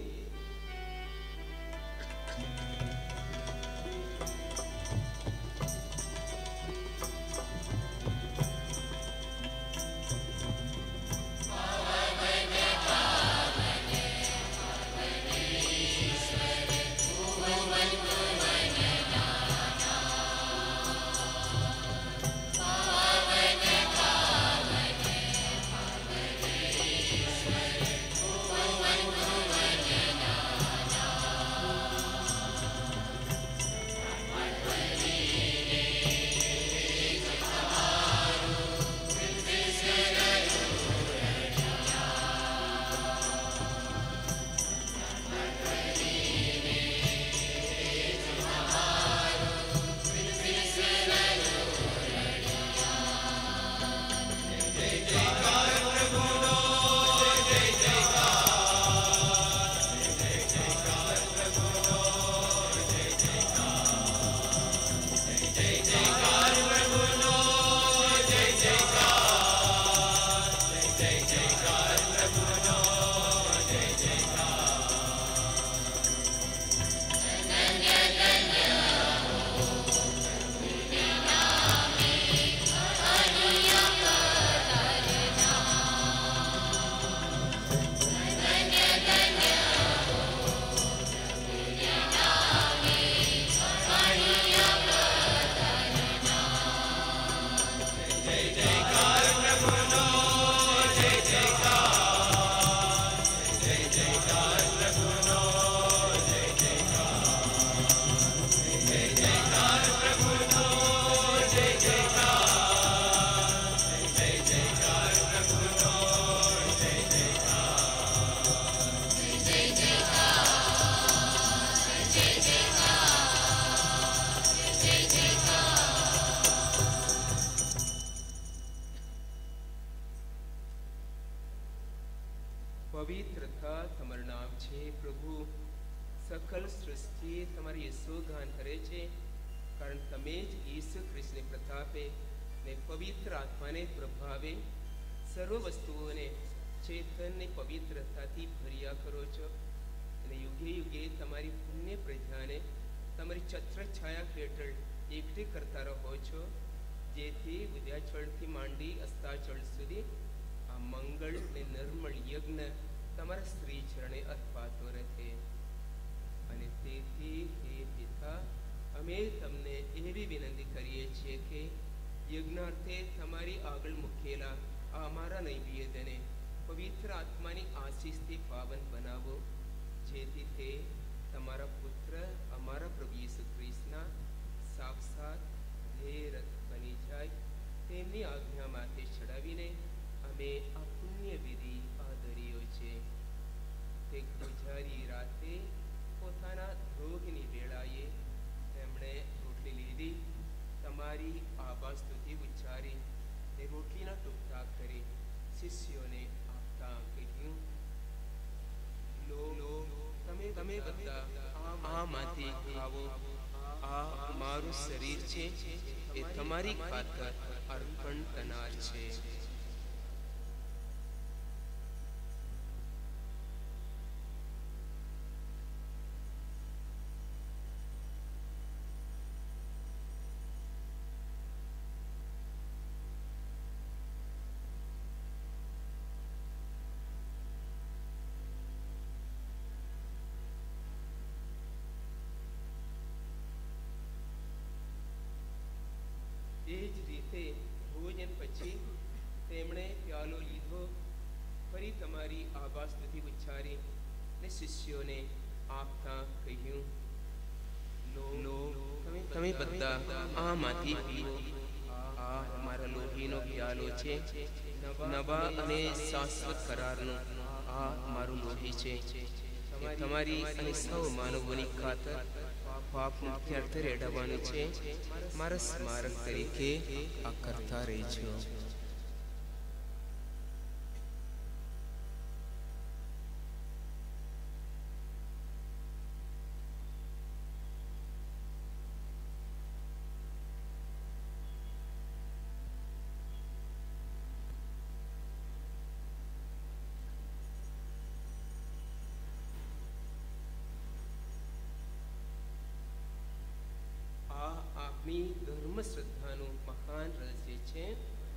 પવિત્રતા તમારું નામ છે પ્રભુ. સકલ સૃષ્ટિ તમારી યશોગાન કરે છે, કારણ તમે જ ઈસુ ખ્રિસ્તને પ્રતાપે ને પવિત્ર આત્માને પ્રભાવે સર્વ વસ્તુઓને ચેતનને પવિત્રતાથી ભર્યા કરો છો અને યુગે યુગે તમારી પુણ્ય પ્રજાને તમારી છત્ર છાયા હેઠળ એકઠી કરતા રહો છો, જેથી ઉદ્યાચળથી માંડી અસ્તાચળ સુધી આ મંગળ ને નિર્મળ યજ્ઞ તમારા શ્રી ચરણે અર્પાતો રહે. અને તેથી હે પિતા, અમે તમને એવી વિનંતી કરીએ છીએ કે યજ્ઞાર્થે તમારી આગળ મૂકેલા આ અમારા નૈવેદ્યને પવિત્ર આત્માની આશીષથી પાવન બનાવો, જેથી તે તમારા પુત્ર અમારા પ્રભુ ઈસુ ખ્રિસ્તના સાક્ષાત ધ્યેય બની જાય. તેમની આજ્ઞા માથે ચડાવીને અમે આ પુણ્ય વિધિ આદર્યો છે. તે ગુજારી રાતે પોતાના ધ્રોહની વેળાએ તેમણે રોટલી લીધી, તમારી આભા સ્તુતિ ઉચ્ચારી તે રોટલીના ટુકડા કરી શિષ્યોને આપતા કહ્યું, લો લો તમે તમે બધા આમાંથી ખાવો, આ મારું શરીર છે, એ તમારી ખાતર અર્પણ થનાર છે. એ જ રીતે ભોજન પછી તેમણે પ્યાલો લીધો, ફરી તમારી આભા સ્તુતિ ઉચ્ચારી ને શિષ્યોને આપતા કહ્યું, લો લો તમે બધા આમાંથી પીવો, આ મારા લોહીનો પ્યાલો છે, નવા અને શાશ્વત કરારનો આ મારું લોહી છે. તમારી અને સૌ માનવોની ખાતર પાપ મુક્તિ અર્થે રેડાવવાનું છે. મારા સ્મારક તરીકે આ કરતા રહેજો. આપણી ધર્મ શ્રદ્ધાનું મહાન રહસ્ય છે.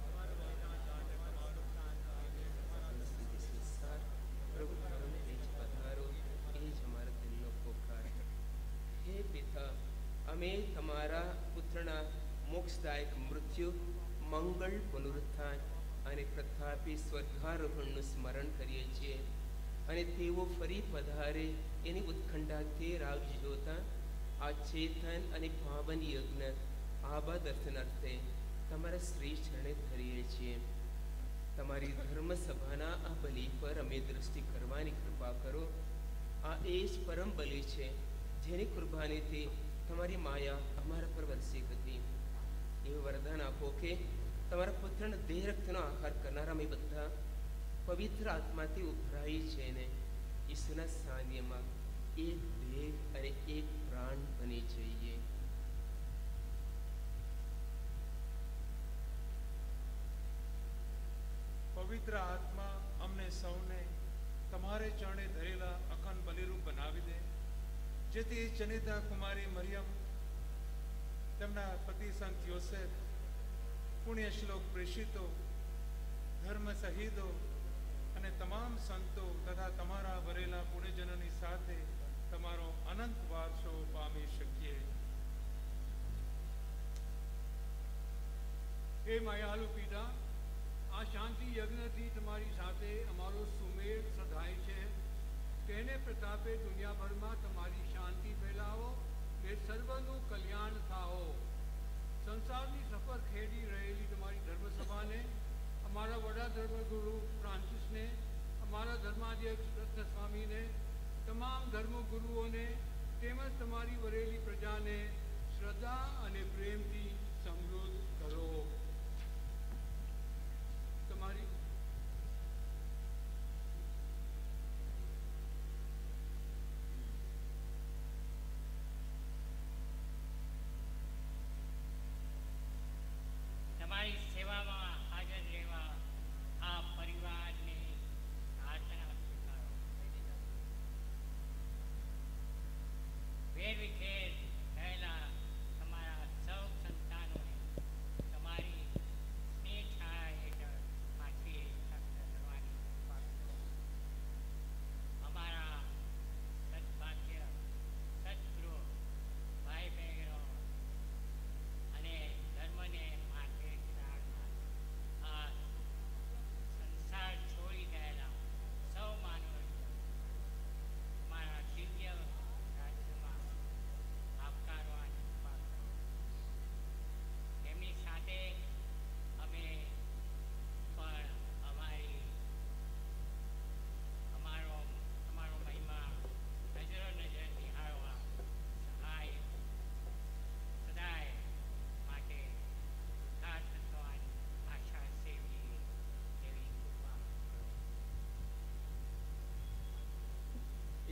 હે પિતા, અમે તમારા પુત્રના મોક્ષદાયક મૃત્યુ, મંગળ પુનરુત્થાન અને પ્રતાપી સ્વર્ગારોહણનું સ્મરણ કરીએ છીએ, અને તેઓ ફરી પધારે એની ઉત્કંઠાથી રાહ જોતા આ ચેતન અને પાવન યજ્ઞ આભા દર્શનાર્થે તમારા શ્રી ચરણે ધરીએ છીએ. તમારી ધર્મ સભાના આ બલિ પર અમે દૃષ્ટિ કરવાની કૃપા કરો. આ એ જ પરમ બલિ છે જેની કુરબાનીથી તમારી માયા અમારા પર વરસી હતી. એવું વરદાન આપો કે તમારા પુત્રના દેહ રક્તનો આહાર કરનારા અમે બધા પવિત્ર આત્માથી ઉભરાઈ છે ને ઈસુના સાનિધ્યમાં એક દેહ અને એક પ્રાણ બની જઈએ. પવિત્ર આત્મા અમને સૌને તમારે ચરણે ધરેલા અખંડ બલિરૂપ બનાવી દે, જેથી જનિતા કુમારી મરિયમ, તેમના પતિ સંત યોસેફ, પુણ્ય શ્લોક પ્રેષિતો, ધર્મ શહીદો અને તમામ સંતો તથા તમારા વરેલા પુણ્યજનોની સાથે તમારો અનંત વારસો પામી શકીએ. હે માયાલુ પિતા, આ શાંતિ યજ્ઞથી તમારી સાથે અમારો સુમેળ સધાય છે. તેને પ્રતાપે દુનિયાભરમાં તમારી શાંતિ ફેલાવો ને સર્વનું કલ્યાણ થાઓ. સંસારની સફર ખેડી રહેલી તમારી ધર્મસભાને, અમારા વડા ધર્મગુરુ ફ્રાન્સિસને, અમારા ધર્માધ્યક્ષ રત્ન સ્વામીને, તમામ ધર્મગુરુઓને તેમજ તમારી વરેલી પ્રજાને શ્રદ્ધા અને પ્રેમથી સમૃદ્ધ કરો. તમારી તમારી સેવામાં હાજર રહેવા આ પરિવારને પ્રાર્થના સ્વીકારો. વેર વિખેર થયેલા તમારા સૌ સંતાનોને તમારી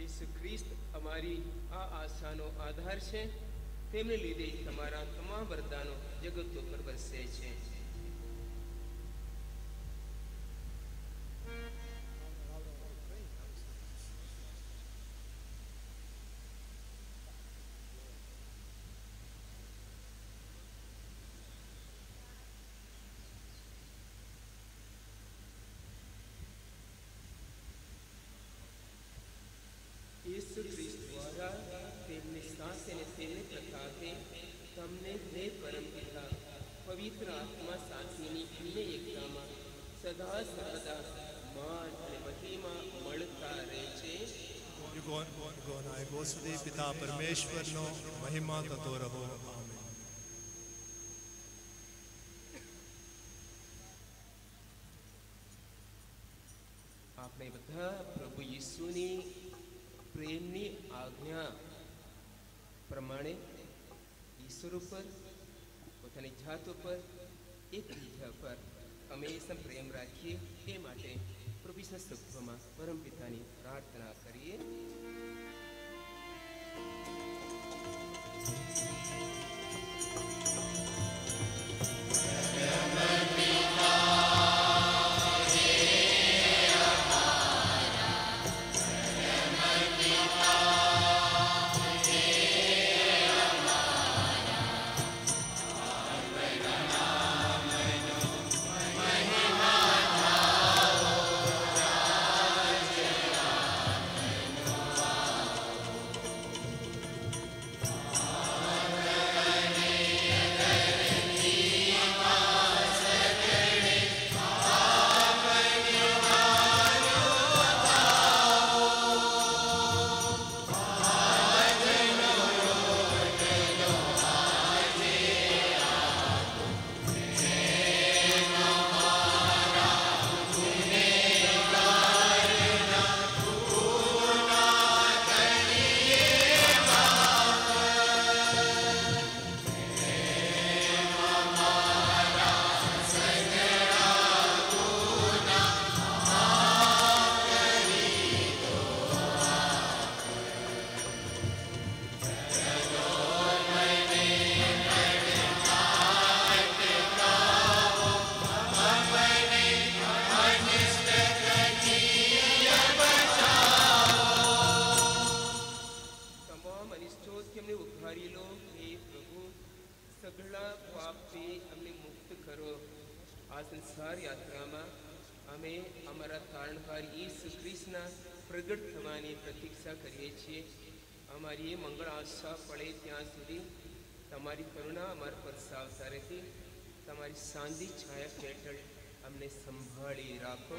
ઈસુ ખ્રિસ્ત અમારી આ આશાનો આધાર છે. તેમને લીધે તમારા તમામ વરદાનો જગત ઉપર વરસે છે. ઈસુ ખ્રિસ્ત દ્વારા તેમની સાથે અને તેમની પ્રતાપે તમને હે પરમપિતા પવિત્ર આત્મા સાથેની અન્ય એકતામાં સદા સર્વદા માન અને મહિમા મળતા રહે છે. યુગોના યુગો સુધી પિતા પરમેશ્વરનો મહિમા થતો રહો. આમેન. આપણે બધા પ્રભુ ઈસુની પ્રેમની આજ્ઞા પ્રમાણે ઈશ્વર ઉપર પોતાની જાત ઉપર એકબીજા પર હંમેશા પ્રેમ રાખીએ એ માટે પ્રભુ ઈસુના સભ્યમાં પરમપિતાની પ્રાર્થના કરીએ. શાંતિ છાયા હેઠળ અમને સંભાળી રાખો.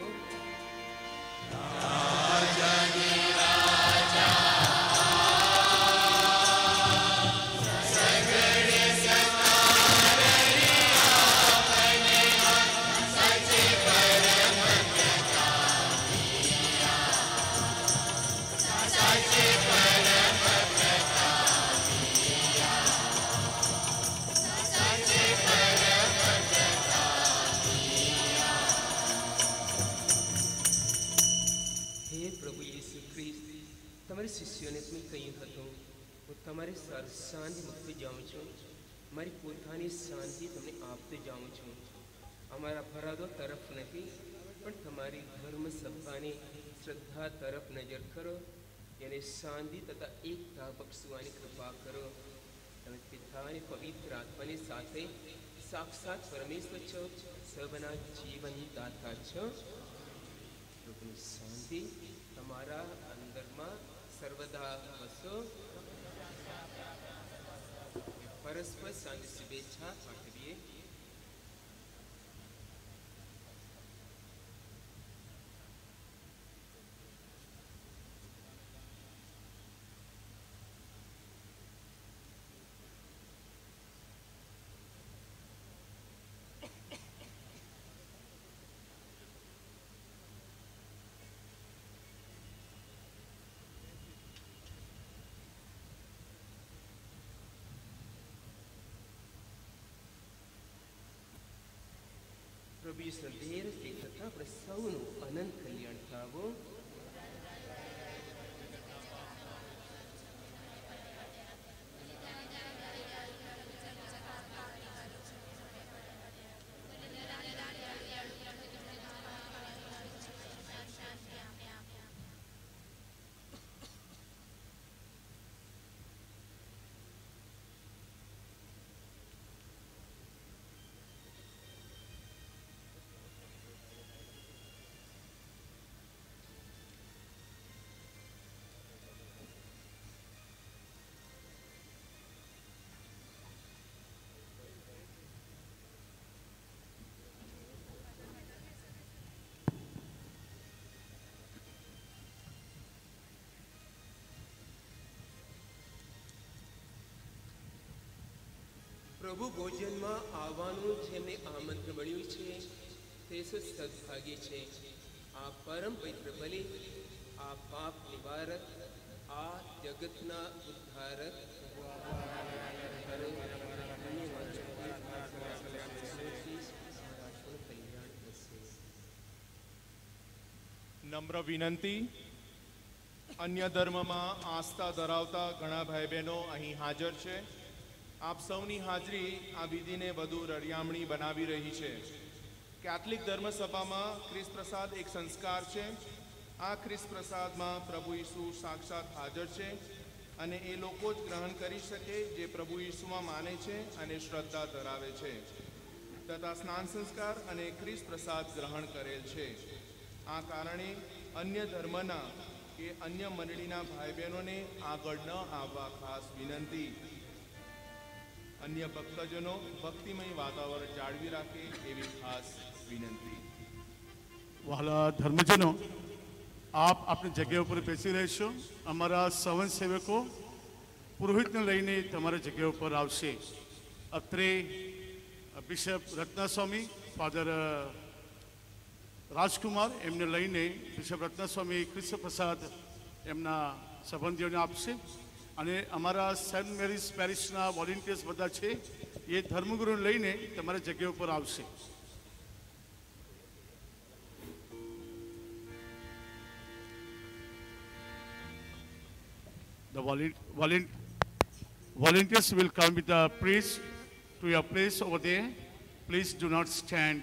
શિષ્યોને તમે કહ્યું હતું હું તમારી શાંતિ મૂકતો જાઉં છું, મારી પોતાની શાંતિ તમને આપતો જાઉં છું. અમારા ફરાદો તરફ નથી પણ તમારી ધર્મ સભાની શ્રદ્ધા તરફ નજર કરો. એને શાંતિ તથા એકતા બક્ષવાની કૃપા કરો. તમે પિતાની પવિત્ર આત્માની સાથે સાક્ષાત પરમેશ્વર છો, સબના જીવન દાતા છો. પ્રભુની શાંતિ તમારા અંદરમાં સર્વદા વસો. પરસ્પર શાંતિ શુભેચ્છા પાઠવીએ. પ્રભુ ઈશ્વર ધીરથી તથા આપણે સૌનું અનંત કલ્યાણ થાવો. પ્રભુ ભોજનમાં આવવાનું જેમને આમંત્રણ મળ્યું છે તે સદભાગી છે. આ પરમ પવિત્ર બલિ, આ પાપ નિવારક, આ જગતના ઉદ્ધારક નમ્ર વિનંતી. અન્ય ધર્મમાં આસ્થા ધરાવતા ઘણા ભાઈ બહેનો અહીં હાજર છે. આપ સૌની હાજરી આ વિધિને વધુ રળિયામણી બનાવી રહી છે. કેથલિક ધર્મસભામાં ખ્રિસ્ત પ્રસાદ એક સંસ્કાર છે. આ ખ્રિસ્ત પ્રસાદમાં પ્રભુ ઈસુ સાક્ષાત હાજર છે અને એ લોકો જ ગ્રહણ કરી શકે જે પ્રભુ ઈસુમાં માને છે અને શ્રદ્ધા ધરાવે છે તથા સ્નાન સંસ્કાર અને ખ્રિસ્ત પ્રસાદ ગ્રહણ કરેલ છે. આ કારણે અન્ય ધર્મના કે અન્ય મંડળીના ભાઈ બહેનોને આગળ ન આવવા ખાસ વિનંતી. અન્ય ભક્તજનો ભક્તિમય વાતાવરણ જાળવી રાખે એવી ખાસ વિનંતી. વહાલા ધર્મજનો, આપ આપની જગ્યા ઉપર બેસી રહેશો. અમારા સંવત સેવકો પુરોહિતને લઈને તમારા જગ્યા ઉપર આવશે. અત્રે બિશપ રત્નાસ્વામી, ફાધર રાજકુમાર, એમને લઈને બિશપ રત્નાસ્વામી કૃષ્ણ પ્રસાદ એમના સંબંધીઓને આપશે. અને અમારા સેન્ટ મેરીઝ પેરિશના વોલેન્ટિયર્સ બધા છે, એ ધર્મગુરુને લઈને તમારા જગ્યા ઉપર આવશે. The volunteers will come with the priest to your place over there. Please do not stand.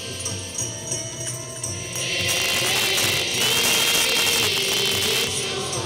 Yes.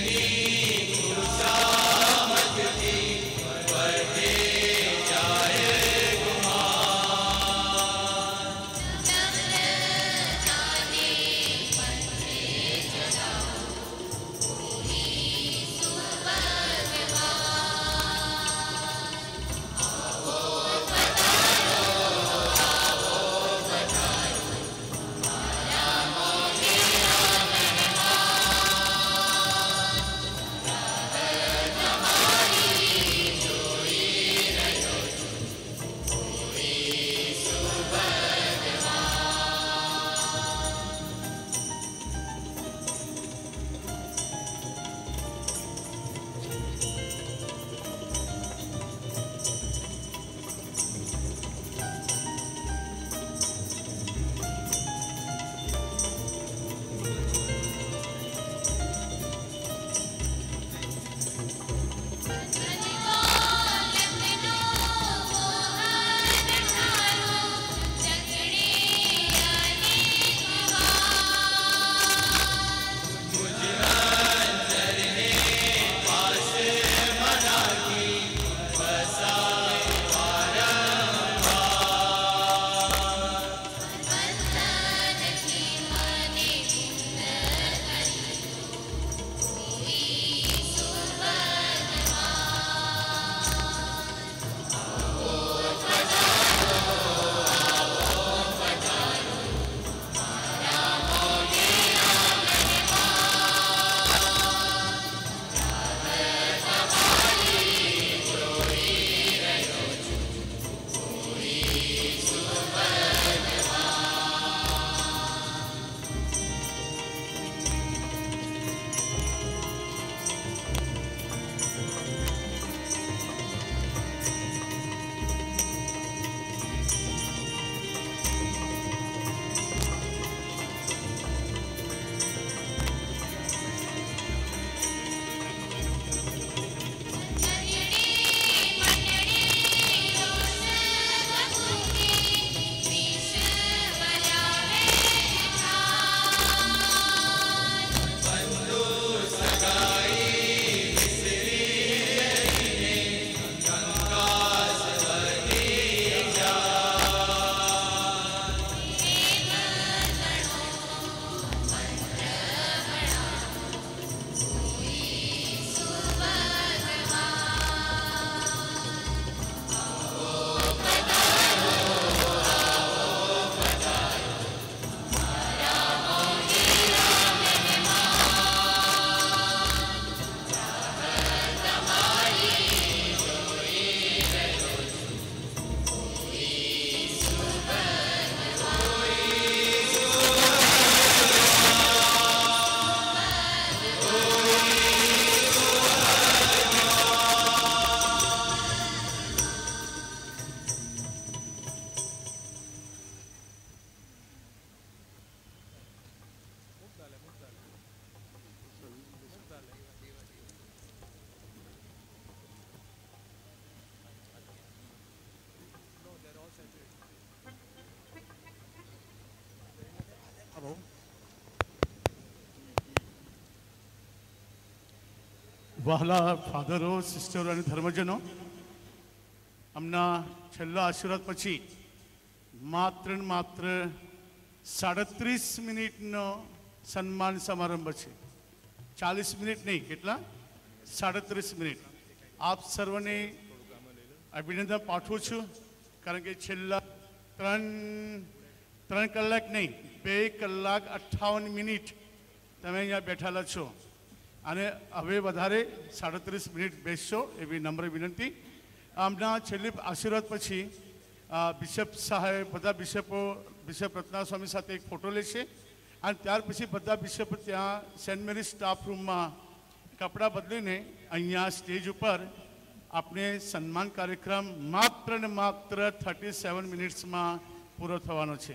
વહાલા ફાધરો, સિસ્ટરો અને ધર્મજનો, હમણાં છેલ્લા આશીર્વાદ પછી માત્ર ને માત્ર સાડત્રીસ મિનિટનો સન્માન સમારંભ છે. ચાલીસ મિનિટ નહીં, કેટલા? સાડત્રીસ મિનિટ. આપ સર્વને અભિનંદન પાઠવું છું, કારણ કે છેલ્લા ત્રણ ત્રણ કલાક નહીં, બે કલાક અઠ્ઠાવન મિનિટ તમે અહીંયા બેઠેલા છો અને હવે વધારે સાડત્રીસ મિનિટ બેસશો એવી નમ્ર વિનંતી. આમના છેલ્લી આશીર્વાદ પછી બિશપ સાહેબ, બધા બિશપો બિશપ રત્નાસ્વામી સાથે એક ફોટો લેશે અને ત્યાર પછી બધા બિશપ ત્યાં સેન્ટ મેરી સ્ટાફ રૂમમાં કપડાં બદલીને અહીંયા સ્ટેજ ઉપર આપણે સન્માન કાર્યક્રમ માત્ર ને માત્ર થર્ટી સેવન મિનિટ્સમાં પૂરો થવાનો છે.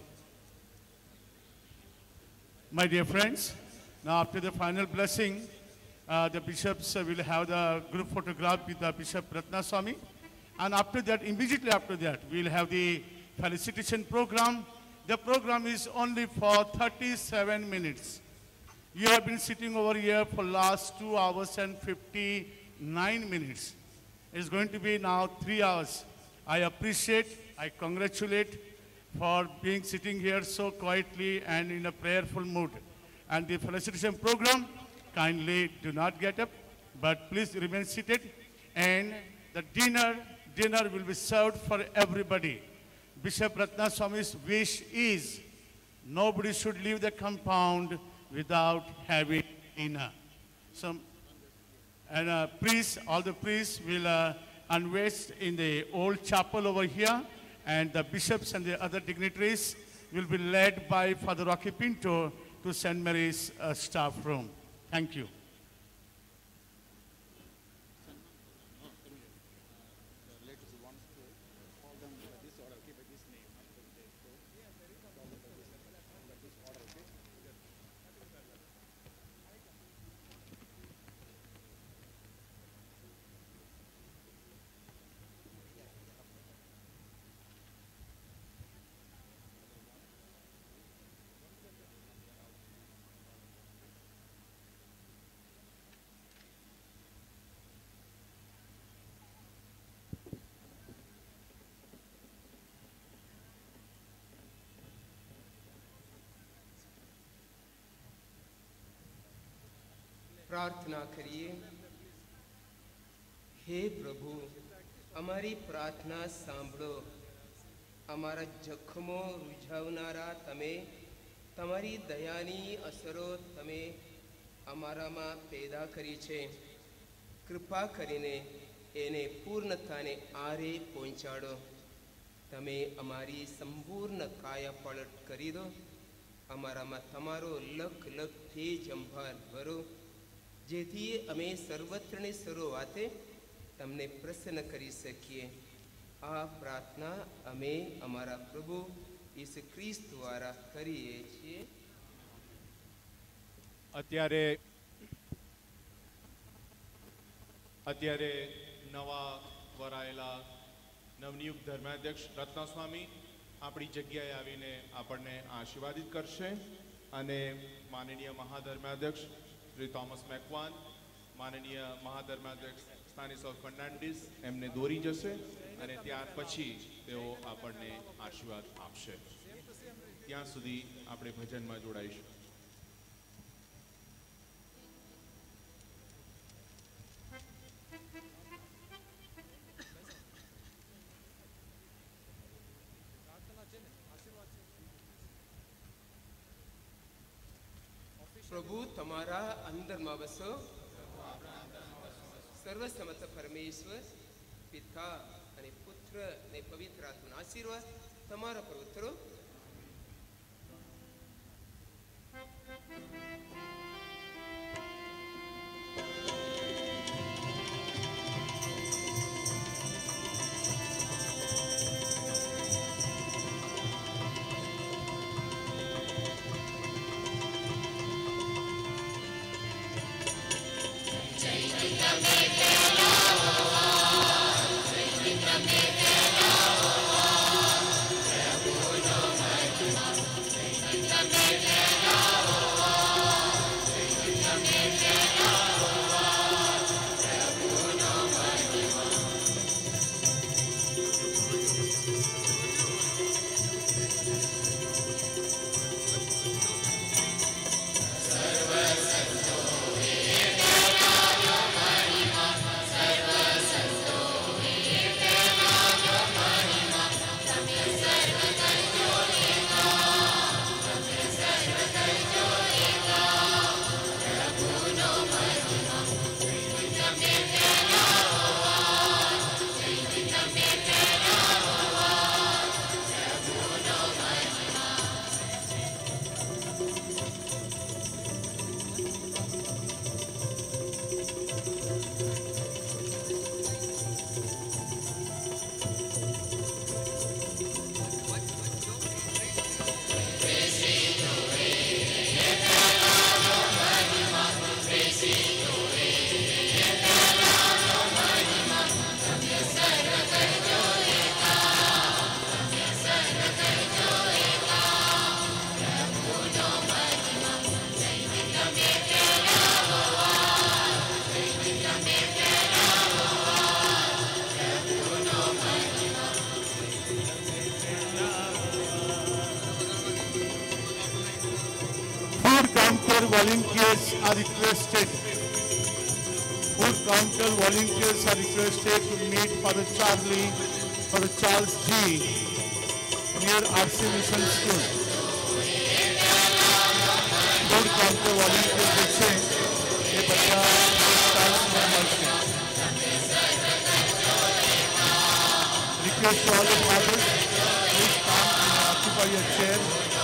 My dear friends, now after the final blessing, uh, the bishops uh, will have the group photograph with the Bishop Ratnaswamy, and after that, immediately after that, we will have the felicitation program. The program is only for thirty-seven minutes. You have been sitting over here for last two hours and fifty-nine minutes. It's going to be now three hours. I appreciate, I congratulate for being sitting here so quietly and in a prayerful mood. And the felicitation program, kindly do not get up, but please remain seated. And the dinner, dinner will be served for everybody. Bishop Ratna Swami's wish is nobody should leave the compound without having dinner. So, and uh, priests, all the priests will uh, unvest in the old chapel over here, and the bishops and the other dignitaries will be led by Father Rocky Pinto to Saint Mary's uh, staff room. Thank you. प्रार्थना करिए। हे प्रभु, અમારી પ્રાર્થના સાંભળો। અમારા જખમો રૂઝાવનારા તમે, તમારી દયાની અસરો તમે અમારામાં પેદા કરી છે। કૃપા કરીને એને પૂર્ણતાને આરે પહોંચાડો। તમે અમારી સંપૂર્ણ કાયાપલટ કરી દો। અમારામાં તમારો લખ લખ તેજ અંભાર ભરો, જેથી અમે સર્વત્રની શરૂઆતે તમને પ્રસન્ન કરી શકીએ। આ પ્રાર્થના અમે અમારા પ્રભુ ઈસુ ખ્રિસ્ત દ્વારા કરીએ છીએ। અત્યારે અત્યારે નવા વરાયેલા નવનિયુક્ત ધર્માધ્યક્ષ રત્ના સ્વામી આપણી જગ્યાએ આવીને આપણને આશીર્વાદિત કરશે અને માનનીય મહાધર્માધ્યક્ષ શ્રી થોમસ મેકવાન, માનનીય મહાધર્માધ્યક્ષ સ્ટાનિસ્લાવ ફર્નાન્ડિસ એમને દોરી જશે અને ત્યાર પછી તેઓ આપણને આશીર્વાદ આપશે। ત્યાં સુધી આપણે ભજનમાં જોડાઈશું। પ્રભુ તમારા અંદરમાં વસો। સર્વસમર્થ પરમેશ્વર પિતા અને પુત્ર અને પવિત્ર આત્માનો આશીર્વાદ તમારા પર ઉતરો। volunteers are requested. Food counter volunteers are requested to meet Father Charlie, Father Charles G. near R C Mission School. Food counter volunteers છે એ બધા સ્ટાફને મળશે. Request to all the fathers, please come and occupy your chair.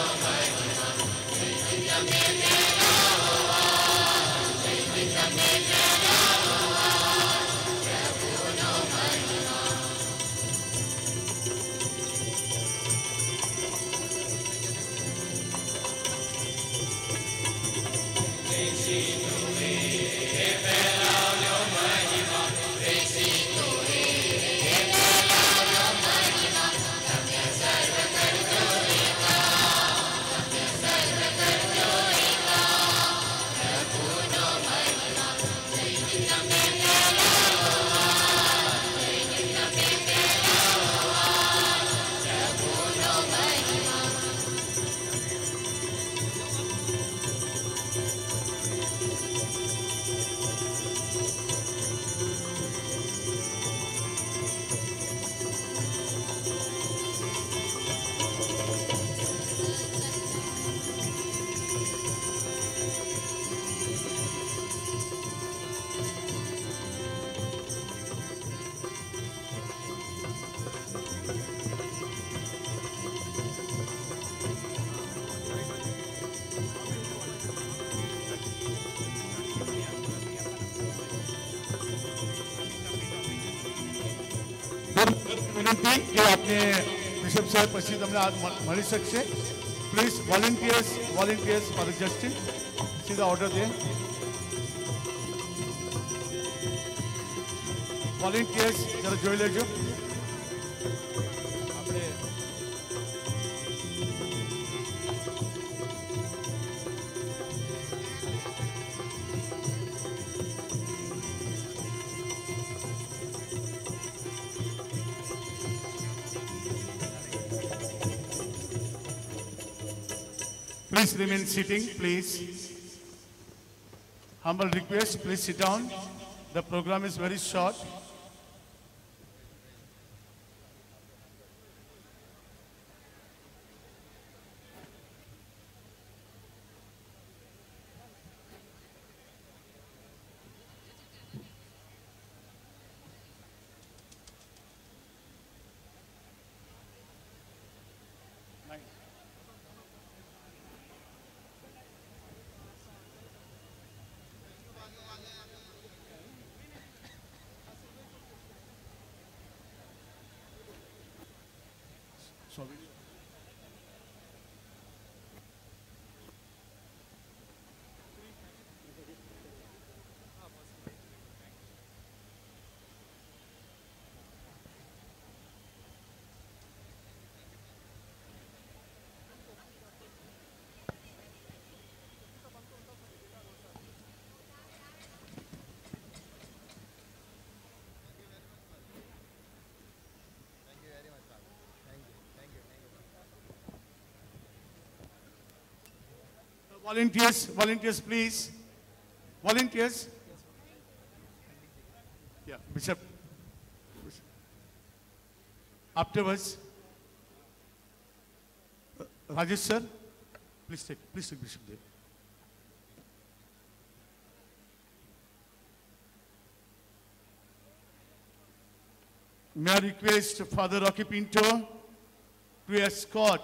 વિનંતી કે આપને bishop સાહેબ પછી તમને મળી શકશે. Please volunteers volunteers for Justin સીધા ઓર્ડર દે. વોલન્ટિયર્સ જરા જોઈ લેજો. આપણે Please remain sitting, please. Humble request, please sit down. The program is very short. Sorry. Volunteers, volunteers, please. Volunteers. Yeah, Bishop. Afterwards, uh, Rajesh sir, please take, please take Bishop there. May I request Father Rocky Pinto to escort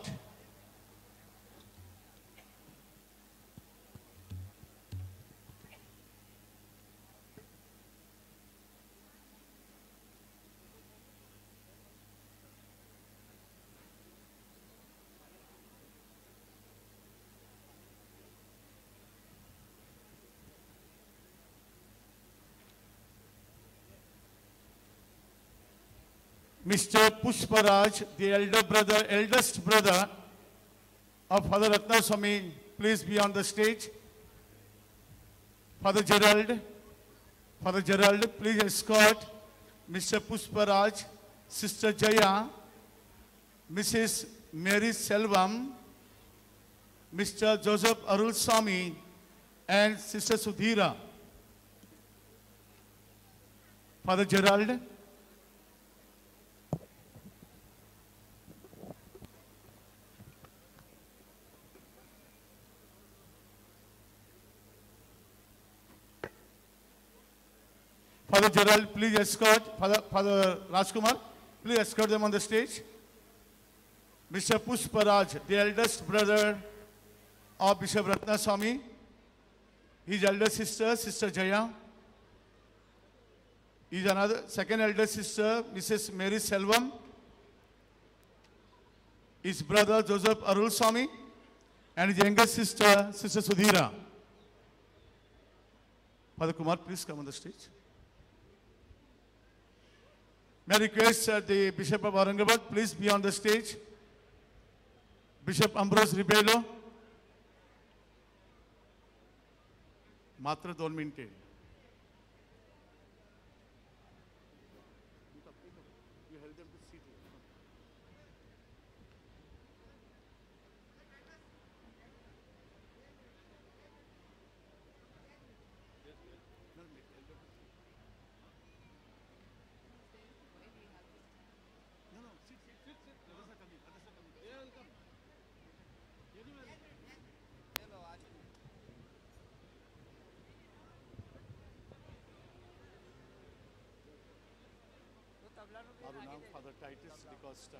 Mister Pushparaj, the elder brother, eldest brother of Father Ratna Swami, please be on the stage. Father Gerald, Father Gerald, please escort Mister Pushparaj, Sister Jaya, Missus Mary Selvam, Mister Joseph Arul Swami, and Sister Sudhira. Father Gerald. Father Gerald, please escort, Father, Father Rajkumar, please escort them on the stage. Mister Pushparaj, the eldest brother of Bishop Ratna Swami, his elder sister, Sister Jaya. His another second elder sister, Missus Mary Selvam. His brother Joseph Arul Swami, and his younger sister, Sister Sudhira. Father Kumar, please come on the stage. May I request uh, the Bishop of Aurangabad, please be on the stage. Bishop Ambrose Ribello. Matra दोन मिनटे. Arunam, Father Titus DeCosta.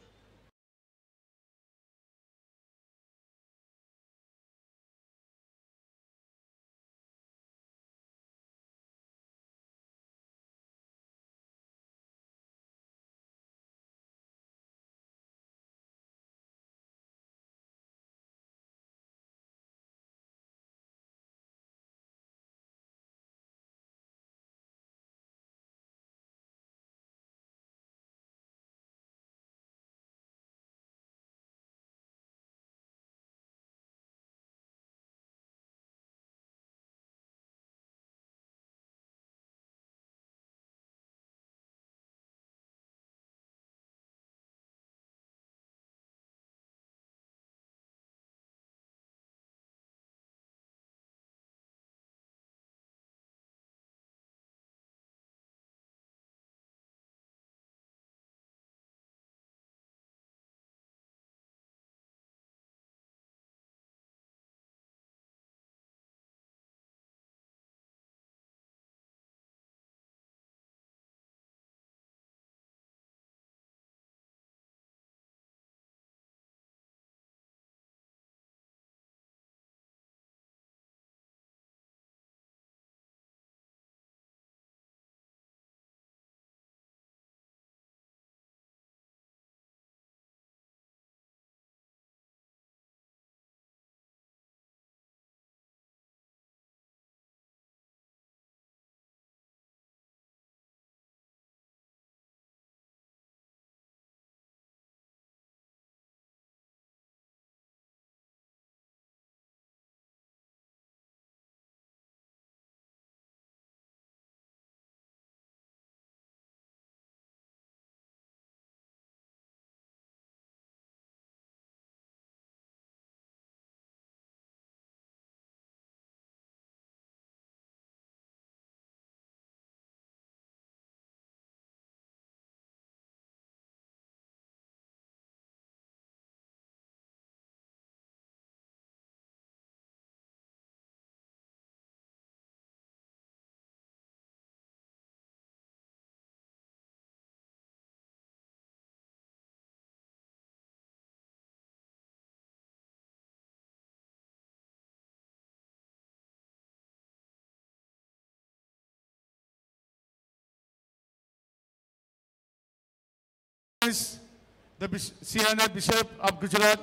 The Senior Bishop of Gujarat.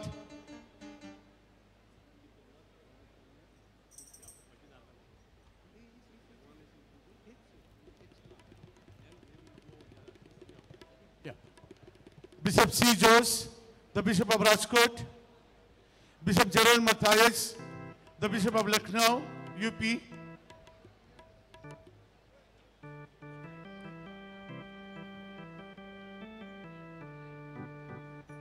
Yeah. Bishop C. Jose, the Bishop of Rajkot. Bishop Gerald Matthias, the Bishop of Lucknow, U P.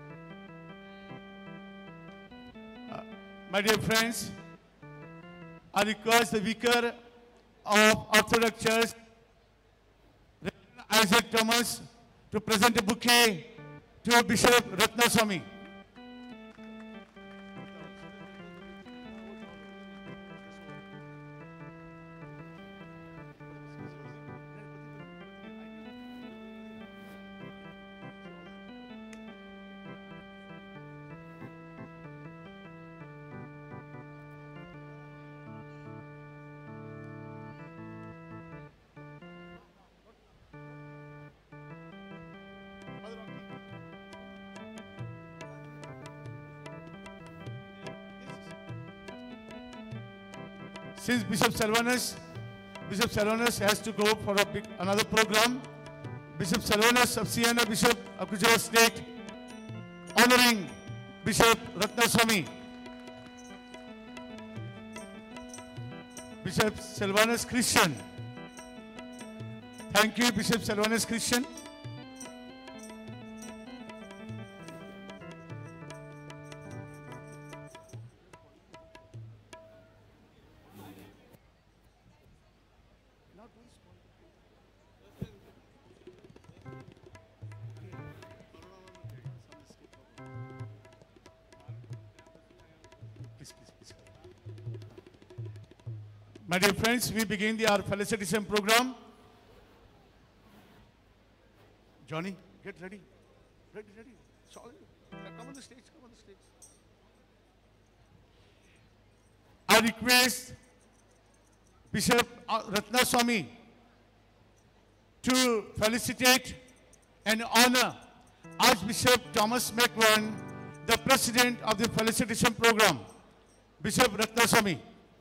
My dear friends, I request the Vicar of Orthodox Church, Reverend Isaac Thomas, to present a bouquet to Bishop Ratnaswamy. Since Bishop Silvanus, Bishop Silvanus has to go for a big, another program, Bishop Silvanus of Siena, Bishop of Gujarat State, honoring Bishop Ratnaswamy. Bishop Silvanus Christian. Thank you, Bishop Silvanus Christian. My dear friends, we begin the, our felicitation program. Johnny, get ready. Ready, ready. Solid. Come on the stage, come on the stage. I request Bishop Ratnaswamy to felicitate and honor Archbishop Thomas McVern, the president of the felicitation program. Bishop Ratnaswamy.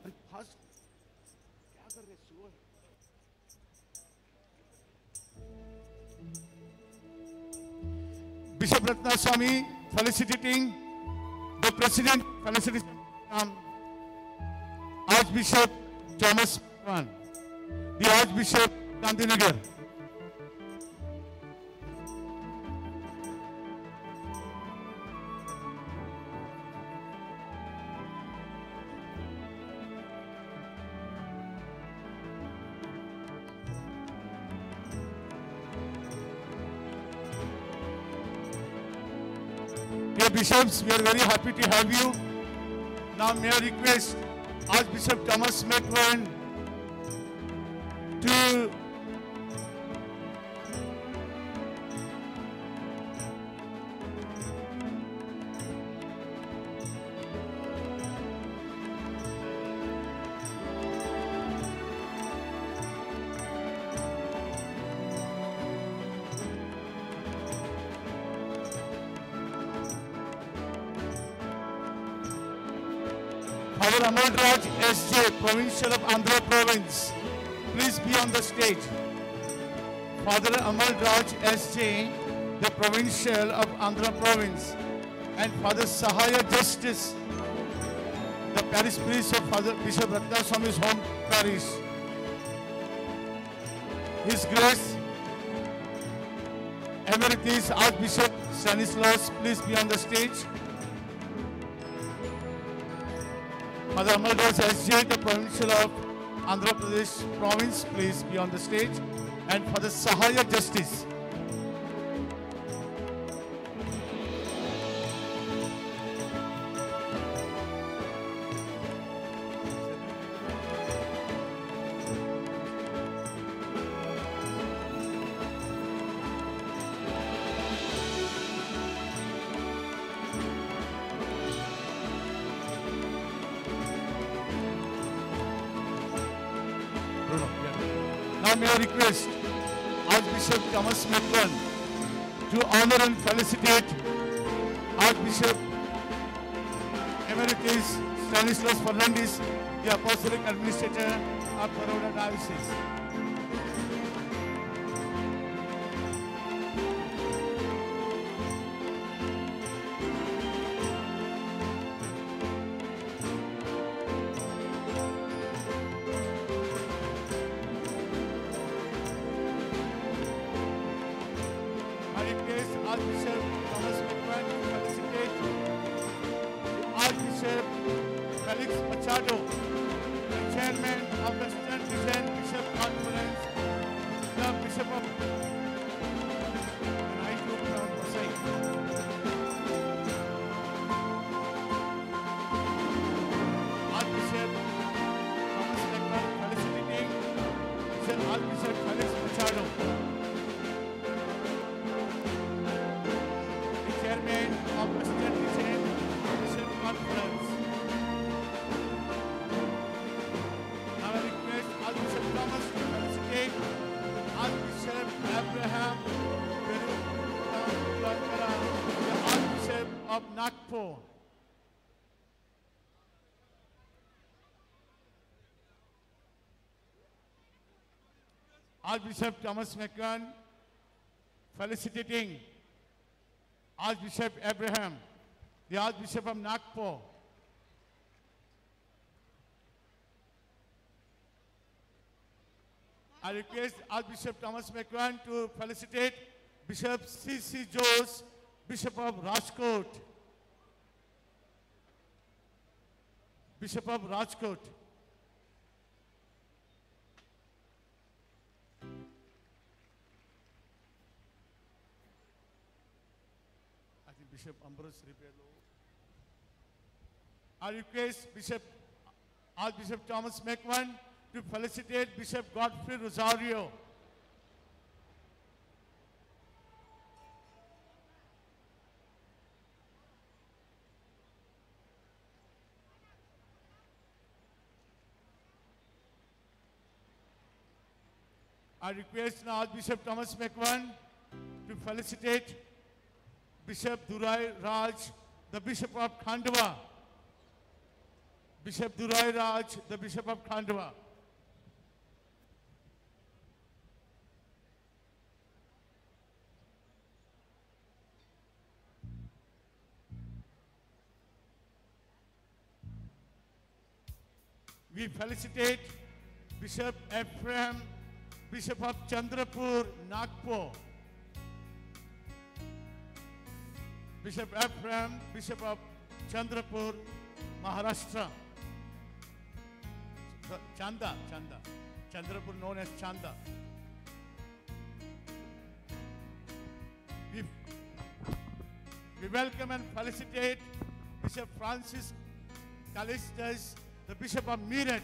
Bishop Ratnaswamy felicitating the President felicitation um, Archbishop Thomas McVern, the Archbishop Gandhinagar. Dear Bishops, we are very happy to have you. Now may I request Archbishop Thomas McVern to Father Amal Raj S J, Provincial of Andhra Province, please be on the stage. Father Amal Raj S J, the Provincial of Andhra Province, and Father Sahaya Justice, the parish priest of Father Bishop Ratnaswamy's home parish. His Grace Emeritus Archbishop Stanislaus, please be on the stage. Father Amal Raj S J, the Provincial of Andhra Pradesh Province, please be on the stage. And Father Sahaya Justice. Now may I request Archbishop Thomas McVern to honor and felicitate Archbishop Emeritus Stanislaus Fernandez, the Apostolic Administrator of Baroda Diocese. Archbishop Thomas McVern to felicitate Archbishop Felix Machado, Bishop of and I took from Vasai. Archbishop Thomas Lekman felicitating Sir Archbishop Felix Machado, the chairman of Western Region Mission Conference. Now I request Archbishop Thomas to felicitate Archbishop Abraham Perukara, the Archbishop of Nagpur. Archbishop Thomas McCann felicitating Archbishop Abraham, the Archbishop of Nagpur. I request Archbishop Thomas McCann to felicitate Bishop C C Jose, Bishop of Rajkot. Bishop of Rajkot. I think Bishop Ambrose Ripello. I request Bishop Archbishop Thomas McCann to felicitate Bishop Godfrey Rosario. I request now Archbishop Thomas McCann to felicitate Bishop Durai Raj, the Bishop of Khandwa. Bishop Durai Raj, the Bishop of Khandwa. We felicitate Bishop Ephraim, Bishop of Chandrapur, Nagpur. Bishop Ephraim, Bishop of Chandrapur, Maharashtra. Chanda, Chanda. Chandrapur known as Chanda. We, we welcome and felicitate Bishop Francis Callistus, the Bishop of Meerut.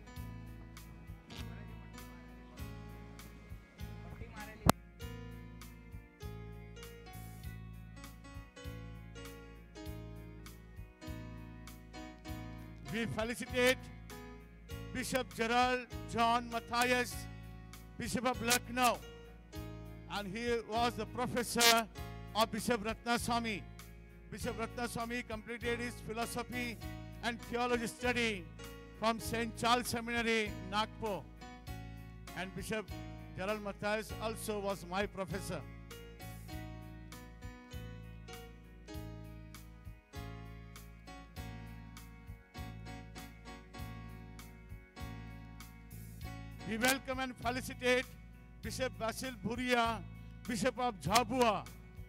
We felicitate Bishop Gerald John Matthias, Bishop of Lucknow, and he was the professor of Bishop Ratnaswamy. Bishop Ratnaswamy completed his philosophy and theology study from Saint Charles Seminary, Nagpur. And Bishop Gerald Matthias also was my professor. We welcome and felicitate Bishop Basil Bhuria, Bishop of Jhabua.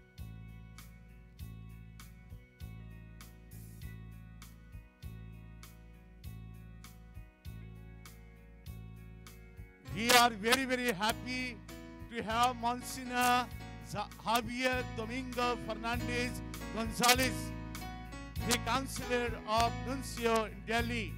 We are very, very happy to have Monsignor Javier Domingo Fernandez Gonzalez, the Counselor of Nuncio in Delhi.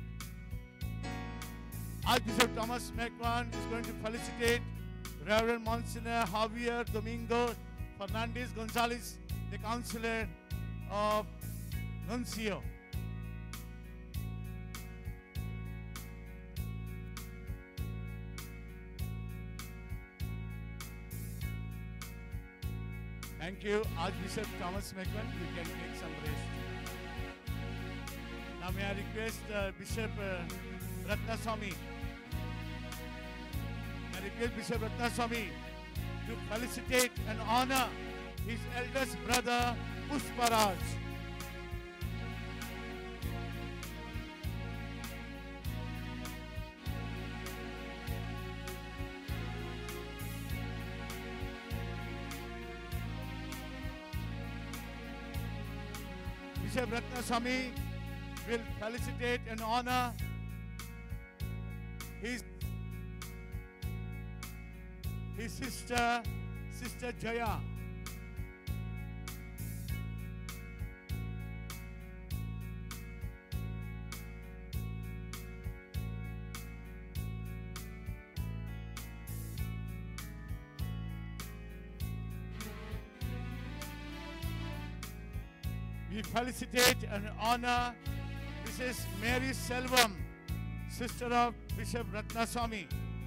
Archbishop Thomas McCann is going to felicitate Reverend Monsignor Javier Domingo Fernandez Gonzalez, the Counselor of Nuncio. Thank you, Archbishop Thomas McCann. You can take some rest. Now may I request uh, Bishop uh, Ratnaswamy. I request Bishop Ratnaswamy to felicitate and honor his eldest brother, Pushparaj. Bishop Ratnaswamy will felicitate and honor his his sister, Sister Jaya. We felicitate and honor Missus Mary Selvam, sister of Bishop Ratnaswamy.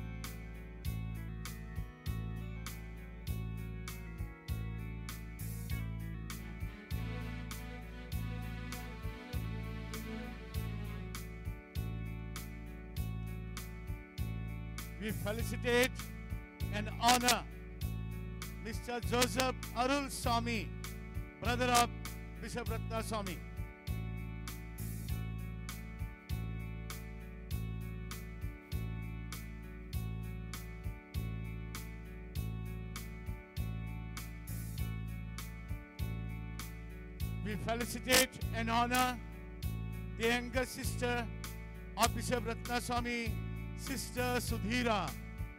We felicitate and honor Mister Joseph Arul Swamy, brother of Bishop Ratnaswamy. We felicitate and honor the younger sister of Bishop Ratnaswamy, Sister Sudhira.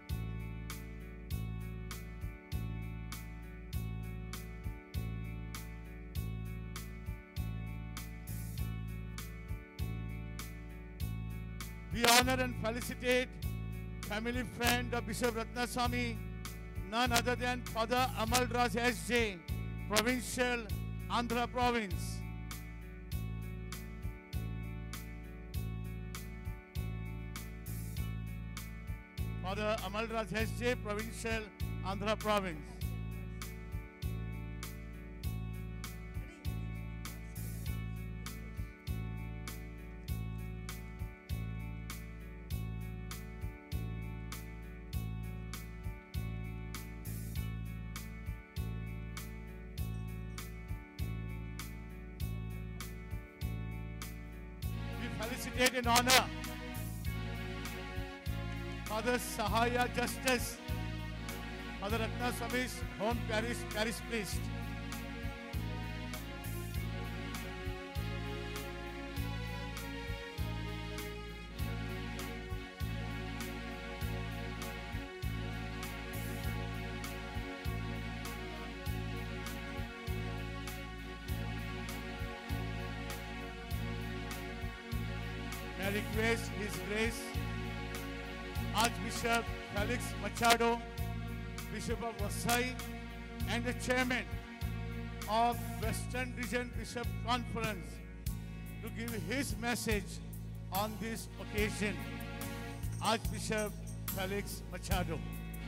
We honor and felicitate family friend of Bishop Ratnaswamy, none other than Father Amal Raj S J, Provincial, Andhra Province. Father Amal Raj S J, Provincial, Andhra Province. Felicitate and honor Father Sahaya Justice, Father Ratnaswamy's home parish, parish priest. I request His Grace Archbishop Felix Machado, Bishop of Vasai, and the Chairman of Western Region Bishop Conference to give his message on this occasion. Archbishop Felix Machado.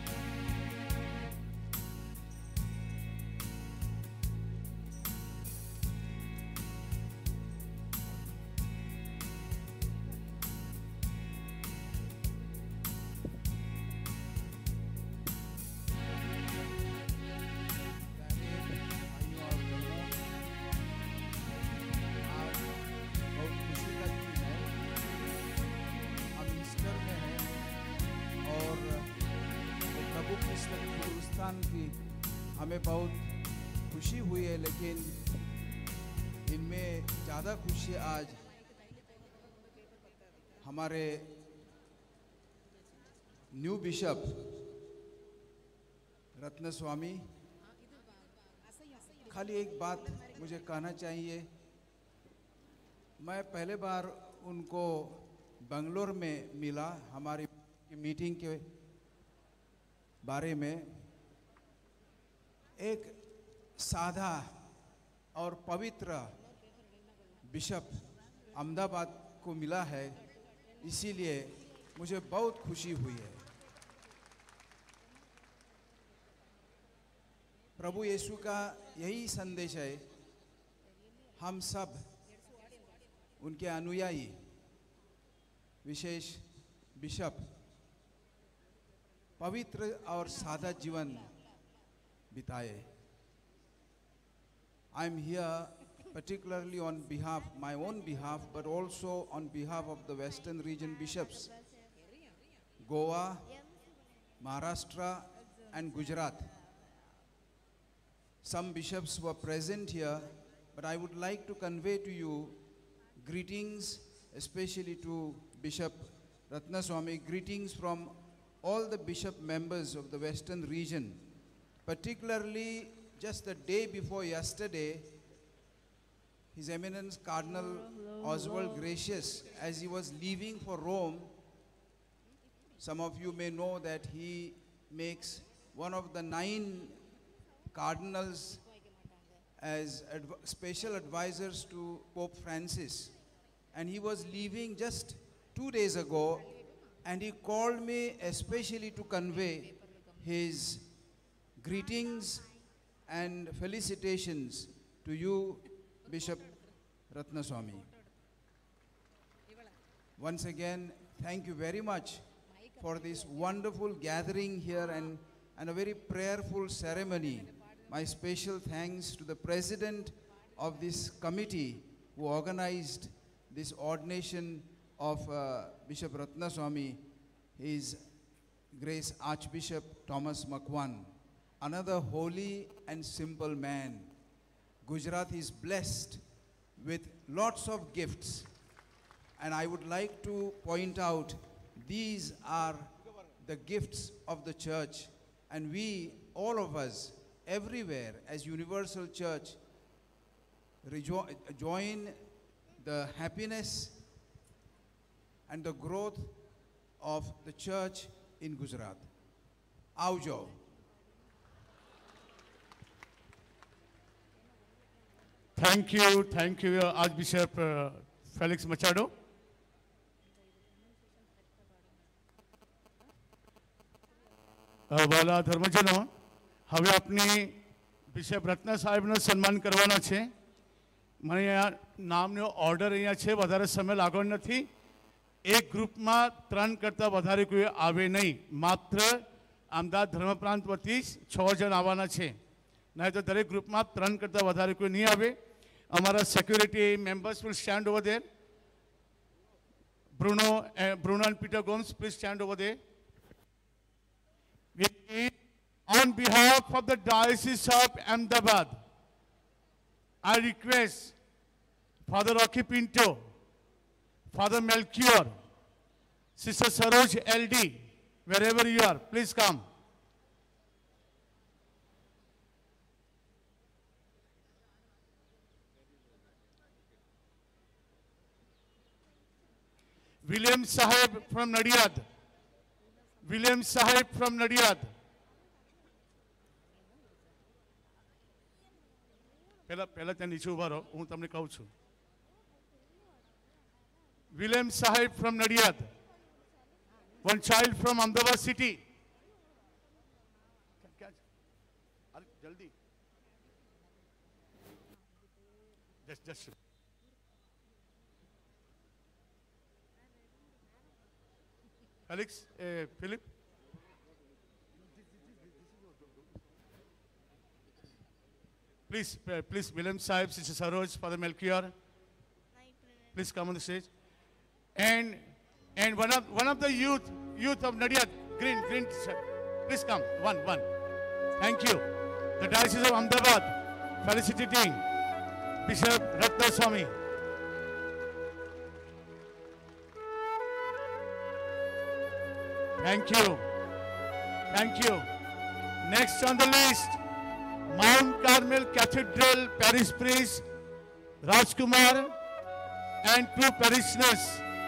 की हमें बहुत खुशी हुई है, लेकिन इनमें ज़्यादा खुशी आज हमारे न्यू बिशप रत्नस्वामी। खाली एक बात मुझे कहना चाहिए, मैं पहले बार उनको बेंगलोर में मिला हमारी मीटिंग के बारे में। एक साधा और पवित्र बिशप अहमदाबाद को मिला है, इसीलिए मुझे बहुत खुशी हुई है। प्रभु यीशु का यही संदेश है, हम सब उनके अनुयायी विशेष बिशप पवित्र और सादा जीवन बिताए। I am here particularly on behalf, my own behalf, but also on behalf of the Western Region bishops, Goa, Maharashtra and Gujarat. Some bishops were present here, but I would like to convey to you greetings, especially to Bishop Ratnaswamy, greetings from all the bishop members of the Western region, particularly just the day before yesterday, His Eminence Cardinal Oswald Gracious, as he was leaving for Rome, some of you may know that he makes one of the nine cardinals as adv special advisors to Pope Francis. And he was leaving just two days ago, and he called me especially to convey his greetings and felicitations to you, Bishop Ratnaswamy. Once again, thank you very much for this wonderful gathering here and, and a very prayerful ceremony. My special thanks to the president of this committee who organized this ordination of uh, Bishop Ratnaswamy, His Grace Archbishop Thomas Makwan, another holy and simple man. Gujarat is blessed with lots of gifts, and I would like to point out these are the gifts of the church, and we, all of us, everywhere as Universal Church, join the happiness and the growth of the church in Gujarat. Aujo. Thank you, thank you, uh, Archbishop uh, Felix Machado. વાલા ધર્મજનો, હવે આપની bishop રત્ન સાહેબનો સન્માન કરવાનો છે. મને આ નામનો ઓર્ડર અહીંયા છે, વધારે સમય લાગવાનો નથી. એક ગ્રુપમાં ત્રણ કરતાં વધારે કોઈ આવે નહીં. માત્ર અમદાવાદ ધર્મપ્રાંત વતી છ જણ આવવાના છે. નહીં તો દરેક ગ્રુપમાં ત્રણ કરતાં વધારે કોઈ નહીં આવે. અમારા security members will stand over there. Bruno, uh, Bruno and Peter Gomes, please stand over there. On behalf of the Diocese of Ahmedabad, I request Father Rocky Pinto, Father Melchior, Sister Saroj L D, wherever you are, please come. William Sahib from Nadiad. William Sahib from Nadiad. પહેલા પહેલા ત્યાં નીચે ઉભા રહો, હું તમને કહું છું. William Sahib from Nadiad. One child from Ahmedabad city. Jaldi. Just, just. Alex, uh, Philip. Please, uh, please, William Sahib, Sister Saroj, Father Melchior, please come on the stage. And and one of one of the youth youth of Nadiad, green green t-shirt, please come. One one. Thank you. The Diocese of Ahmedabad, felicitating Bishop Ratnaswamy. Thank you. Thank you. Next on the list, Mount Carmel Cathedral Parish Priest Rajkumar and two parishioners,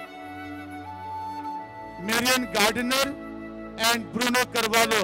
Marian Gardiner and Bruno Carvalho.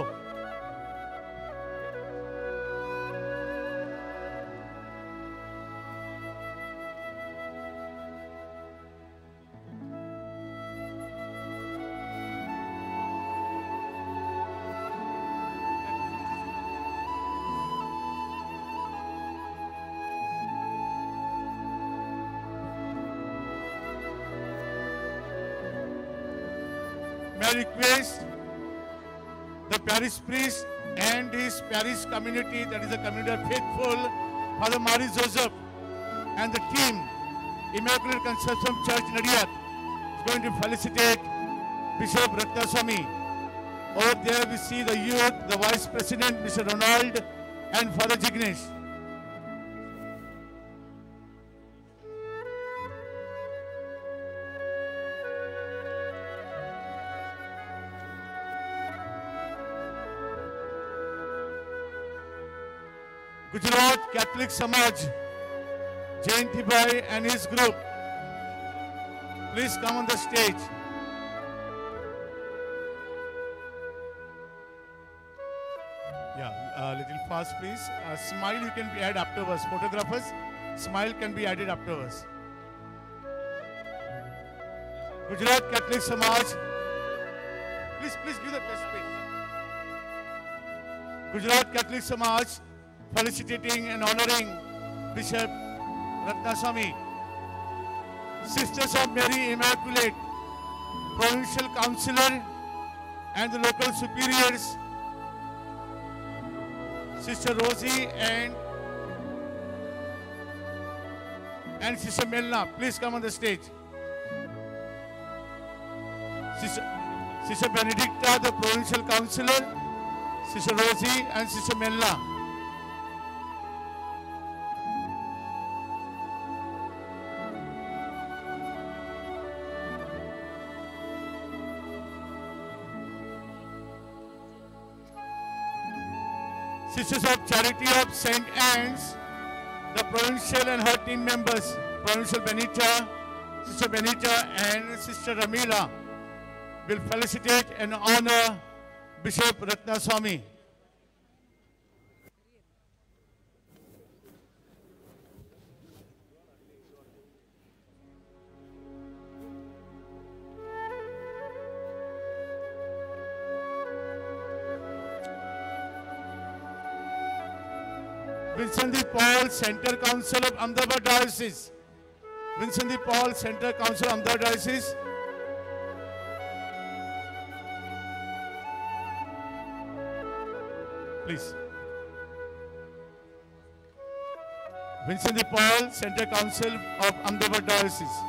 I request the parish priest and his parish community, that is the community of faithful, Father Maurice Joseph and the team, Immaculate Conception Church Nadiad, is going to felicitate Bishop Ratnaswamy. Over there we see the youth, the Vice President, Mister Ronald, and Father Jignesh. Gujarat Catholic Samaj, Jayanti Bhai and his group, please come on the stage. Yeah, a little fast, please. Uh, smile you can be added afterwards. Photographers, smile can be added afterwards. Gujarat Catholic Samaj, please, please give the best speech. Gujarat Catholic Samaj, felicitating and honoring Bishop Ratnaswamy, Sisters of Mary Immaculate, Provincial Councillor and the local superiors, Sister Rosie and and Sister Melna, please come on the stage. Sister, Sister Benedicta, the Provincial Councillor, Sister Rosie and Sister Melna. Sisters of Charity of Saint Anne's, the Provincial and her team members, Provincial Benita, Sister Benita and Sister Ramila will felicitate and honor Bishop Ratnaswamy. Vincent de Paul, Center Council of Ahmedabad Diocese. Vincent de Paul, Center Council of Ahmedabad Diocese. Please. Vincent de Paul, Center Council of Ahmedabad Diocese.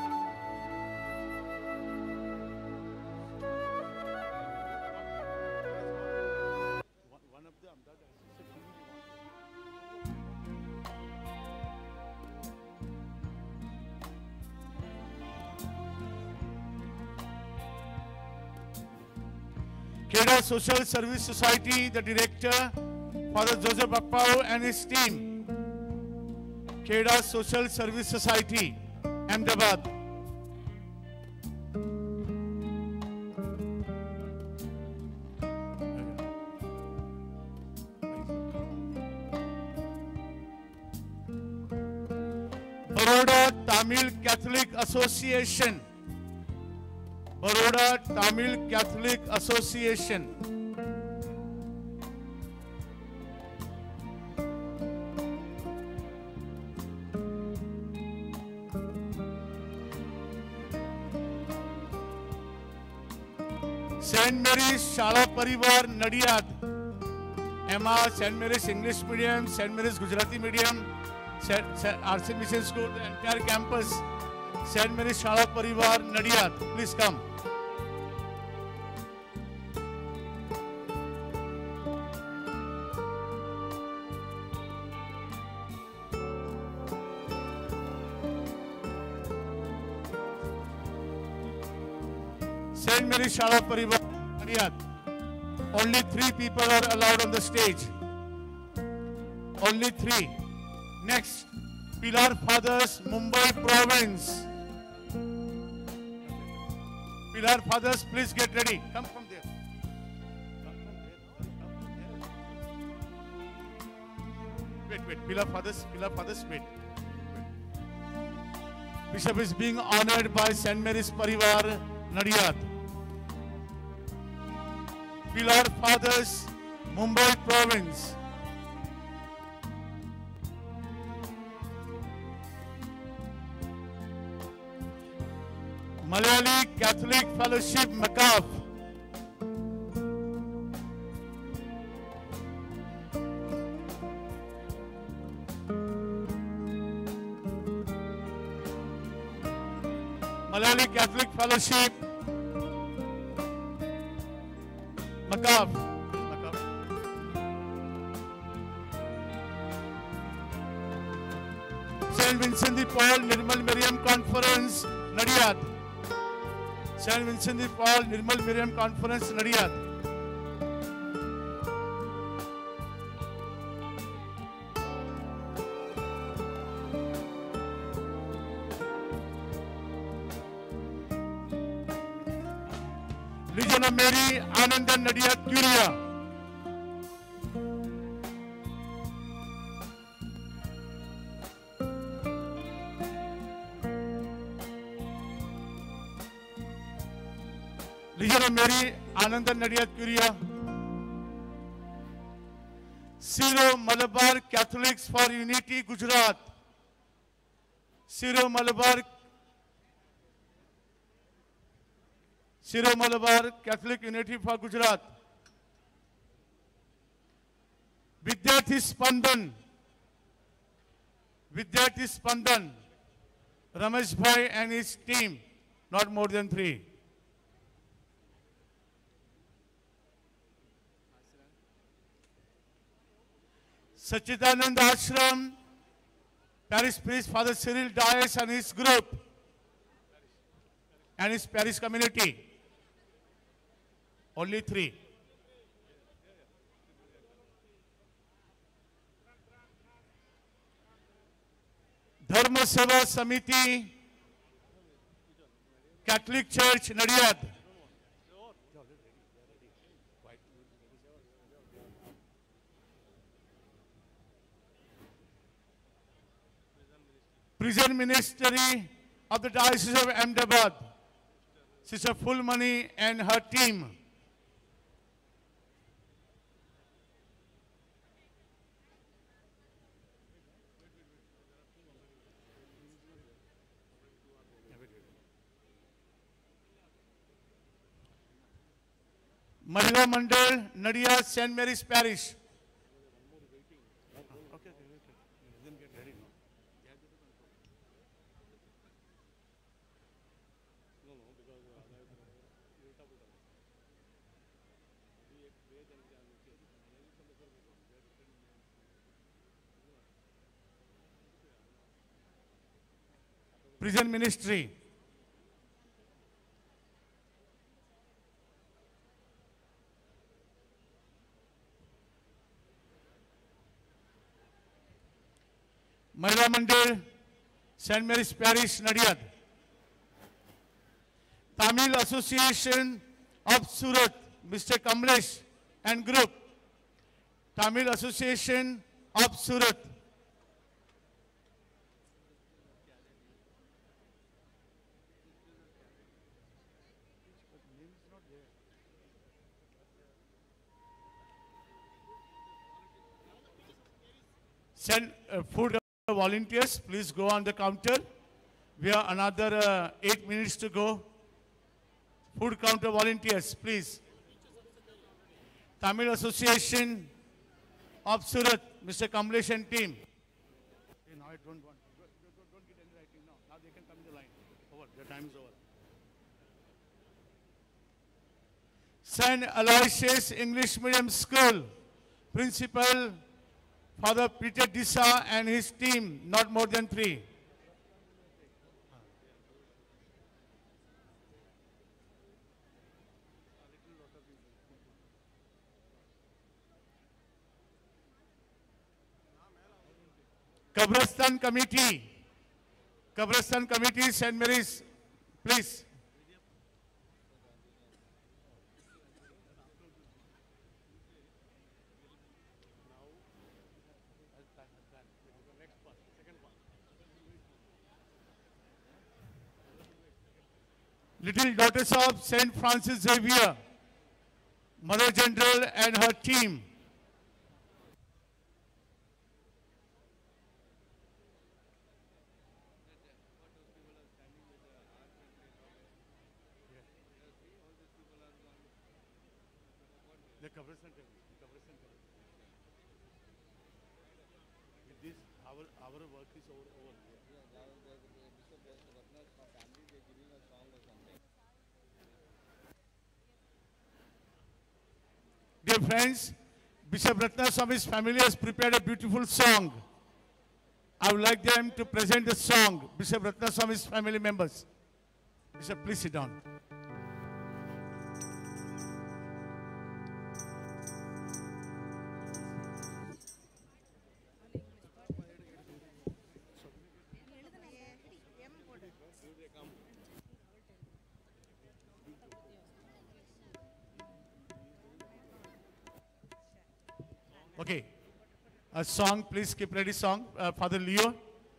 Kheda Social Service Society, the director, Father Joseph Appao and his team. Kheda Social Service Society, Ahmedabad. Baroda Tamil Catholic Association. Baroda Tamil Catholic Association. Saint Mary's Shala Parivar Nadiyad. Emma, Saint Mary's English Medium, Saint Mary's Gujarati Medium, R C Mission School, the entire campus. Saint Mary's Shala Parivar Nadiyad, please come. Saint Mary's Shala Parivar Nadiyad. Only three people are allowed on the stage. Only three. Next, Pilar Fathers, Mumbai Province. Pilar Fathers, please get ready. Come from there. Come from there. Come from there. Wait, wait. Pilar Fathers, Pilar Fathers, wait. wait. Bishop is being honored by Saint Mary's Parivar Nadiyad. Pilar Fathers, Mumbai Province. Malayali Catholic Fellowship, Macaf. Malayali Catholic Fellowship, Macaf. Saint Vincent de Paul Nirmal Miriam Conference, Nadiyad. Saint Vincent de Paul Nirmal Miriam Conference, Nadiyad. Legion of Mary, Anandan Nadiad Curia. Legion of Mary, Anandan Nadiad Curia. Syro Malabar Catholics for Unity, Gujarat. Syro Malabar Syro Malabar Catholic Unity for Gujarat. Vidyarthi Spandan. Vidyarthi Spandan. Ramesh Bhai and his team, not more than three. Sachidanand Ashram, Parish Priest Father Cyril Dias and his group and his parish community. Only three. Dharma Seva Samiti, Catholic Church, Nadiad. Prison Ministry of the Diocese of Ahmedabad, Sister Fulmani and her team. Mahila Mandal, Nadia, Saint Mary's Parish. Prison Ministry. Mahila Mandal, Saint Mary's Parish, Nadiad. Tamil Association of Surat, Mister Kamlesh and group. Tamil Association of Surat. Send uh, food volunteers, please go on the counter. We have another uh, eight minutes to go. Food counter volunteers, please. Tamil Association of Surat, Mister Kamlesh and team. Hey, now I don't want, don't, don't, don't get any writing now. Now they can come in the line. Over, their time is over. Saint Aloysius English Medium School, Principal Father Peter Dissa and his team, not more than three. Kabristan Committee, Kabristan Committee, Saint Mary's, please. Little Daughters of Saint Francis Xavier, Mother General and her team. The Kabristan Committee, Kabristan Committee. With this, our, our work is over. over. Dear friends, Bishop Ratna Swami's family has prepared a beautiful song. I would like them to present the song, Bishop Ratna Swami's family members. Bishop, please sit down. Okay. A song, please keep ready song. Uh, Father Leo.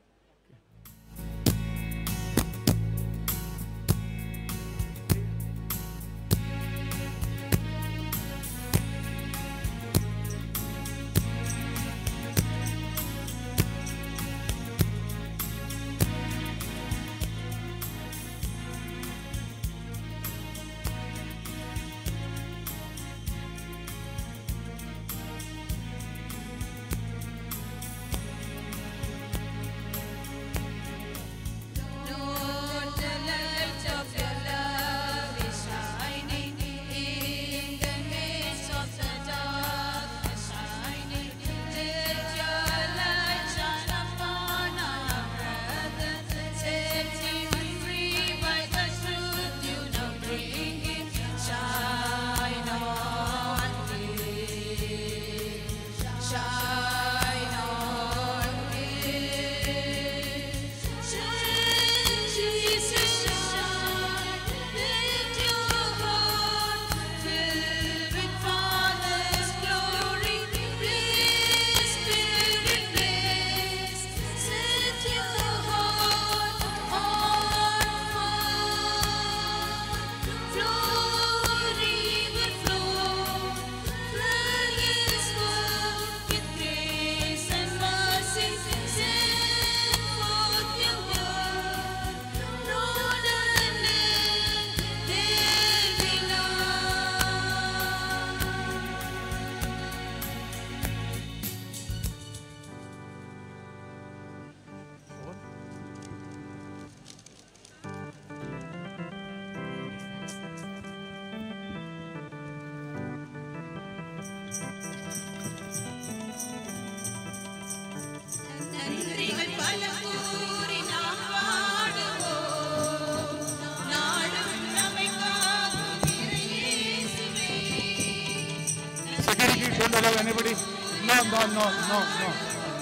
Don't allow anybody. No, no, no, no, no.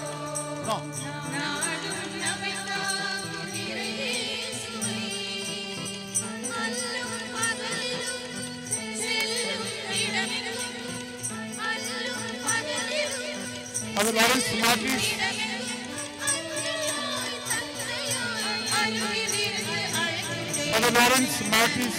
No. Father Lawrence Martis. Father Lawrence Martis.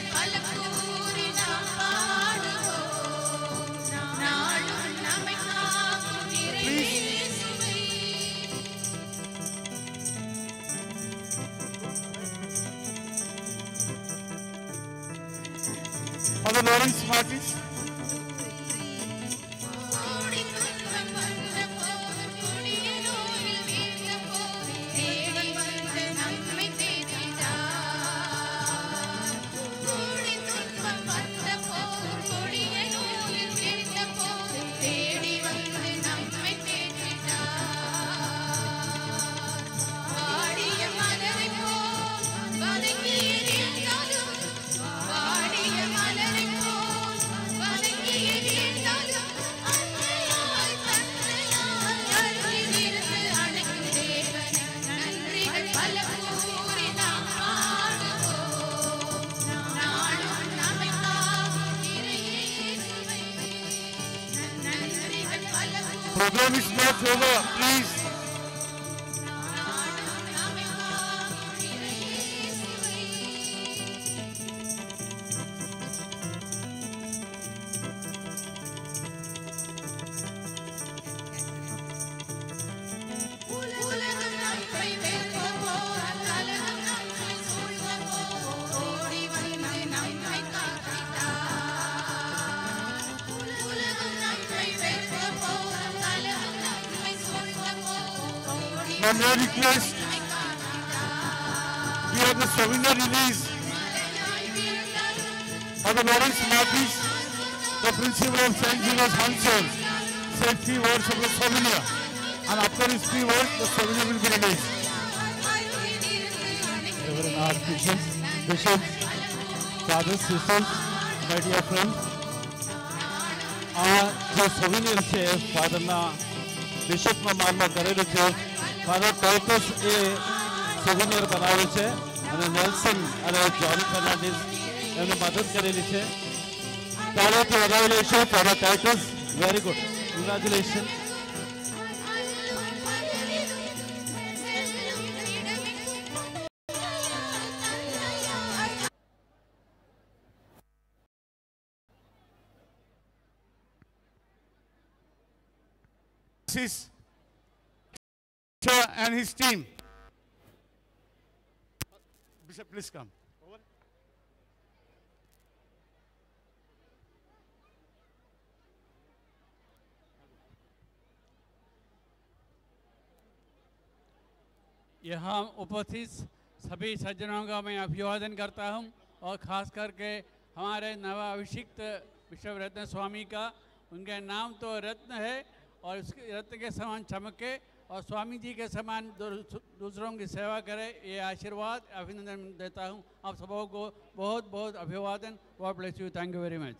Father Lawrence Martis. Program is not over, please. Now may I request, we have the souvenir release. Father Lawrence Martis, the principal of Saint Julius Hansel, said three words of the souvenir. And after his three words, the souvenir will be released. Reverend Archbishop, Bishops, Fathers, Sisters, my dear friends, આ જે souvenir છે ફાધરના બિશપના માનમાં કરેલું છે. Father ટાઇટસ એ souvenir બનાવ્યું છે અને Nelson અને જ્હોન ફર્નાન્ડીસ એમને મદદ કરેલી છે. તાળીઓથી વધાવી લઈશું father Titus. Very good. Congratulations. His and his team. Bishop, please come. Over. यहाँ उपस्थित सभी सज्जनों का मैं अभिवादन करता हूँ और ख़ास करके हमारे नवाभिषिक्त बिशप रत्न स्वामी का, उनका नाम तो रत्न है और उसके रत्न के समान चमके और स्वामी जी के समान दूसरों की सेवा करे, ये आशीर्वाद अभिनंदन देता हूँ। आप सबों को बहुत बहुत अभिवादन। God bless you. Thank you very much.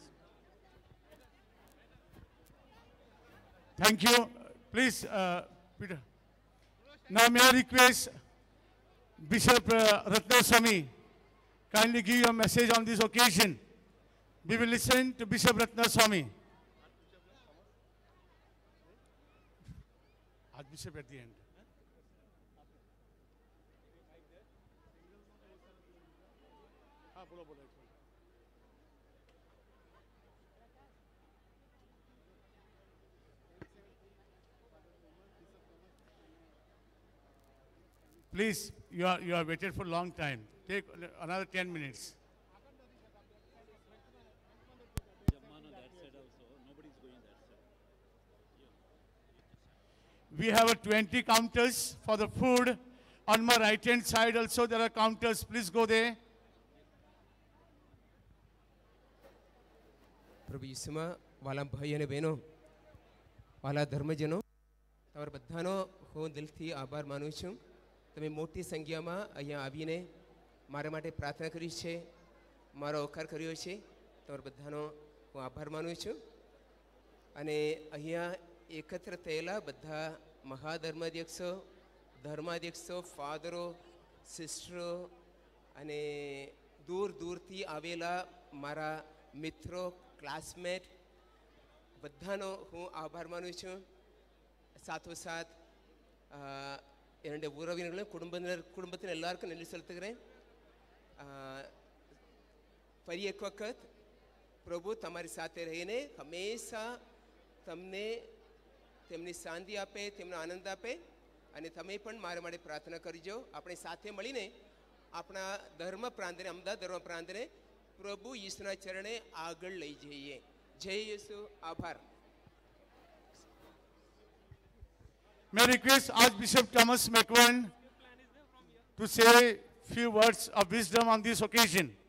Thank you. Please, uh, Peter. Now may I request Bishop uh, Ratna Swami kindly give your message on this occasion. We will listen to Bishop Ratna Swami. Archbishop at the end. Please, you are, you are waited for a long time. Take another ten minutes. We have a twenty counters for the food. On my right hand side also there are counters. Please go there. પ્રભુ ઈસુમાં વાલા ભાઈ અને બહેનો, વાલા ધર્મજનો, તમારા બધાનો હું દિલથી આભાર માનું છું. તમે મોટી સંખ્યામાં અહીંયા આવીને મારા માટે પ્રાર્થના કરી છે, મારો ઓકાર કર્યો છે. તમારા બધાનો હું આભાર માનું છું. અને અહીંયા એકત્ર થયેલા બધા મહાધર્માધ્યક્ષો, ધર્માધ્યક્ષો, ફાધરો, સિસ્ટરો અને દૂર દૂરથી આવેલા મારા મિત્રો, ક્લાસમેટ, બધાનો હું આભાર માનું છું. સાથોસાથ என்னுடைய உறவினர்களும் குடும்பத்தினர் குடும்பத்தின் எல்லாருக்கும் நன்றி செலுத்துகிறேன். ફરી એક વખત પ્રભુ તમારી સાથે રહીને હંમેશા તમને તેમની શાંતિ આપે, તેમનો આનંદ આપે અને તમે પણ મારા માટે પ્રાર્થના કરજો. આપણે સાથે મળીને આપણા ધર્મ પ્રાંતને, અમદાવાદ ધર્મ પ્રાંતને પ્રભુ ઈસુના ચરણે આગળ લઈ જઈએ. જય યેસુ. આભાર. May I request Archbishop Thomas McVern to say few words of wisdom on this occasion.